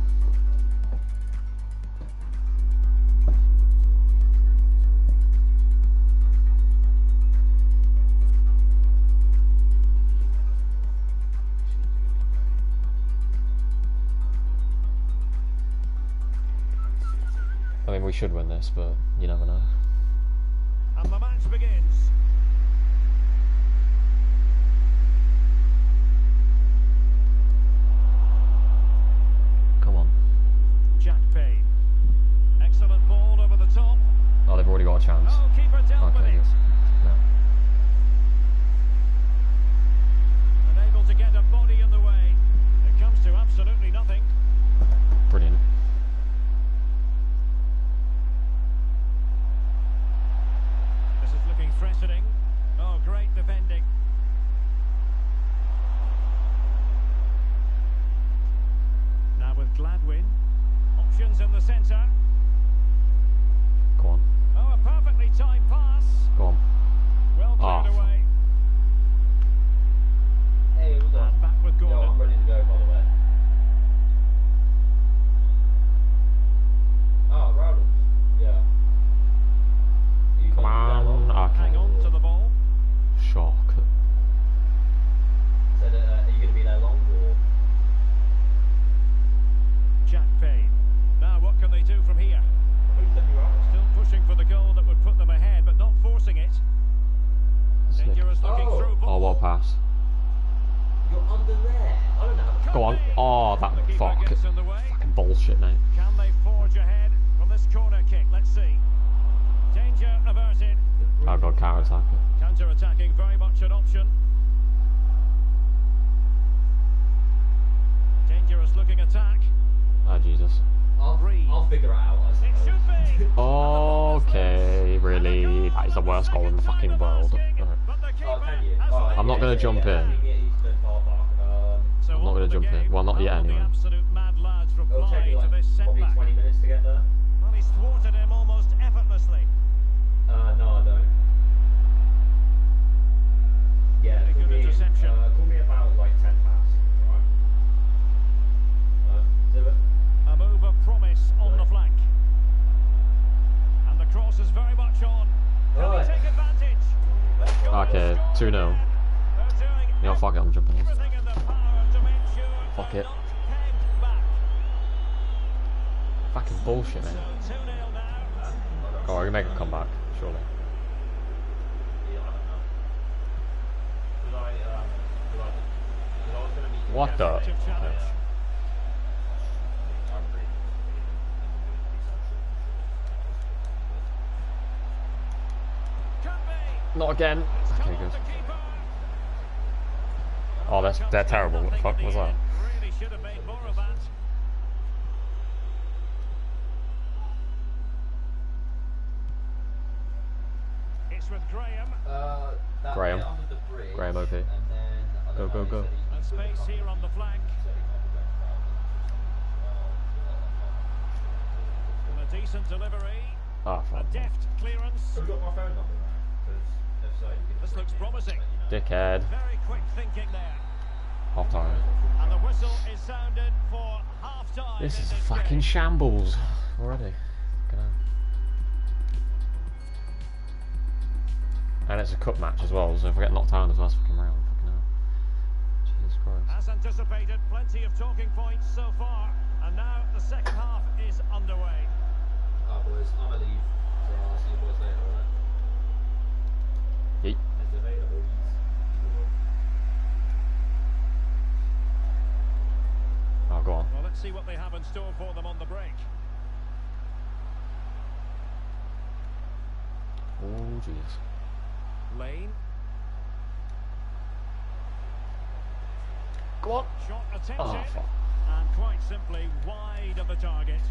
I mean, we should win this, but you never know. And the match begins. Come on. Jack Payne. Excellent ball over the top. Oh, they've already got a chance. Oh, keeper dealt with Okay, it. good. No. And able to get a body in the way. It comes to absolutely nothing. Brilliant. This is looking threatening. Oh, great defending. Now with Gladwin. Options in the centre. Go on. Oh, a perfectly timed pass. Go on. Well cleared Oh, away. Hey, hold on. And back with Gordon. Yo, I'm ready to go, by the way. Oh, Rowland. Yeah. Come on. Okay. Hang on to the ball. Shock. So, are you going to be there long, or? Jack Payne. Now what can they do from here? Who said you were out? Still pushing for the goal that would put them ahead. counter attack. Counter-attacking, very much an option. Dangerous looking attack. Oh Jesus. I'll figure it out. It should be. Okay, really? That is the worst goal in the fucking world. I'm not gonna jump in. I'm not gonna jump in. Well, not yet anyway. It'll take you like probably 20 minutes to get there. Well, he's thwarted him almost effortlessly. No, I don't. Yeah, Very good interception. Call me about like 10 past. Alright. Do it. A move of promise on the flank. And the cross is very much on. Can he take advantage? Okay, 2-0. You know, fuck it, I'm jumping in. Fuck it. Fucking bullshit, man. Oh, I can make a comeback, surely. What the? Okay. Not again. Okay, good. Oh, they're terrible. What the fuck was that? Really should have made more of that. It's with Graham. Graham. Graham OP. Go, go, go. And space here on the flank. And a decent delivery. Ah, A fuck. deft clearance. Have you got my phone number now? Because if so, you can This looks promising. Dickhead. Very quick thinking there. Half time. And the whistle is sounded for half time. This in is this fucking game. shambles already. And it's a cup match as well, so if I get knocked out as last fucking round, fucking hell. Jesus Christ. As anticipated, plenty of talking points so far. And now the second half is underway. Alright boys, I'm gonna leave. So I'll see you boys later, alright? Yeet. It's available. Oh, go on. Well, let's see what they have in store for them on the break. Oh, Jesus. Lane. Go on. Shot attempted. Oh, fuck. And quite simply wide of the target.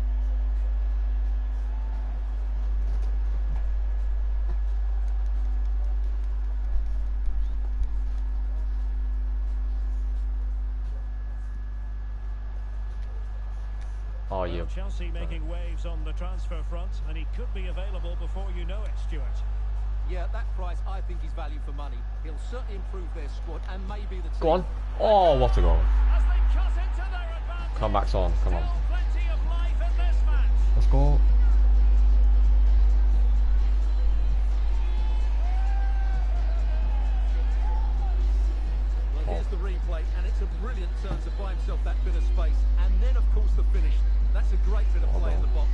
Oh, you. Chelsea making waves on the transfer front, and he could be available before you know it, Stuart. Yeah, that price, I think, is value for money. He'll certainly improve their squad and maybe the team. Go on. Oh, what a goal. As they cut into their advantage. Comeback's on. Come on. Still plenty of life in this match. Let's go. Well, here's the replay, and it's a brilliant turn to buy himself that bit of space. And then, of course, the finish. That's a great bit of play in the box.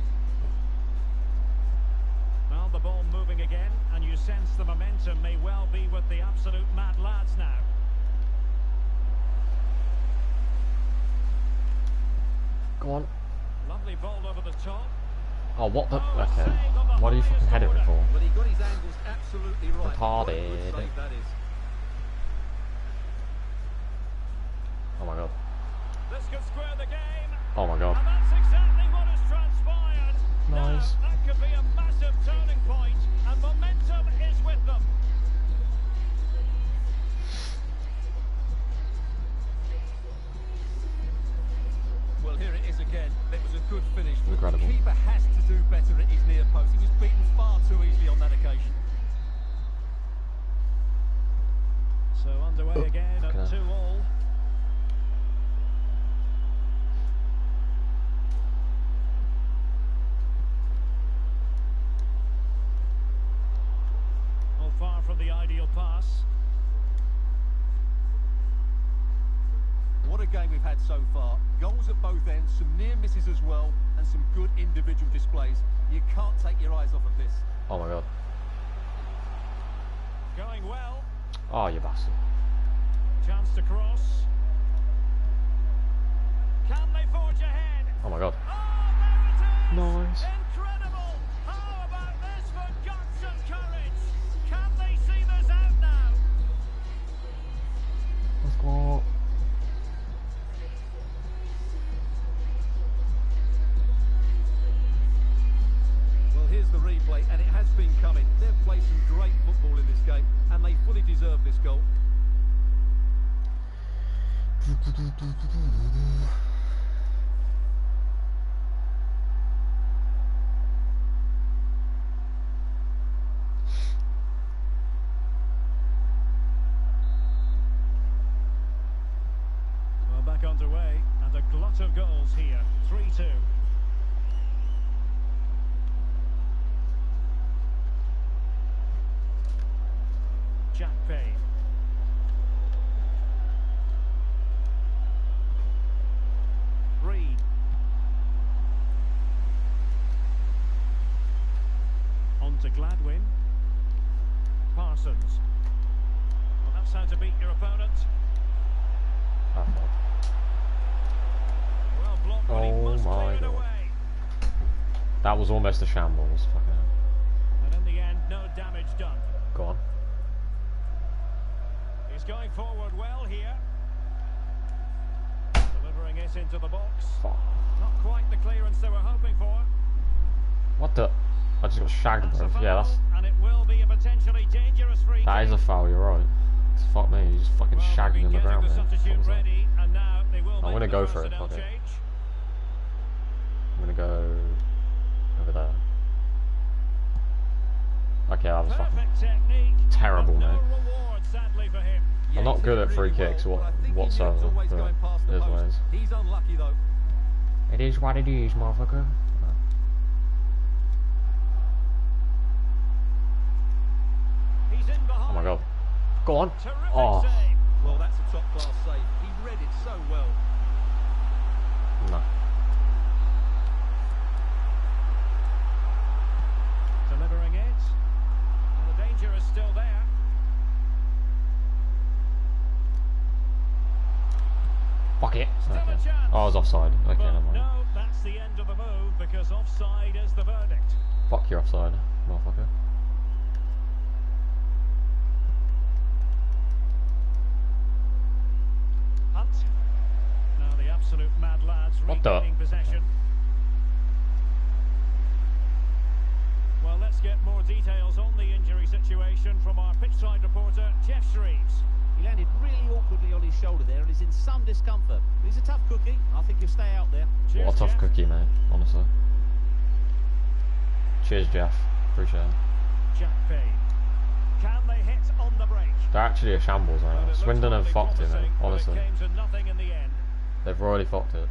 Now the ball moving again, and you sense the momentum may well be with the absolute mad lads now. Go on. Lovely ball over the top. Oh, what the? Okay. What are you fucking heading it for? But he got his angles absolutely right. What a good Retarded. save that is. Oh my god. This could square the game. Oh my god. And that's exactly what has transpired. Nice. Now, that could be a massive turning point, and momentum is with them. Well, here it is again. It was a good finish. Incredible. The keeper has to do better at his near post. He was beaten far too easily on that occasion. So underway again at okay. 2-2. Well, far from the ideal pass. What a game we've had so far. Goals at both ends, some near misses as well, and some good individual displays. You can't take your eyes off of this. Oh my god. Going well. Oh, you bastard. Chance to cross. Can they forge ahead? Oh my god. Oh, there it is! Nice. Incredible! How about this for guts and courage? play, and it has been coming. They've played some great football in this game, and they fully deserve this goal. Well, back underway, and a glut of goals here. 3-2. Jack Payne. Reed. On to Gladwin. Parsons. Well, that's how to beat your opponent. Well blocked, but he must clear it away. That was almost a shambles. Fucking hell. And in the end, no damage done. Go on. He's going forward well here. Delivering it into the box. Fuck. Not quite the clearance they were hoping for. What the? I just got shagged, bro. Yeah, that's. And it will be a potentially dangerous free That is a foul. You're right. Fuck me. He's just fucking shagging in the ground, man. Ready, and now they will I'm gonna go for it. Fuck it. I'm gonna go over there. Okay, that was fucking terrible, man. I'm not good at free kicks whatsoever, but it is what it is. He's unlucky though. It is what it is, motherfucker. Oh my god. Go on. Oh. Well, that's a top class save. He read it so well. No. Delivering it. Well, the danger is still there. Fuck it. Okay. Oh, I was offside. Okay, never mind. No, that's the end of the move because offside is the verdict. Fuck your offside, motherfucker. Hunt. Now the absolute mad lads regaining possession. Well, let's get more details on the injury situation from our pitchside reporter, Jeff Shreves. He landed really awkwardly on his shoulder there and is in some discomfort. But he's a tough cookie. I think he'll stay out there. Cheers, what a tough cookie, mate, honestly. Cheers, Jeff. Appreciate it. Jack Payne. Can they hit on the break? They're actually a shambles right now. Swindon have fucked it, mate, honestly. They've already fucked it.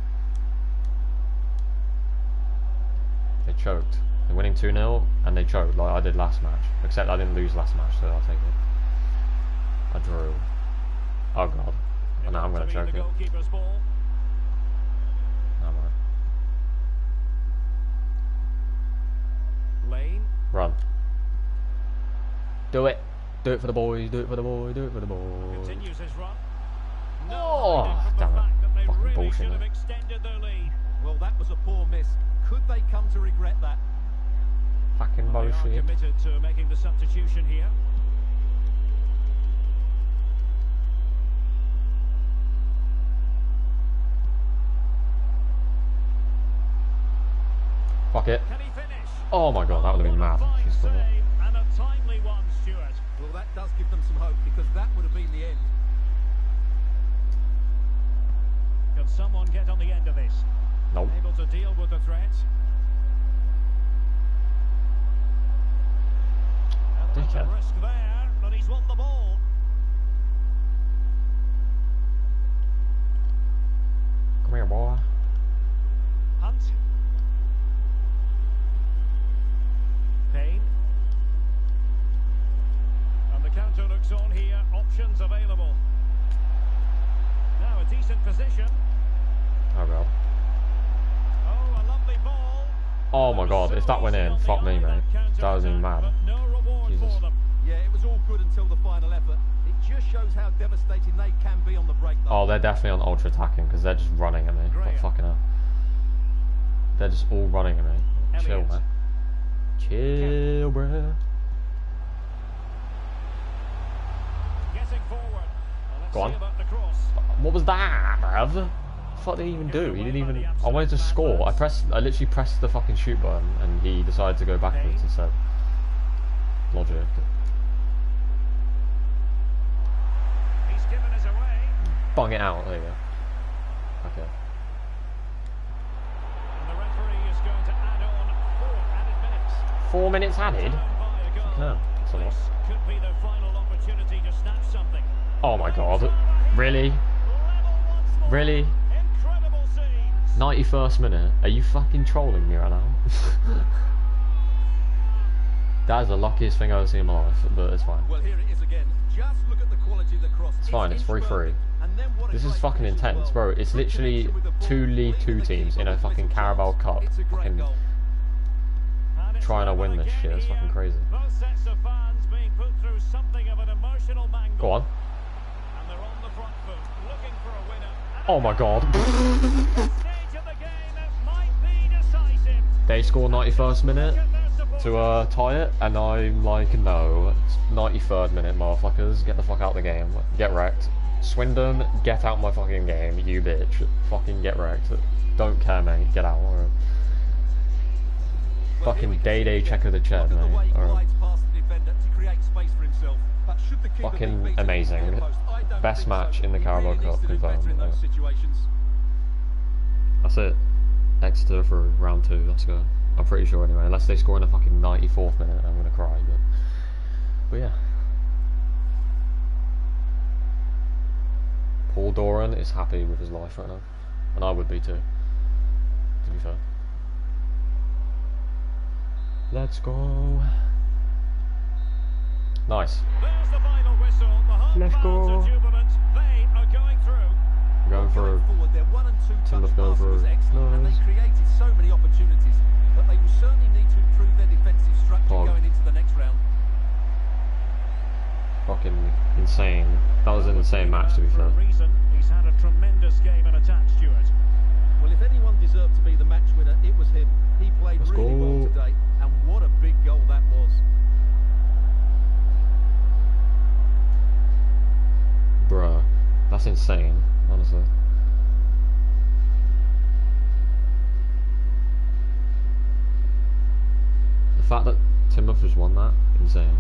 They choked. They're winning 2-0 and they choked like I did last match. Except I didn't lose last match, so I'll take it. I drew. Oh god. And now I'm going to choke it. No, Lane. Run. Do it. Do it for the boys. Do it for the boys. Do it for the boys. Continues his run. Oh, damn it. Fucking bullshit. Well, that was a poor miss. Could they come to regret that? Fucking bullshit. They are committed to making the substitution here. Fuck it. Oh my god, that would have been mad. And a timely one, Stuart. Well, that does give them some hope because that would have been the end. Can someone get on the end of this? Nope. Able to deal with the threat. Dickhead. Risk there, but he's won the ball. Come here, boy. Hunt. Payne. And the counter looks on here. Options available. Now a decent position. Oh god. Oh, a lovely ball. Oh my god, if that went in, fuck me, mate. That was even mad. Jesus. Yeah, it was all good until the final effort. It just shows how devastating they can be on the break, though. Oh, they're definitely on ultra attacking because they're just running at me. Like, fucking hell. They're just all running at me. Chill, man. Chill, bruh. Getting forward. Go on. What was that, bruv? What the fuck did he even do? He didn't even... I wanted to score. I literally pressed the fucking shoot button and he decided to go backwards instead. logic. He's given us away. Bung it out, there you go. Okay. And the referee is going to add on 4 added minutes. 4 minutes added? No, that's a lot. Could be the final opportunity to snatch something. Oh my god. Really? Really? 91st minute? Are you fucking trolling me right now? That is the luckiest thing I've ever seen in my life, but it's fine. Well, here it is again. Just look at the quality of the cross. It's fine, it's 3-3. This is fucking intense, bro. It's literally 2 League 2 teams in a fucking Carabao Cup fucking trying to win this shit. It's fucking crazy. Go on. Oh my god. They score 91st minute to tie it, and I'm like, no, it's 93rd minute, motherfuckers, get the fuck out of the game, get wrecked. Swindon, get out my fucking game, you bitch, fucking get wrecked. Don't care, mate, get out. Or fucking day check of the chair, mate. Alright. Fucking amazing. Best match in the Carabao Cup, confirmed. That's it. Exeter for round 2, let's go. I'm pretty sure anyway, unless they score in the fucking 94th minute, I'm gonna cry, but yeah. Paul Doran is happy with his life right now, and I would be too, to be fair. Let's go. Nice. There's the final whistle. The home Let's go. fans are jubilant. They are going through. Going for Teignmouth going for and they created so many opportunities, but they will certainly need to improve their defensive structure going into the next round. Fucking insane. That was an insane match, to be fair. He's had a tremendous game in attack, Stuart. Well, if anyone deserved to be the match winner, it was him. He played really well today, and what a big goal that was. Bruh, that's insane, honestly. The fact that Teignmouth has won that, insane.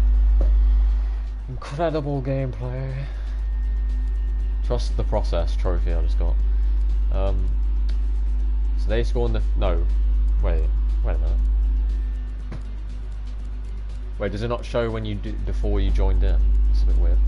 Incredible gameplay. Trust the process trophy I just got. So they scored the wait a minute. Wait, does it not show when you before you joined in? It's a bit weird.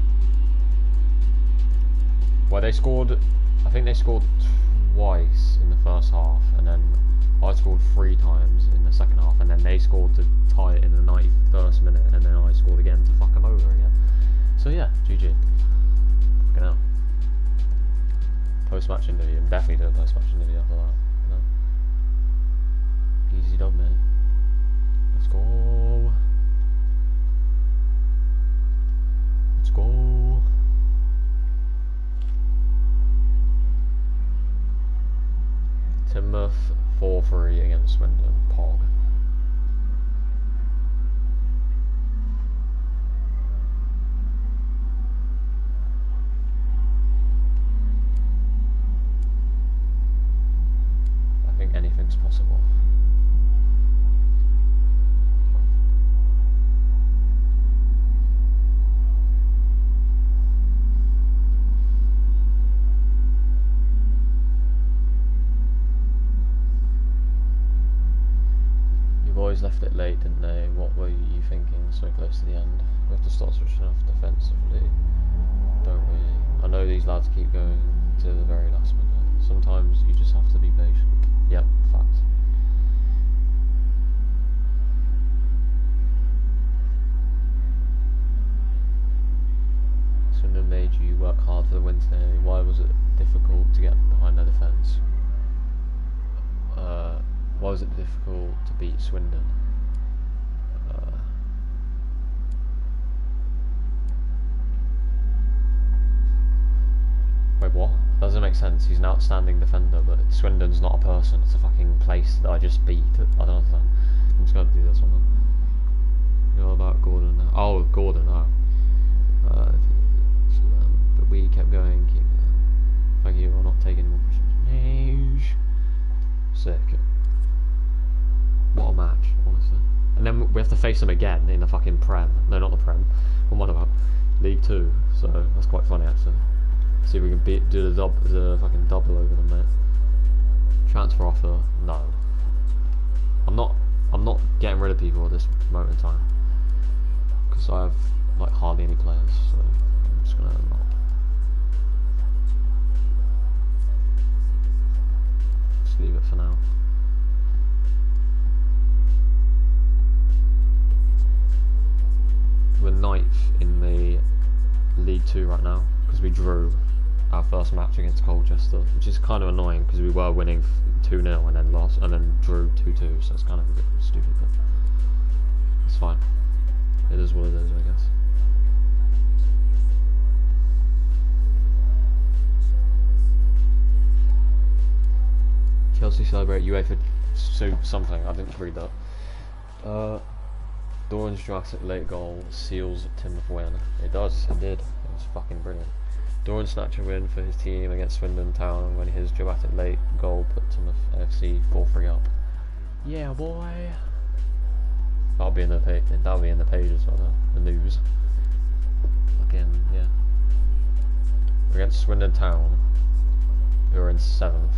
Well, they scored, I think they scored twice in the first half, and then I scored 3 times in the second half, and then they scored to tie it in the 91st minute, and then I scored again to fuck them over again. So yeah, GG. Fucking hell. Post-match interview, I'm definitely doing a post-match interview after that. No. Easy dub, mate. Let's go. Let's go. Teignmouth 4-3 against Swindon. Pog. I think anything's possible. Boys left it late, didn't they? What were you thinking so close to the end? We have to start switching off defensively, don't we? I know these lads keep going to the very last minute. Sometimes you just have to be patient. Yep, fact. Swindon made you work hard for the win today. Why was it difficult to get behind their defence? Why was it difficult to beat Swindon? Wait, what? Doesn't make sense. He's an outstanding defender, but Swindon's not a person. It's a fucking place that I just beat. I don't understand. I'm just going to do this one. You know about Gordon? Oh, Gordon. Oh. But we kept going. Thank you. We're not taking more questions. Sick. What a match, honestly. And then we have to face them again in the fucking Prem. No, not the Prem. What about League 2? So that's quite funny actually. See if we can do the fucking double over them, mate. Transfer offer? No. I'm not getting rid of people at this moment in time because I have like hardly any players. So I'm just gonna not. Just leave it for now. We're 9th in the League 2 right now because we drew our first match against Colchester, which is kind of annoying because we were winning 2-0 and then lost and then drew 2-2, so it's kind of a bit stupid, but it's fine. It is what it is, I guess. Chelsea celebrate UEFA something. I didn't read that. Doran's dramatic late goal seals Teignmouth win. It does, it did. It was fucking brilliant. Doran snatched a win for his team against Swindon Town when his dramatic late goal put Teignmouth AFC 4-3 up. Yeah, boy. That'll be in the pages or the news. Again, yeah. We're against Swindon Town, who are in 7th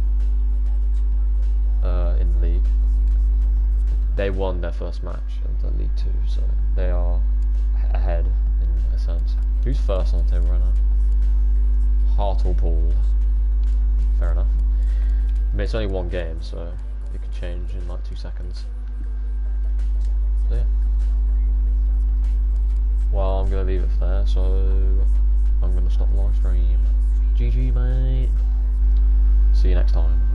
in the league. They won their first match in the League 2, so they are ahead in a sense. Who's first on the table right now? Hartlepool. Fair enough. I mean, it's only one game, so it could change in like 2 seconds. So yeah. Well, I'm gonna leave it there, so I'm gonna stop the live stream. GG, mate. See you next time.